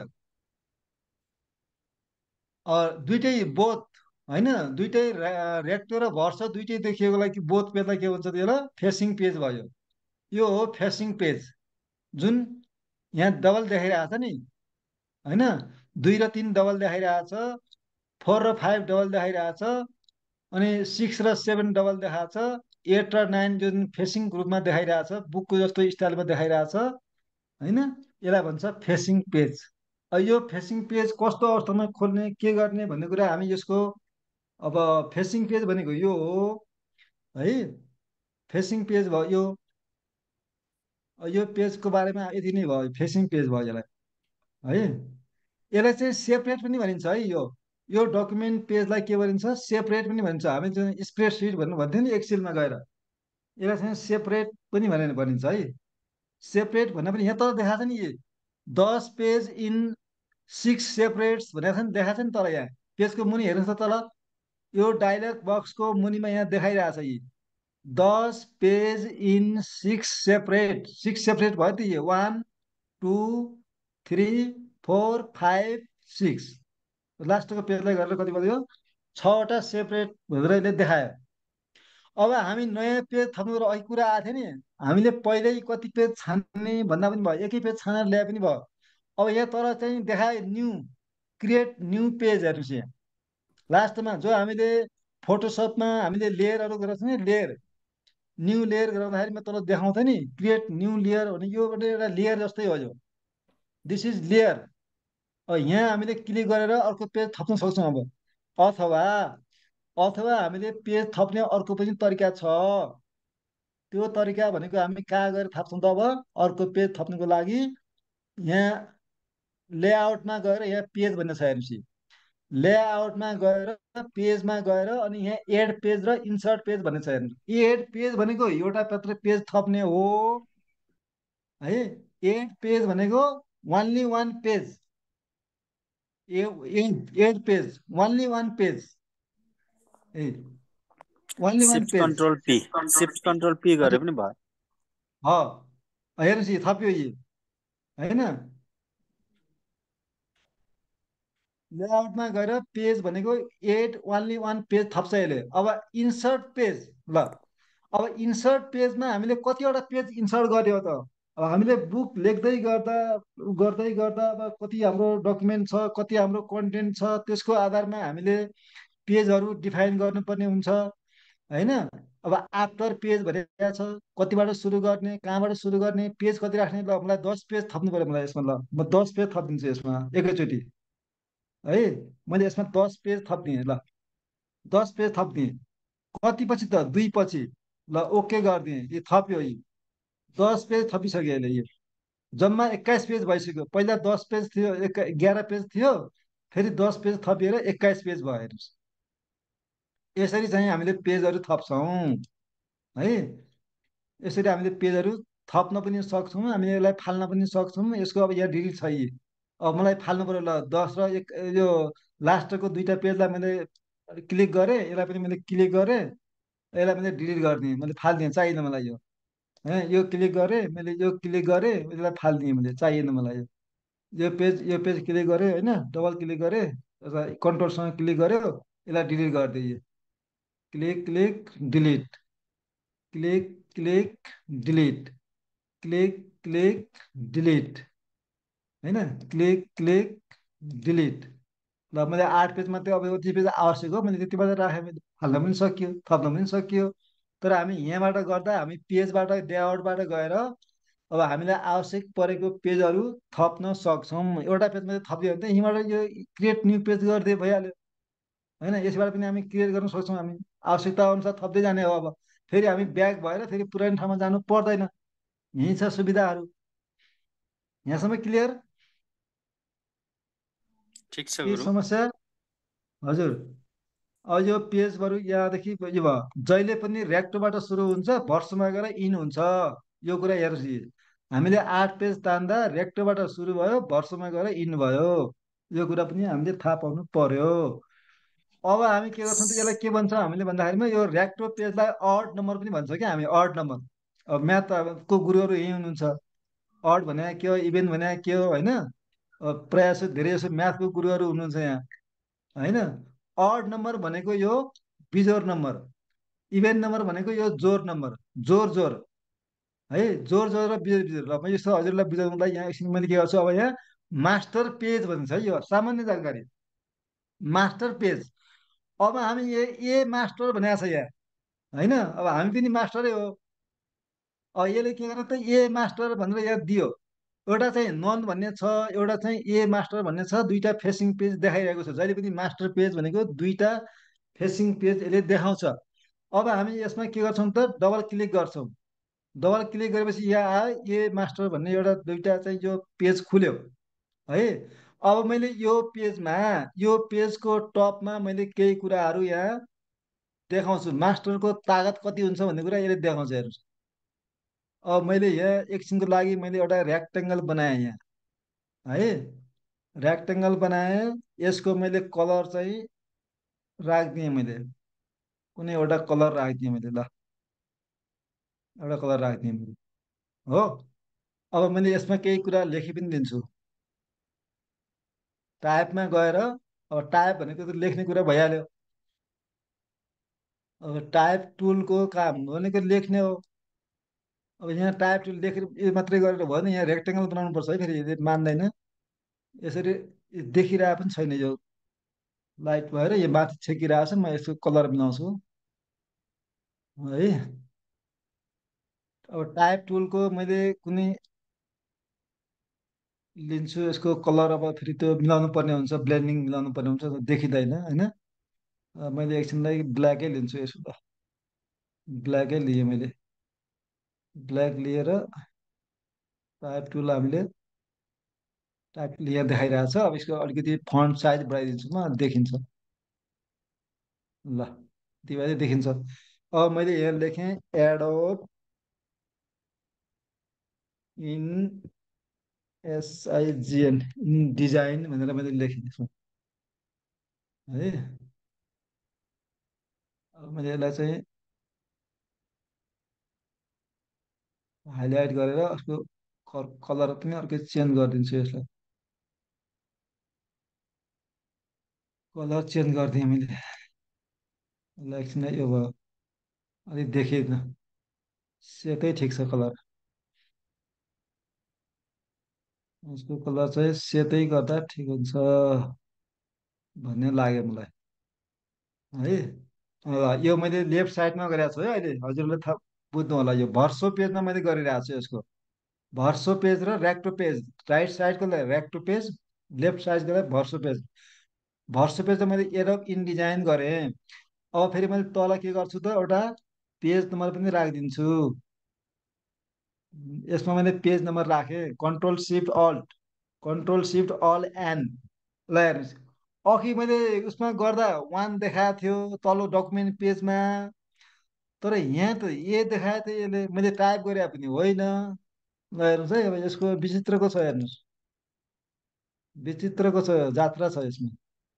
दुइटै बोथ होइन, दुइटै ऱ्याक्टो र भर्सो दुइटै देखिएकोलाई कि बोथ पेजलाई के भन्छ, त्यसलाई फेसिङ पेज भयो। यो हो फेसिङ पेज, जुन यहाँ डबल देखाइरहेको छ नि होइन, दुई र तिन डबल देखाइरहेको छ, फोर र फाइभ डबल देखाइरहेको छ, अनि सिक्स र सेभेन डबल देखाएको छ, एट र नाइन जुन फेसिङ ग्रुपमा देखाइरहेको छ, बुकको जस्तो स्टाइलमा देखाइरहेको छ होइन, यसलाई भन्छ फेसिङ पेज। यो फेसिङ पेज कस्तो अवस्थामा खोल्ने के गर्ने भन्ने कुरा हामी यसको, अब फेसिङ पेज भनेको यो हो है, फेसिङ पेज भयो यो। यो पेजको बारेमा यति नै भयो, फेसिङ पेज भयो यसलाई है। यसलाई चाहिँ सेपरेट पनि भनिन्छ है, यो यो डकुमेन्ट पेजलाई के भनिन्छ, सेपरेट पनि भनिन्छ। हामी चाहिँ स्प्रेडसिट भन्नु भन्थ्यो नि एक्सेलमा गएर, यसलाई चाहिँ सेपरेट पनि भनेर भनिन्छ है। सेपरेट भन्दा पनि यहाँ तल देखाएको छ नि, यी दस पेज इन सिक्स सेपरेट्स भनेर छ नि, देखाएको छ नि तल, यहाँ पेजको मुनि हेर्नुहोस् त तल, यो डायलग बक्सको मुनिमा यहाँ देखाइरहेको छ, यी दस page in six separate, six separate भयो त, यो one two three four five six, लास्टको पेजलाई गरेर कति भयो, छवटा सेपरेट भनेर यसले देखायो। अब हामी नयाँ पेज थप्नु अघि कुरा आएको थियो नि, हामीले पहिल्यै कति पेज छान्ने भन्दा पनि भयो, एकै पेज छानेर ल्याए पनि भयो। अब यहाँ तर चाहिँ देखायो न्यू, क्रिएट न्यू पेज, हेर्नुहोस् यहाँ लास्टमा जो हामीले फोटोसपमा हामीले लेयरहरू गरेको छौँ नि, लेयर न्यू लेयर गर्दाखेरि म तल देखाउँछ नि, क्रिएट न्यू लेयर भने यो एउटा लेयर जस्तै हो, यो दिस इज लेयर। यहाँ हामीले क्लिक गरेर अर्को पेज थप्न सक्छौँ अब, अथवा अथवा हामीले पेज थप्ने अर्को पनि तरिका छ। त्यो तरिका भनेको हामी कहाँ गएर थप्छौँ त, अब अर्को पेज थप्नुको लागि यहाँ लेआउटमा गएर यहाँ पेज भन्ने छ हेर्नुहोस्, लेआउटमा गएर पेजमा गएर अनि यहाँ एड पेज र इन्सर्ट पेज भन्ने छ हेर्नु। एड पेज भनेको एउटा मात्र पेज थप्ने हो है, एड पेज भनेको only one page, add page only one page, only one shift page. Control P, shift control P गरे पनि भयो। हेर्नुहोस् यो थप्यो यी होइन, लेआउटमा गएर पेज भनेको एड ओन्ली वान पेज थप्छ यसले। अब इन्सर्ट पेज, ल अब इन्सर्ट पेजमा हामीले कतिवटा पेज इन्सर्ट गर्यो त, अब हामीले बुक लेख्दै गर्दा गर्दै गर्दा अब कति हाम्रो डकुमेन्ट छ, कति हाम्रो कन्टेन्ट छ, त्यसको आधारमा हामीले पेजहरू डिफाइन गर्नुपर्ने हुन्छ होइन। अब आफ्टर पेज भनेको छ, कतिबाट सुरु गर्ने, कहाँबाट सुरु गर्ने, पेज कति राख्ने। ल मलाई दस पेज थप्नु पऱ्यो मलाई यसमा, ल म दस पेज थपिदिन्छु यसमा एकैचोटि। है। मैले यसमा दस पेज थपिदिएँ ल, दस पेज थपिदिएँ। कति पछि त दुई पछि ल ओके गरिदिएँ, यो थप्यो, यी दस पेज थपिसक्यो अहिले। यो जम्मा एक्काइस पेज भइसक्यो। पहिला दस पेज थियो, एक एघार पेज थियो, फेरि दस पेज थपिएर एक्काइस पेज भयो हेर्नुहोस्। यसरी चाहिँ हामीले पेजहरू थप्छौँ है। यसरी हामीले पेजहरू थप्न पनि सक्छौँ, हामीले यसलाई फाल्न पनि सक्छौँ। यसको अब यहाँ डिलिट छ यी, अब मलाई फाल्नु पऱ्यो। ल दस र एक यो लास्टको दुईवटा पेजलाई मैले क्लिक गरेँ, यसलाई पनि मैले क्लिक गरेँ, यसलाई मैले डिलिट गरिदिएँ, मैले फालिदिएँ, चाहिएन मलाई यो है। यो क्लिक गरेँ मैले, यो क्लिक गरेँ, यसलाई फालिदिएँ मैले, चाहिएन मलाई यो। यो पेज यो पेज क्लिक गरेँ होइन, डबल क्लिक गरेँ, कन्ट्रोलसँग क्लिक गर्यो, यसलाई डिलिट गरिदिएँ। Click click delete, click click delete, click click delete होइन, क्लिक क्लिक डिलिट। ल मैले आठ पेज मात्रै, अब यति पेज आवश्यक हो, मैले त्यति मात्रै राखेँ। मैले फाल्न पनि सकियो, थप्न पनि सकियो। तर हामी यहाँबाट गर्दा हामी पेजबाट लेआउटबाट गएर अब हामीलाई आवश्यक परेको पेजहरू थप्न सक्छौँ। एउटा पेज मात्रै थपिदियो भने त यहीँबाट यो क्रिएट न्यू पेज गरिदिए भइहाल्यो होइन। यसबाट पनि हामी क्रिएट गर्न सक्छौँ, हामी आवश्यकता अनुसार थप्दै जाने हो। अब फेरि हामी ब्याक भएर फेरि पुरानो ठाउँमा जानु पर्दैन, यहीँ छ सुविधाहरू। यहाँसम्म क्लियर? ठिक छ के गुरु। समस्या? हजुर। अब यो पेजहरू यहाँदेखि यो भयो, जहिले पनि रेक्टोबाट सुरु हुन्छ, भर्समा गएर इन हुन्छ। यो कुरा हेर्नुहोस्, हामीले आठ पेज तान्दा रेक्टोबाट सुरु भयो, भर्समा गएर इन भयो। यो कुरा पनि हामीले थाहा पाउनु पर्यो। अब हामी के गर्छौँ त, यसलाई के भन्छ हामीले भन्दाखेरिमा यो रेक्टो पेजलाई अड नम्बर पनि भन्छ क्या हामी, अड नम्बर। अब म्याथको गुरुहरू यहीँ हुनुहुन्छ, अड भने के हो, इभेन भने के हो होइन। प्रायः जसो धेरै जसो म्याथको गुरुहरू हुनुहुन्छ यहाँ होइन। अड नम्बर भनेको यो बिजोर नम्बर, इभेन नम्बर भनेको यो जोर नम्बर, जोर जोर है, जोर जोर र बिजोर बिजोर। ल म यस्तो हजुरलाई बुझाउनुलाई यहाँ एकछिन मैले के गर्छु, अब यहाँ मास्टर पेज भन्छ है, यो सामान्य जानकारी, मास्टर पेज। अब हामी ए ए मास्टर भनेको छ यहाँ होइन, अब हामी पनि मास्टरै हो। अब यसले के गर्छ त, ए मास्टर भनेर यहाँ दियो। एउटा चाहिँ नन भन्ने छ, एउटा चाहिँ ए मास्टर भन्ने छ, दुईटा फेसिङ पेज देखाइरहेको छ। जहिले पनि मास्टर पेज भनेको दुईटा फेसिङ पेज यसले देखाउँछ। अब हामी यसमा के गर्छौँ त, डबल क्लिक गर्छौँ। डबल क्लिक गरेपछि यहाँ आयो ए मास्टर भन्ने एउटा दुईटा चाहिँ यो पेज खुल्यो है। अब मैले यो पेजमा, यो पेजको टपमा मैले केही कुराहरू यहाँ देखाउँछु, मास्टरको तागत कति हुन्छ भन्ने कुरा यसले देखाउँछ हेर्नुहोस्। अब मैले यहाँ एकछिनको लागि मैले एउटा रेक्टेङ्गल बनाएँ यहाँ है, रेक्टेङ्गल बनाएँ। यसको मैले कलर चाहिँ राखिदिएँ, मैले कुनै एउटा कलर राखिदिएँ मैले, ल एउटा कलर राखिदिएँ मैले हो। अब मैले यसमा केही कुरा लेखि पनि दिन्छु, टाइपमा गएर। अब टाइप भनेको त लेख्ने कुरा भइहाल्यो। अब टाइप टुलको काम भनेको लेख्ने हो। अब यहाँ टाइप टुल लेखेर यो मात्रै गरेर भएन, यहाँ रेक्टेङ्गल बनाउनु पर्छ है, फेरि यसले मान्दैन। यसरी देखिरहेको पनि छैन, यो लाइट भएर यो माथि छेकिरहेको छ। म यसको कलर मिलाउँछु है। अब टाइप टुलको मैले कुनै लिन्छु, यसको कलर अब फेरि त्यो मिलाउनु पर्ने हुन्छ, ब्लेन्डिङ मिलाउनु पर्ने हुन्छ, देखिँदैन होइन। अ, मैले एकछिनलाई ब्ल्याकै लिन्छु, यसो त ब्ल्याकै लिएँ मैले। ब्ल्याक लिएर टाइप टुल हामीले टाइप टुल यहाँ देखाइरहेको छ। अब यसको अलिकति फन्ट साइज बढाइदिन्छु म, देखिन्छ ल, यति भए देखिन्छ। अब मैले यहाँ लेखेँ Adobe in S I G N, InDesign भनेर मैले लेखेँ त्यसमा है। अब मैले यसलाई चाहिँ हाइलाइट गरेर उसको कलर पनि अर्कै चेन्ज गरिदिन्छु। यसलाई कलर चेन्ज गरिदिएँ मैले, यसलाई एकछिन यो भयो, अलिक देखिएन, सेतै ठिक छ कलर। उसको कलर चाहिँ सेतै गर्दा ठिक हुन्छ भन्ने लाग्यो मलाई है। अँ, यो मैले लेफ्ट साइडमा गरेको छु है, अहिले हजुरले थाहा बुझ्नु होला। यो भर्सो पेजमा मैले गरिरहेको छु यसको, भर्सो पेज र रेक्टो पेज। राइट साइडको लागि रेक्टो पेज, लेफ्ट साइडको लागि भर्सो पेज। भर्सो पेज त मैले एरब इन डिजाइन गरेँ। अब फेरि मैले तल के गर्छु त एउटा पेज नम्बर पनि राखिदिन्छु। यसमा मैले पेज नम्बर राखेँ, control shift alt control shift alt N. ल हेर्नुहोस्, अघि मैले उसमा गर्दा वान देखाएको थियो तल्लो डकुमेन्ट पेजमा, तर यहाँ त ए देखाएको थियो यसले, मैले टाइप गरे पनि होइन। ल हेर्नुहोस् है, अब यसको विचित्रको छ, हेर्नुहोस् विचित्रको छ, जात्रा छ यसमा।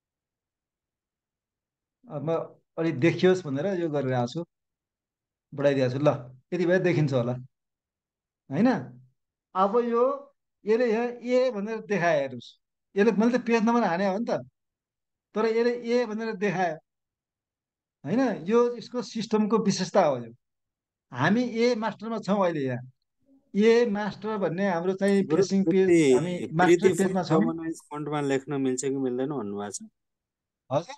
अब म अलिक देखियोस् भनेर यो गरिरहेको छु, बढाइदिएको छु। ल यति भए देखिन्छ होला होइन। अब यो यसले यहाँ ए भनेर देखायो, हेर्नुहोस् यसले, मैले त पेज नम्बर हाने हो नि त, तर यसले ए भनेर देखायो होइन। यो यसको सिस्टमको विशेषता हो। यो हामी ए मास्टरमा छौँ अहिले। यहाँ ए मास्टर भन्ने हाम्रो चाहिँ गुरु फेसिङ पेज, हामी प्रीति मास्टर प्रीति पेजमा फुल छौँ। रोमनाइज फन्टमा लेख्न मिल्छ कि मिल्दैन भन्नुभएको छ। हजुर,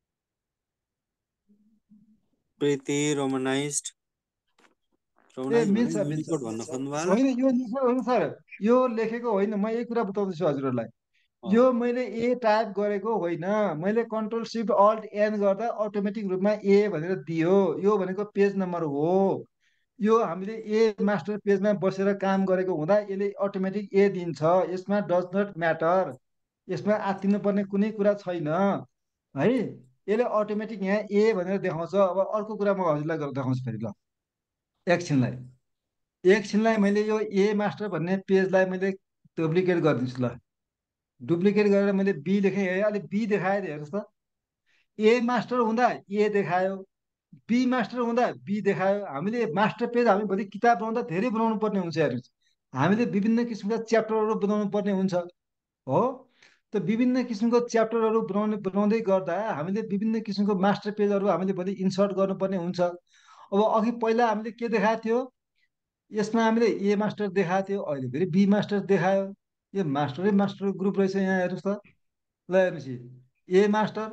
प्रीति रोमनाइज्ड ए रोमनाइज भने मिल्छ मिल्छ। युनिकोड भन्न खोज्नुभयो होला। होइन यो लेखेको होइन सर, यो लेखेको होइन, म यही कुरा बताउँदैछु हजुरहरूलाई। यो मैले ए टाइप गरेको होइन, मैले कन्ट्रोल सिफ्ट अल्ट एन गर्दा अटोमेटिक रूपमा ए भनेर दियो। यो भनेको पेज नम्बर हो। यो हामीले ए मास्टर पेजमा बसेर काम गरेको हुँदा यसले अटोमेटिक ए दिन्छ। यसमा डज नट म्याटर, यसमा आत्तिनु पर्ने कुनै कुरा छैन है। यसले अटोमेटिक यहाँ ए भनेर देखाउँछ। अब अर्को कुरा म हजुरलाई गरेर देखाउँछु फेरि। ल एकछिनलाई एकछिनलाई मैले यो ए मास्टर भन्ने पेजलाई मैले डुप्लिकेट गरिदिन्छु। ल डुप्लिकेट गरेर मैले बी लेखेँ है, अहिले बी देखायो हेर्नुहोस् त। ए मास्टर हुँदा ए देखायो, बी मास्टर हुँदा बी देखायो। हामीले मास्टर पेज हामी भोलि किताब बनाउँदा धेरै बनाउनु पर्ने हुन्छ। हेर्नुहोस्, हामीले विभिन्न किसिमका च्याप्टरहरू बनाउनु पर्ने हुन्छ हो। त विभिन्न किसिमको च्याप्टरहरू बनाउने बनाउँदै गर्दा हामीले विभिन्न किसिमको मास्टर पेजहरू हामीले भोलि इन्सर्ट गर्नुपर्ने हुन्छ। अब अघि पहिला हामीले के देखाएको थियो, यसमा हामीले ए मास्टर देखाएको थियो, अहिले फेरि बी मास्टर देखायो। यो मास्टरै मास्टर ग्रुप रहेछ यहाँ, हेर्नुहोस् त। ल हेर्नुहोस्, ए मास्टर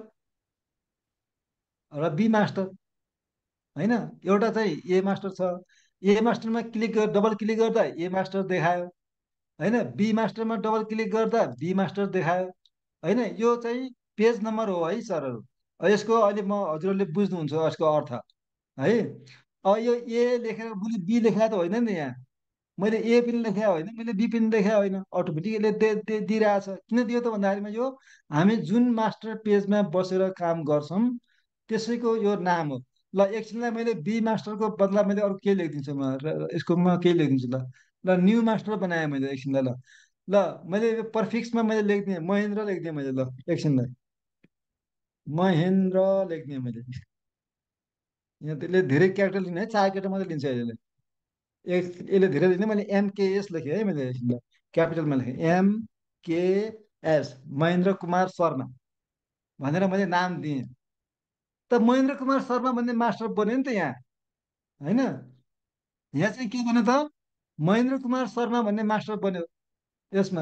र बी मास्टर होइन, एउटा चाहिँ ए मास्टर छ। ए मास्टरमा क्लिक गर डबल क्लिक गर्दा ए मास्टर देखायो होइन। बी मास्टरमा डबल क्लिक गर्दा बी मास्टर देखायो होइन। यो चाहिँ पेज नम्बर हो है सरहरू। यसको अहिले म हजुरहरूले बुझ्नुहुन्छ यसको अर्थ है। अब यो ए लेखेर मैले बी लेखेको त होइन नि, यहाँ मैले ए पनि लेखेको होइन, मैले बी पनि लेखेको होइन। अटोमेटिक यसले दे दे दिइरहेछ। किन दियो त भन्दाखेरिमा यो हामी जुन मास्टर पेजमा बसेर काम गर्छौँ त्यसैको यो नाम हो। ल एकछिनलाई मैले बी मास्टरको बदला मैले अरू केही लेखिदिन्छु। म र- यसको म केही लेखिदिन्छु। ल ल न्यू मास्टर बनाएँ मैले एकछिनलाई। ल ल मैले यो पर्फिक्समा मैले लेखिदिएँ, महेन्द्र लेखिदिएँ मैले। ल एकछिनलाई महेन्द्र लेखिदिएँ मैले। यहाँ त्यसले धेरै क्यारेक्टर लिने है, चार क्यारेक्टर मात्रै लिन्छ यसले। एक यसले धेरै लिने, मैले एमकेएस लेखेँ है मैले एकछिनलाई, क्यापिटलमा लेखेँ एमकेएस महेन्द्र कुमार शर्मा भनेर मैले नाम दिएँ। त महेन्द्र कुमार शर्मा भन्ने मास्टर बन्यो नि त यहाँ होइन। यहाँ चाहिँ के भन्यो त, महेन्द्र कुमार शर्मा भन्ने मास्टर बन्यो यसमा।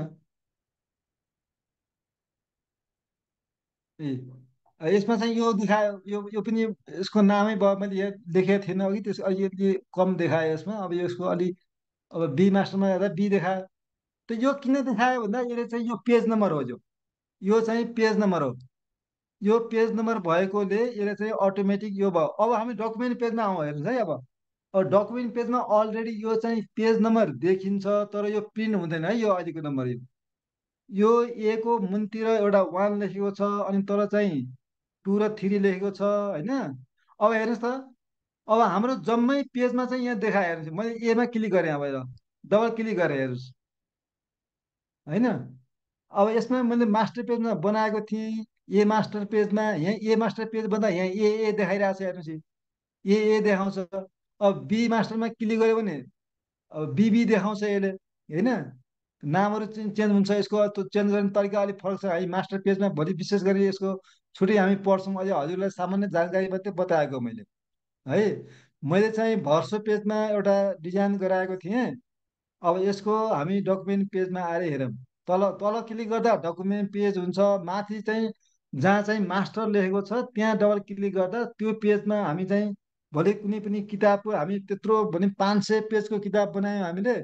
ए अ, यसमा चाहिँ यो देखायो, यो यो पनि यसको नामै भयो। मैले यहाँ लेखेको थिएन अघि, त्यस अलि अलि कम देखायो यसमा। अब यसको अलि, अब बी मास्टरमा हेर्दा बी देखायो। त यो किन देखायो भन्दा यसले चाहिँ यो पेज नम्बर हो। यो यो चाहिँ पेज नम्बर हो। यो पेज नम्बर भएकोले यसले चाहिँ अटोमेटिक यो भयो। अब हामी डकुमेन्ट पेजमा आउँ, हेर्नुहोस् है। अब अब डकुमेन्ट पेजमा अलरेडी यो चाहिँ पेज नम्बर देखिन्छ, तर यो प्रिन्ट हुँदैन है। यो अहिलेको नम्बर यो यो ए को मुनतिर एउटा वान लेखेको छ, अनि तल चाहिँ टू र थ्री लेखेको छ होइन। अब हेर्नुहोस् त, अब हाम्रो जम्मै पेजमा चाहिँ यहाँ देखायो। हेर्नुहोस्, मैले एमा क्लिक गरेँ, अब हेर डबल क्लिक गरेँ, हेर्नुहोस् होइन। अब यसमा मैले मास्टर पेजमा बनाएको थिएँ, ए मास्टर पेजमा। यहाँ ए मास्टर पेज भन्दा यहाँ ए ए देखाइरहेको छ, हेर्नुहोस् ए ए देखाउँछ। अब बी मास्टरमा क्लिक गऱ्यो भने अब बिबी देखाउँछ यसले होइन। नामहरू चाहिँ चेन्ज हुन्छ, यसको त्यो चेन्ज गर्ने तरिका अलिक फरक छ। हामी मास्टर पेजमा भोलि विशेष गरी यसको छुट्टै हामी पढ्छौँ। अहिले हजुरलाई सामान्य जानकारी मात्रै बताएको मैले है। मैले चाहिँ भर्सो पेजमा एउटा डिजाइन गराएको थिएँ। अब यसको हामी डकुमेन्ट पेजमा आएर हेरौँ। तल तल क्लिक गर्दा डकुमेन्ट पेज हुन्छ। माथि चाहिँ जहाँ चाहिँ मास्टर लेखेको छ त्यहाँ डबल क्लिक गर्दा त्यो पेजमा हामी चाहिँ भोलि कुनै पनि किताबको, हामी त्यत्रो भने पाँच सय पेजको किताब बनायौँ हामीले,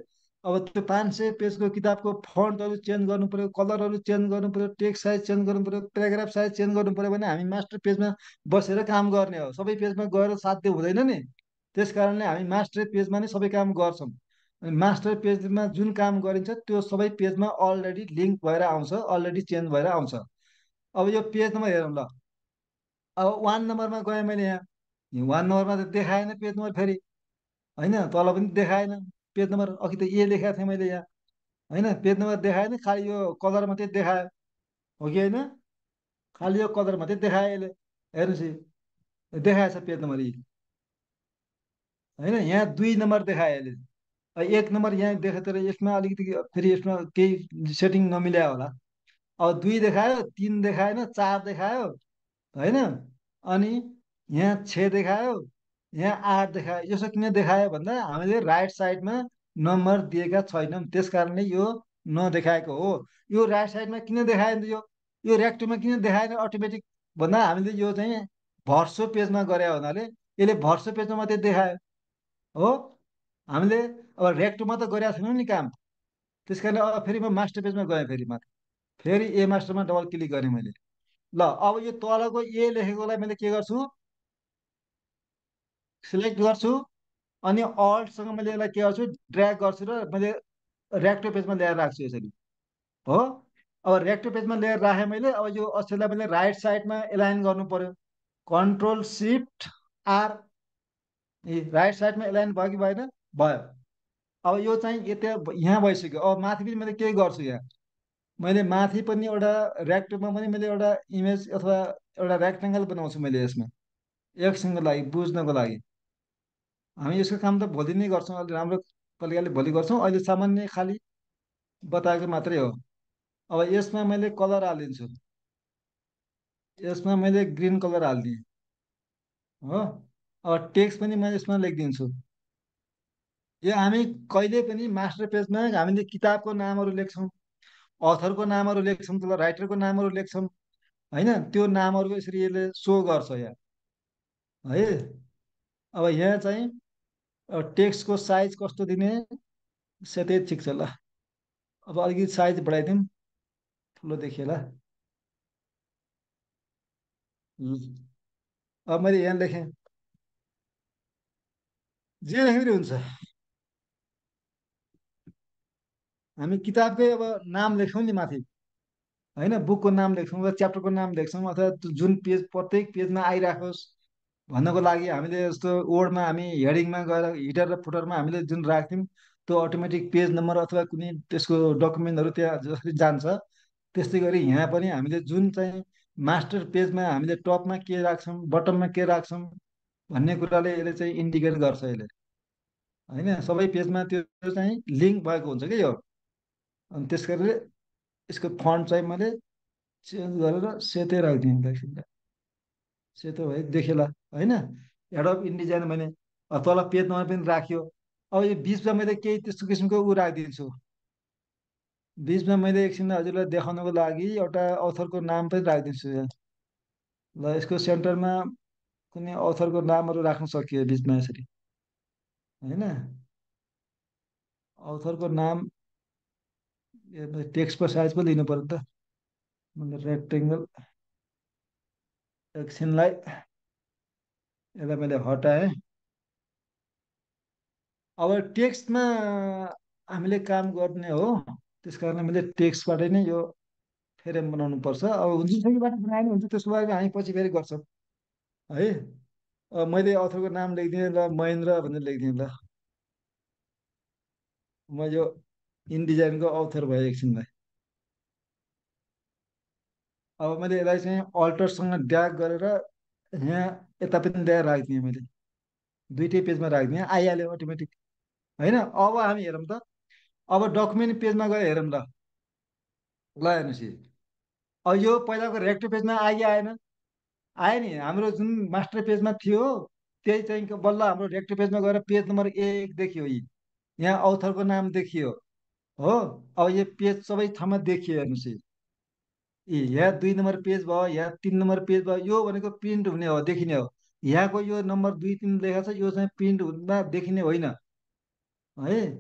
अब त्यो पाँच सय पेजको किताबको फन्टहरू चेन्ज गर्नु पर्यो, कलरहरू चेन्ज गर्नु पर्यो, टेक्स्ट साइज चेन्ज गर्नु पर्यो, प्याराग्राफ साइज चेन्ज गर्नु पर्यो भने हामी मास्टर पेजमा बसेर काम गर्ने हो। सबै पेजमा गएर साध्य हुँदैन नि। त्यस कारणले हामी मास्टर पेजमा नै सबै काम गर्छौँ। अनि मास्टर पेजमा जुन काम गरिन्छ त्यो सबै पेजमा अलरेडी लिङ्क भएर आउँछ, अलरेडी चेन्ज भएर आउँछ। अब यो पेज नम्बर हेरौँ ल। अब वान नम्बरमा गएँ मैले, यहाँ वान नम्बरमा त देखाएन पेज नम्बर फेरि, होइन तल पनि देखाएन पेज नम्बर। अघि त ए लेखाएको थिएँ मैले यहाँ, होइन पेज नम्बर देखाएन, खालि यो कलर मात्रै देखायो, हो कि होइन? खालि यो कलर मात्रै देखायो यसले। हेर्नुहोस् यी देखाएछ पेज नम्बर यी, होइन यहाँ दुई नम्बर देखायो यसले। अब एक नम्बर यहाँ देखायो तर यसमा अलिकति फेरि यसमा केही सेटिङ नमिल्या होला। अब दुई देखायो, तिन देखाएन, चार देखायो, होइन? अनि यहाँ छ देखायो, यहाँ आठ देखायो। यसो किन देखायो भन्दा हामीले राइट साइडमा नम्बर दिएका छैनौँ, त्यस कारणले यो नदेखाएको हो। यो राइट साइडमा किन देखाएन, यो यो रेक्टोमा किन देखाएन अटोमेटिक भन्दा हामीले यो चाहिँ भर्सो पेजमा गरे हुनाले यसले भर्सो पेजमा मात्रै देखायो हो। हामीले अब रेक्टोमा त गरेका छैनौँ नि काम, त्यस कारणले अब फेरि म मास्टर पेजमा गएँ, फेरि माथि फेरि ए मास्टरमा डबल क्लिक गरेँ मैले। ल अब यो तलको ए लेखेकोलाई मैले के गर्छु, सिलेक्ट गर्छु, अनि अल्टसँग मैले यसलाई के गर्छु, ड्र्याग गर्छु र मैले रेक्टो पेजमा ल्याएर राख्छु यसरी हो। अब रेक्टो पेजमा ल्याएर राखेँ मैले। अब यो अक्षरलाई मैले राइट साइडमा एलाइन गर्नु पर्यो, कन्ट्रोल सिफ्ट आर, राइट साइडमा एलाइन भयो कि भएन? भयो। अब यो चाहिँ यता यहाँ भइसक्यो। अब माथि पनि मैले के गर्छु, यहाँ मैले माथि पनि एउटा रेक्टोमा पनि मैले एउटा इमेज अथवा एउटा रेक्टेङ्गल बनाउँछु मैले यसमा, एकछिनको लागि बुझ्नको लागि। हामी यसको काम त भोलि नै गर्छौँ, अलि राम्रो तरिकाले भोलि गर्छौँ। अहिले सामान्य खालि बताएको मात्रै हो। अब यसमा मैले कलर हालिदिन्छु, यसमा मैले ग्रिन कलर हालिदिएँ हो। अब टेक्स्ट पनि म यसमा लेखिदिन्छु। यो हामी कहिले पनि मास्टर पेजमा हामीले किताबको नामहरू लेख्छौँ, अथरको नामहरू लेख्छौँ, तल राइटरको नामहरू लेख्छौँ, होइन? त्यो नामहरू यसरी यसले सो गर्छ यहाँ है। अब यहाँ चाहिँ अब टेक्स्टको साइज कस्तो दिने, सेतै ठिक छ ल। अब अलिकति साइज बढाइदिउँ, ठुलो देखिएला। अब मैले यहाँ लेखेँ, जे लेखे पनि हुन्छ। हामी किताबकै अब नाम लेख्छौँ नि माथि, होइन? बुकको नाम लेख्छौँ वा च्याप्टरको नाम लेख्छौँ, अथवा जुन पेज प्रत्येक पेजमा आइराखोस् भन्नको लागि हामीले जस्तो वर्डमा हामी हेडिङमा गएर हिटर र फुटरमा हामीले जुन राख्थ्यौँ त्यो अटोमेटिक पेज नम्बर अथवा कुनै त्यसको डकुमेन्टहरू त्यहाँ जसरी जान्छ, त्यस्तै गरी यहाँ पनि हामीले जुन चाहिँ मास्टर पेजमा हामीले टपमा के राख्छौँ, बटममा के राख्छौँ भन्ने कुराले यसले चाहिँ इन्डिकेट गर्छ यसले, होइन? सबै पेजमा त्यो चाहिँ लिङ्क भएको हुन्छ कि यो। अनि त्यस कारणले यसको फन्ट चाहिँ मैले चेन्ज गरेर सेतै राखिदिएँ, एकछिन सेतो भए देखेला, होइन? एडोब इन्डिजाइन मैले तल पेज नम्बर पनि राख्यो। अब यो बिचमा मैले केही त्यस्तो किसिमको ऊ राखिदिन्छु, बिचमा मैले एकछिन हजुरलाई देखाउनको लागि एउटा अथरको नाम पनि राखिदिन्छु यहाँ। ल यसको सेन्टरमा कुनै अथरको नामहरू राख्न सकियो बिचमा यसरी, होइन? अथरको नाम टेक्स्टको साइज पो लिनु पर्यो त। मैले रेक्टेङ्गल एकछिनलाई यसलाई मैले हटाएँ। अब टेक्स्टमा हामीले काम गर्ने हो, त्यस कारण मैले टेक्स्टबाटै नै यो फ्रेम बनाउनु पर्छ। अब हुन्छ सकेबाट बनाएन हुन्छ, त्यसको बारेमा हामी पछि फेरि गर्छौँ है। अब मैले अथरको नाम लेखिदिएँ ल, महेन्द्र भनेर लेखिदिएँ ल। म यो इनडिजाइनको अथर भएँ एकछिनलाई। अब मैले यसलाई चाहिँ अल्टरसँग ड्र्याग गरेर यहाँ यता पनि ल्याएर राखिदिएँ मैले, दुइटै पेजमा राखिदिएँ, आइहाल्यो अटोमेटिक, होइन? अब हामी हेरौँ त, अब डकुमेन्ट पेजमा गएर हेरौँ ल। ल हेर्नुहोस्, अब यो पहिलाको रेक्टो पेजमा आइ आएन, आयो नि? हाम्रो जुन मास्टर पेजमा थियो त्यही चाहिँ बल्ल हाम्रो रेक्टो पेजमा गएर पेज नम्बर एक देखियो, यी यहाँ अथरको नाम देखियो हो। अब यो पेज सबै ठाउँमा देखियो, हेर्नुहोस् यी यहाँ दुई नम्बर पेज भयो, यहाँ तिन नम्बर पेज भयो। यो भनेको प्रिन्ट हुने हो, देखिने हो। यहाँको यो नम्बर दुई तिन लेखा छ, यो चाहिँ प्रिन्ट हुँदा देखिने होइन है।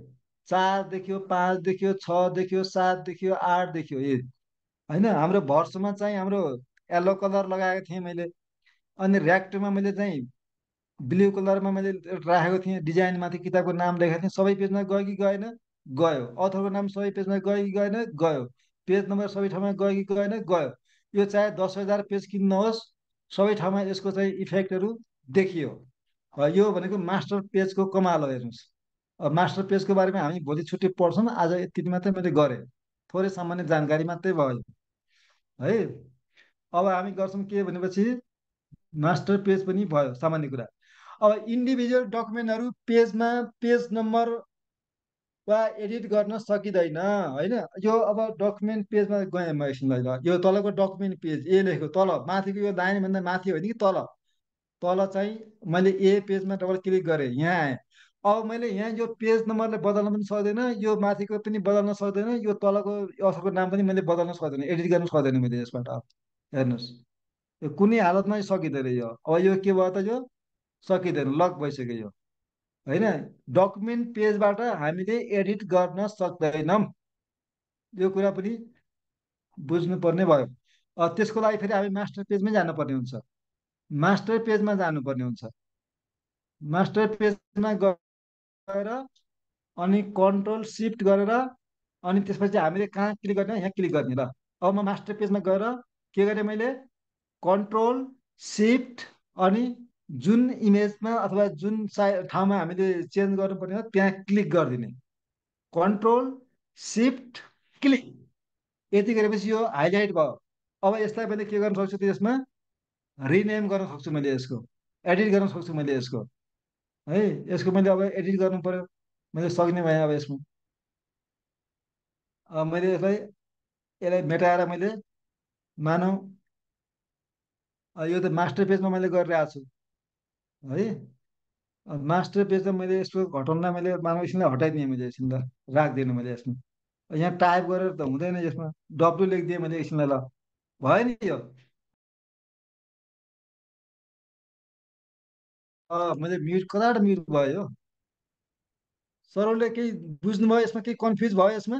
चार देखियो, पाँच देखियो, छ देखियो, सात देखियो, आठ देखियो, ए होइन। हाम्रो भर्समा चाहिँ हाम्रो येल्लो कलर लगाएको थिएँ मैले। अनि ऱ्याक्टमा मैले चाहिँ ब्लू कलरमा मैले राखेको थिएँ, डिजाइनमाथि किताबको नाम लेखेको थिएँ। सबै पेजमा गयो कि गएन? गयो। अथरको नाम सबै पेजमा गयो कि गएन? गयो। पेज नम्बर सबै ठाउँमा गयो कि गएन? गयो। यो चाहे दस हजार पेज किन्नुहोस्, सबै ठाउँमा यसको चाहिँ इफेक्टहरू देखियो। अ, यो भनेको मास्टर पेजको कमाल हो, हेर्नुहोस्। अब मास्टर पेजको बारेमा हामी भोलि छुट्टी पढ्छौँ, आज यति मात्रै मैले गरेँ, थोरै सामान्य जानकारी मात्रै भयो है। अब हामी गर्छौँ के भनेपछि मास्टर पेज पनि भयो सामान्य कुरा। अब इन्डिभिजुअल डकुमेन्टहरू पेजमा पेज नम्बर वा एडिट गर्न सकिँदैन, होइन। यो अब डकुमेन्ट पेजमा गएँ म एकछिनलाई, ल यो तलको डकुमेन्ट पेज ए लेखेको तल माथिको यो लाइनभन्दा माथि होइन कि तल, तल चाहिँ मैले ए पेजमा डबल क्लिक गरेँ, यहाँ आएँ। अब मैले यहाँ यो पेज नम्बरले बदल्न पनि सक्दैन, यो माथिको पनि बदल्न सक्दैन, यो तलको अथरको नाम पनि मैले बदल्न सक्दैन, एडिट गर्न सक्दैन मैले यसबाट। अब हेर्नुहोस्, यो कुनै हालतमा सकिँदैन यो। अब यो के भयो त? यो सकिँदैन, लक भइसक्यो यो, होइन। डकुमेन्ट पेजबाट हामीले एडिट गर्न सक्दैनौँ, यो कुरा पनि बुझ्नुपर्ने भयो। अ, त्यसको लागि फेरि हामी मास्टर पेजमै जानुपर्ने हुन्छ, मास्टर पेजमा जानुपर्ने हुन्छ। मास्टर पेजमा गएर अनि कन्ट्रोल सिफ्ट गरेर अनि त्यसपछि हामीले कहाँ क्लिक गर्ने? यहाँ क्लिक गर्ने। ल अब म मास्टर पेजमा गएर के गरेँ मैले? कन्ट्रोल सिफ्ट अनि जुन इमेजमा अथवा जुन साइ ठाउँमा हामीले चेन्ज गर्नुपर्ने हो त्यहाँ क्लिक गरिदिने। कन्ट्रोल सिफ्ट क्लिक, यति गरेपछि यो हाइलाइट भयो। अब यसलाई मैले के गर्न सक्छु त? यसमा रिनेम गर्न सक्छु मैले, यसको एडिट गर्न सक्छु मैले यसको, है। यसको मैले अब एडिट गर्नु पर्यो, मैले सक्ने भएँ। अब यसमा अब मैले यसलाई यसलाई मेटाएर मैले मानौ अ, यो त मास्टर पेजमा मैले गरिरहेको छु है। अब मास्टर पेजमा मैले यसको घटाउनलाई मैले मानव एकछिनलाई हटाइदिएँ, मैले एकछिन ल राखिदिएँ मैले यसमा। यहाँ टाइप गरेर त हुँदैन, यसमा डब्लु लेखिदिएँ मैले एकछिनलाई, ल भयो नि यो। अँ मैले म्युट कताबाट म्युट भयो यो? सरले केही बुझ्नुभयो यसमा? केही कन्फ्युज भयो यसमा?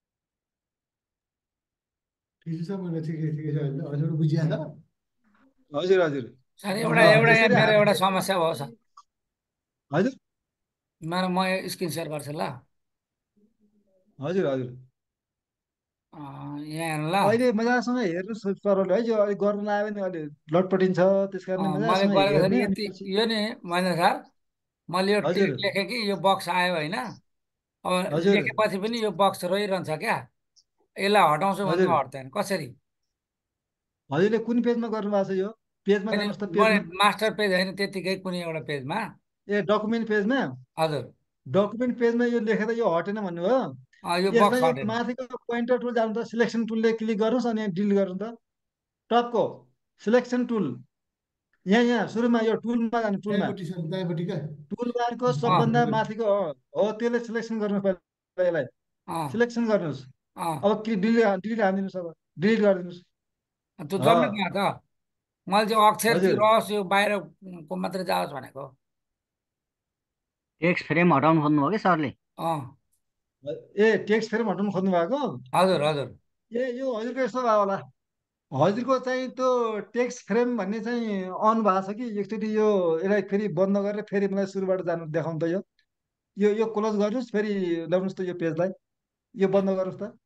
ठिकै छ, मैले ठिकै ठिकै छ, हजुर बुझिया छ। हजुर हजुर। सर अँ, एउटा ल एउटा यहाँ यसरी मेरो एउटा हामीले समस्या भयो सर। हजुर मेरो म स्क्रिन सेयर गर्छु ल। हजुर हजुर। अँ, यहाँ हेर्नु ल। अहिले मजासँग हेर्नुहोस् सरले, है यो अलिक गर्न लाग्यो भने अहिले लटपटिन्छ, त्यस कारणले अँ, मैले मजासँग गरेको सर हेर्ने अनि यति पछि। यो नि महेन्द्र सर, मैले यो हजुर टेक्स्ट लेखेँ कि यो बक्स आयो होइन। अब हजुर लेखेपछि पनि यो बक्स रहिरहन्छ क्या, यसलाई हटाउँछु हजुर। भन्दा हट्दैन कसरी? हजुरले कुन पेजमा गर्नु भएको छ यो? पेजमा अनि जानुहोस् त, मैले पेजमा। मास्टर पेज होइन, त्यत्तिकै कुनै एउटा पेजमा। ए डकुमेन्ट पेजमा, हजुर। डकुमेन्ट पेजमा यो लेखेर यो हटेन भन्नुभयो। अँ, यो बक्स यसलाई यो हटेन। माथिको पोइन्टर टुल जानु त, सिलेक्सन टुलले क्लिक गर्नुहोस् अनि यहाँ डिलिट गर्नु त। टपको सिलेक्सन टुल, यहाँ यहाँ सुरुमा यो टुलमा जानु, टुलमा। दायाँपट्टि सर, दायाँपट्टि क्या। टुल बारको अँ सबभन्दा माथिको हो हो, त्यसले सिलेक्सन गर्नुहोस् पहिला, यसलाई अँ सिलेक्सन गर्नुहोस्। अँ, अब कि डिलिट डिलिट हानिदिनुहोस्, अब डिलिट गरिदिनुहोस्। त्यो जम्मै अँ गयो त। मैले चाहिँ अक्षर चाहिँ हजुर। रहोस्, यो बाहिरको मात्रै जाओस् भनेको। टेक्स्ट फ्रेम हटाउनु खोज्नुभयो कि सरले? अँ ए टेक्स्ट फ्रेम हटाउनु खोज्नु भएको? हजुर हजुर। ए यो हजुरको यस्तो भयो होला, हजुरको चाहिँ त्यो टेक्स्ट फ्रेम भन्ने चाहिँ अन भएको छ कि? एकचोटि यो यसलाई फेरि बन्द गरेर फेरि मलाई सुरुबाट जानु देखाउनु त। यो यो यो क्लोज गर्नुहोस्, फेरि ल्याउनुहोस् त यो पेजलाई, यो बन्द गर्नुहोस् त,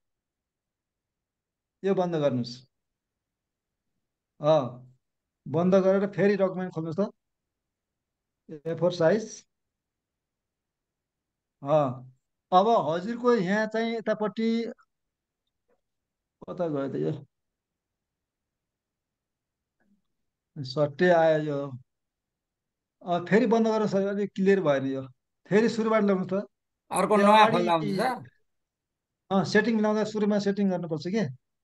यो बन्द गर्नुहोस्। अँ बन्द गरेर फेरि डकुमेन्ट खोल्नुहोस् त, ए फोर साइज। अँ अब हजुरको यहाँ चाहिँ यतापट्टि कता गयो त यो? सट्टै आयो यो। अँ फेरि बन्द गर्नुहोस्, अलिक क्लियर भएन यो, फेरि सुरुबाट ल्याउनुहोस् त। अर्को त्यो नयाँ अगाडि खोल्दा हुन्छ सर? अँ सेटिङ मिलाउँदा सुरुमा सेटिङ गर्नुपर्छ कि?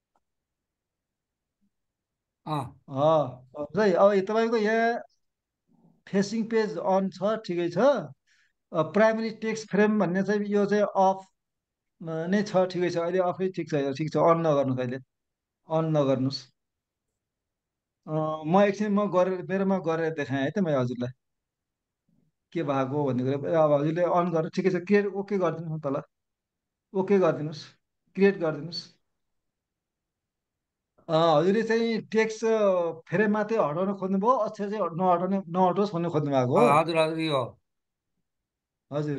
अँ अँ हुन्छ है। अब तपाईँको यहाँ फेसिङ पेज अन छ, ठिकै छ। प्राइमेरी टेक्स्ट फ्रेम भन्ने चाहिँ यो चाहिँ अफ नै छ, ठिकै छ। अहिले अफै ठिक छ, यो ठिक छ। अन नगर्नुहोस् अहिले, अन नगर्नुहोस्। अँ, म एकछिन म गरेर मेरोमा गरेर देखाएँ है त मैले हजुरलाई के भएको हो भन्ने कुरा। अब हजुरले अन गरेर ठिकै छ, क्लियर ओके गरिदिनुहोस् न त ल। ओके गरिदिनुहोस्, क्रिएट गरिदिनुहोस्। हजुरले चाहिँ टेक्स्ट फेरि मात्रै हटाउन खोज्नुभयो, अक्षर चाहिँ नहटाउने नहटोस् भन्ने खोज्नु भएको हो? हजुर हजुर यो हजुर।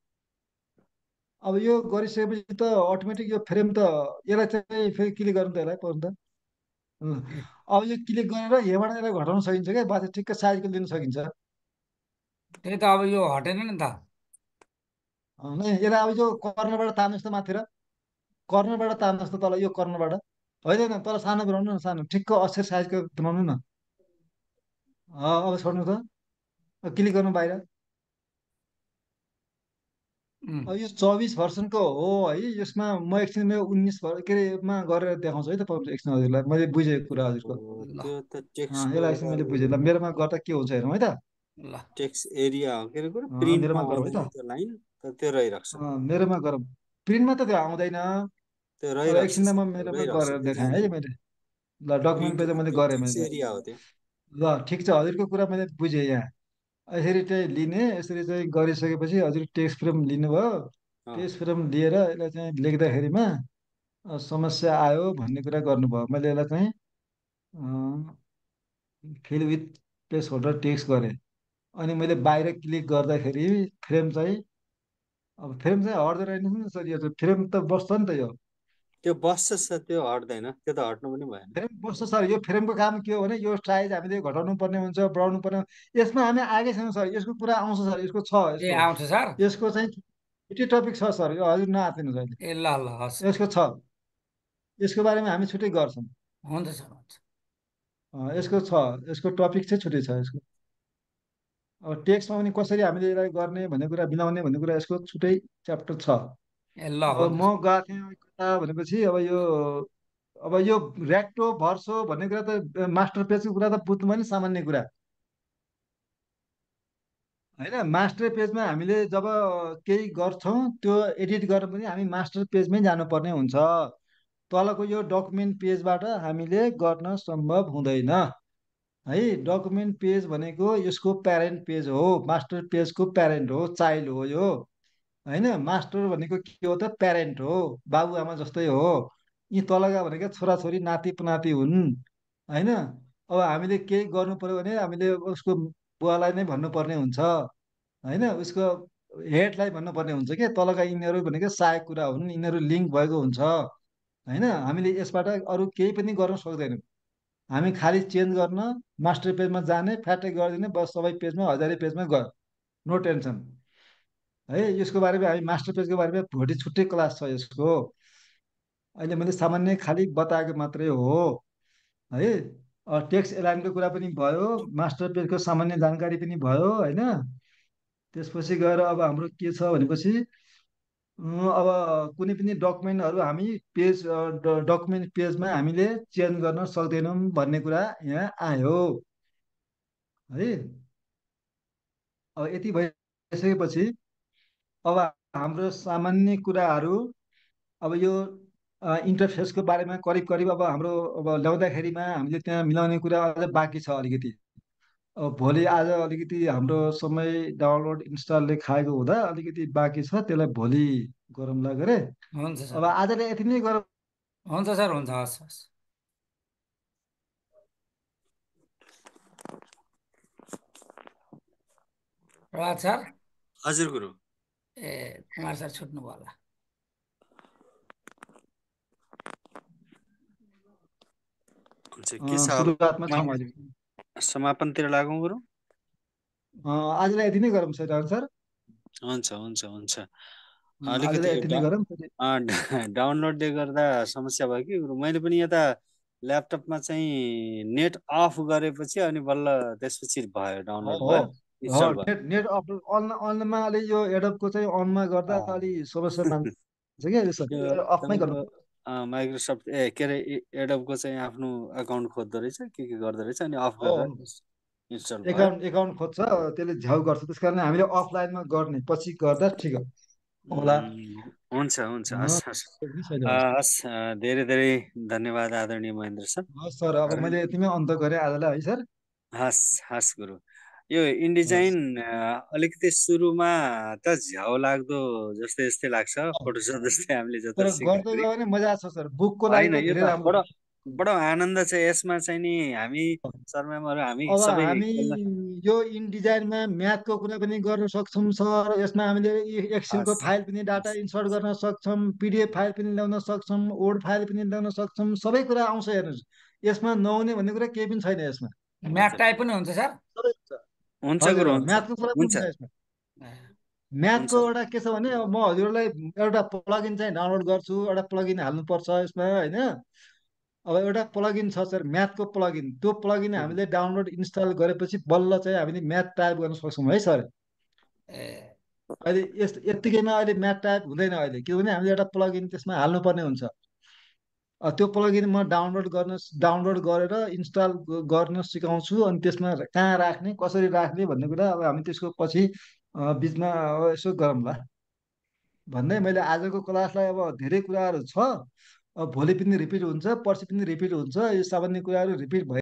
अब यो गरिसकेपछि त अटोमेटिक यो फ्रेम त यसलाई चाहिँ फेरि क्लिक गर्नु त यसलाई पर्नु त। अब यो क्लिक गरेर यहाँबाट यसलाई घटाउन सकिन्छ क्या, बाटो ठिक्क साइजको लिन सकिन्छ। त्यही त अब यो हटेन नि त। नै यसलाई अब यो कर्नरबाट तान्नुहोस् त माथिर, कर्नरबाट तान्नुहोस् त तल, यो कर्नरबाट होइन तल सानो बनाउनु न, सानो ठिक्क अक्षर साइजको बनाउनु न। अब छोड्नु त, क्लिक गर्नु बाहिर। अब यो चौबिस भर्सनको हो है, यसमा म एकछिन मेरो उन्नाइस के अरेमा गरेर देखाउँछु है त एकछिन हजुरलाई, मैले बुझेको कुरा हजुरको। त्यो त टेक्स्ट यसलाई एकछिन मैले बुझेँ, ल मेरोमा गर्दा के हुन्छ हेरौँ है त। ल टेक्स्ट एरिया हो के अरे कुरो, प्रिन्टमा मेरोमा गरौँ है आउँदैन त, त्यो लाइन त, त्यो रहिरहेको छ। मेरोमा गरौँ। प्रिन्टमा त त्यो आउँदैन। त्यो अब रहिरहेको एकछिन छ, म मेरोमा रहिरहेको छ, गरेर त्यो देखाएँ है जाँदैन। मैले। ल डकुमेन्ट प्रिन्ट पेज मैले त्यो गरेँ टेक्स्ट मैले। एरिया हो त्यो। ल ठिक छ, हजुरको कुरा मैले बुझेँ। यहाँ यसरी चाहिँ लिने, यसरी चाहिँ गरिसकेपछि हजुर टेक्स्ट फ्रेम लिनुभयो। टेक्स्ट फ्रेम लिएर यसलाई चाहिँ लेख्दाखेरिमा समस्या आयो भन्ने कुरा गर्नुभयो। मैले यसलाई चाहिँ fill with placeholder text गरेँ। अनि मैले बाहिर क्लिक गर्दाखेरि फ्रेम चाहिँ, अब फ्रेम चाहिँ हट्दो रहेन नि सर, यो त फ्रेम त बस्छ नि त। यो त्यो बस्छ सर, त्यो हट्दैन, त्यो त हट्नु पनि भएन। फ्रेम बस्छ सर। यो फ्रेमको काम के हो भने यो साइज हामीले घटाउनु पर्ने हुन्छ, बढाउनु पर्ने। यसमा हामी आएकै छैनौँ सर, यसको कुरा आउँछ सर, यसको छ, ए यसको आउँछ सर। यसको चाहिँ छुट्टै टपिक छ सर, यो हजुर नआत्तिनुहोस् अहिले। ए ल ल हस्, यसको छ, यसको बारेमा हामी छुट्टै गर्छौँ। हुन्छ सर हुन्छ। अँ, यसको छ, यसको टपिक चाहिँ छुट्टै छ यसको। अब टेक्स्टमा पनि कसरी हामीले यसलाई गर्ने भन्ने कुरा, मिलाउने भन्ने कुरा यसको छुट्टै च्याप्टर छ। ए ल अब हुन्छ म गएको थिएँ कता भनेपछि, अब यो अब यो रेक्टो भर्सो भन्ने कुरा त मास्टर पेजको कुरा त बुझ्नु पनि सामान्य कुरा होइन। मास्टर पेजमा हामीले जब केही गर्छौँ त्यो एडिट गर्न पनि हामी मास्टर पेजमै जानुपर्ने हुन्छ। तलको यो डकुमेन्ट पेजबाट हामीले गर्न सम्भव हुँदैन है। डकुमेन्ट पेज भनेको यसको प्यारेन्ट पेज हो, मास्टर पेजको प्यारेन्ट हो, चाइल्ड हो यो होइन। मास्टर भनेको के हो त, प्यारेन्ट हो, बाबुआमा जस्तै हो। यी तलका भनेका छोराछोरी नाति नाति हुन् होइन। अब हामीले केही गर्नु पर्यो भने हामीले उसको बुवालाई नै भन्नुपर्ने हुन्छ होइन, उसको हेडलाई भन्नुपर्ने हुन्छ कि तलका यिनीहरू भनेको सहायक कुरा हुन्, यिनीहरू लिङ्क भएको हुन्छ होइन। हामीले यसबाट अरू केही पनि गर्न सक्दैनौँ। हामी खालि चेन्ज गर्न, मास्टर पेजमा जाने, फ्याटै गरिदिने, बस सबै पेजमा हजारै पेजमा गयो, नो टेन्सन है। यसको बारेमा हामी मास्टर पेजको बारेमा भोलि छुट्टै क्लास छ यसको। अहिले मैले सामान्य खालि बताएको मात्रै हो है। टेक्स्ट एलाइनको कुरा पनि भयो, मास्टर पेजको सामान्य जानकारी पनि भयो होइन। त्यसपछि गएर अब हाम्रो के छ भनेपछि अब कुनै पनि डकुमेन्टहरू हामी पेज डकुमेन्ट पेजमा हामीले चेन्ज गर्न सक्दैनौँ भन्ने कुरा यहाँ आयो है। अब यति भइसकेपछि अब हाम्रो सामान्य कुराहरू, अब यो इन्टरफेसको बारेमा करिब करिब अब हाम्रो अब ल्याउँदाखेरिमा हामीले त्यहाँ मिलाउने कुरा अझ बाँकी छ अलिकति। अब भोलि आज अलिकति हाम्रो समय डाउनलोड इन्स्टलले खाएको हुँदा अलिकति बाँकी छ, त्यसलाई भोलि गरौँला गरे। हुन्छ अब सर आजलाई यति नै गरौँ। हुन्छ सर हुन्छ हस् हस्। प्रभात सर। हजुर गुरु। ए कुमार सर छुट्नु भयो होला। के छ, सुरुवातमा छौँ अहिले। समापनतिर लागौँ गुरु। आजलाई यति नै गरौँ सर सर। हुन्छ हुन्छ हुन्छ। आजलाई अलिकति यति नै गरौँ। डाउनलोडले गर्दा समस्या भयो कि गुरु। मैले पनि यता ल्यापटपमा चाहिँ नेट अफ गरेपछि अनि बल्ल त्यसपछि भयो, डाउनलोड भयो, इन्स्टल भयो। नेट नेट अफ अन अनमा अलि यो एडबको चाहिँ अनमा गर्दा अलि समस्या मान्छ कि अफमै गर्नु। माइक्रोसफ्ट ए के अरे एडबको चाहिँ आफ्नो अकाउन्ट खोज्दो रहेछ, के के गर्दो रहेछ, अनि अफ गरेर इन्स्टल भयो। एकाउन्ट एकाउन्ट खोज्छ, त्यसले झ्याउ गर्छ, त्यस कारण हामीले अफलाइनमा गर्ने, पछि गर्दा ठिक होला। हुन्छ हुन्छ हस् हस् हस्। धेरै धेरै धन्यवाद आदरणीय महेन्द्र सर। हस् सर, अब मैले यतिमै अन्त गरेँ आजलाई है सर। हस् हस् गुरु। यो हस्। इन्डिजाइन अलिकति सुरुमा त झ्याउ लाग्दो जस्तै जस्तै लाग्छ फोटोसप जस्तै हामीले जता तर गर्दै सिक्दाखेरि गयो भने मजा छ सर, बुकको लागि होइन त यो धेरै त राम्रो बडो छ। बडो आनन्द छ यसमा चाहिँ नि हामी सर म्यामहरू हामी अब सबै हामी खेल्न यो इनडिजाइनमा म्याथको कुरा पनि गर्न सक्छौँ सर। यसमा हामीले एक्सेलको हस् फाइल पनि डाटा हस् इन्सर्ट गर्न सक्छौँ, पिडिएफ फाइल पनि ल्याउन सक्छौँ, वर्ड फाइल पनि ल्याउन सक्छौँ, सबै कुरा आउँछ हेर्नुहोस्। यसमा नहुने भन्ने कुरा केही पनि छैन यसमा। म्याथ हजुर टाइप पनि हुन्छ सर। सबै हुन्छ। हुन्छ हजुर गुरु अँ, हुन्छ म्याथको कुरा पनि हुन्छ हुन्छ यसमा। हुन्छ म्याथको एउटा के छ भने अब म हजुरलाई एउटा प्लगइन चाहिँ डाउनलोड गर्छु, एउटा प्लगइन हाल्नुपर्छ यसमा होइन। अब एउटा प्लगइन छ सर, म्याथको प्लगइन। त्यो प्लगइन हामीले डाउनलोड इन्स्टल गरेपछि बल्ल चाहिँ हामीले म्याथ टाइप गर्न सक्छौँ है सर। ए अहिले यस यत्तिकैमा अहिले म्याथ टाइप हुँदैन अहिले, किनभने हामीले एउटा प्लगइन त्यसमा हाल्नुपर्ने हुन्छ। अ, त्यो प्लगइन म डाउनलोड गर्न डाउनलोड गरेर इन्स्टल गर्न सिकाउँछु, अनि त्यसमा कहाँ राख्ने कसरी राख्ने भन्ने कुरा अब हामी त्यसको पछि अ, बिचमा अब यसो गरौँला भन्दै मैले आजको क्लासलाई अब धेरै कुराहरू छ। अब भोलि पनि रिपिट हुन्छ, पर्सि पनि रिपिट हुन्छ, यो सामान्य कुराहरू रिपिट भइ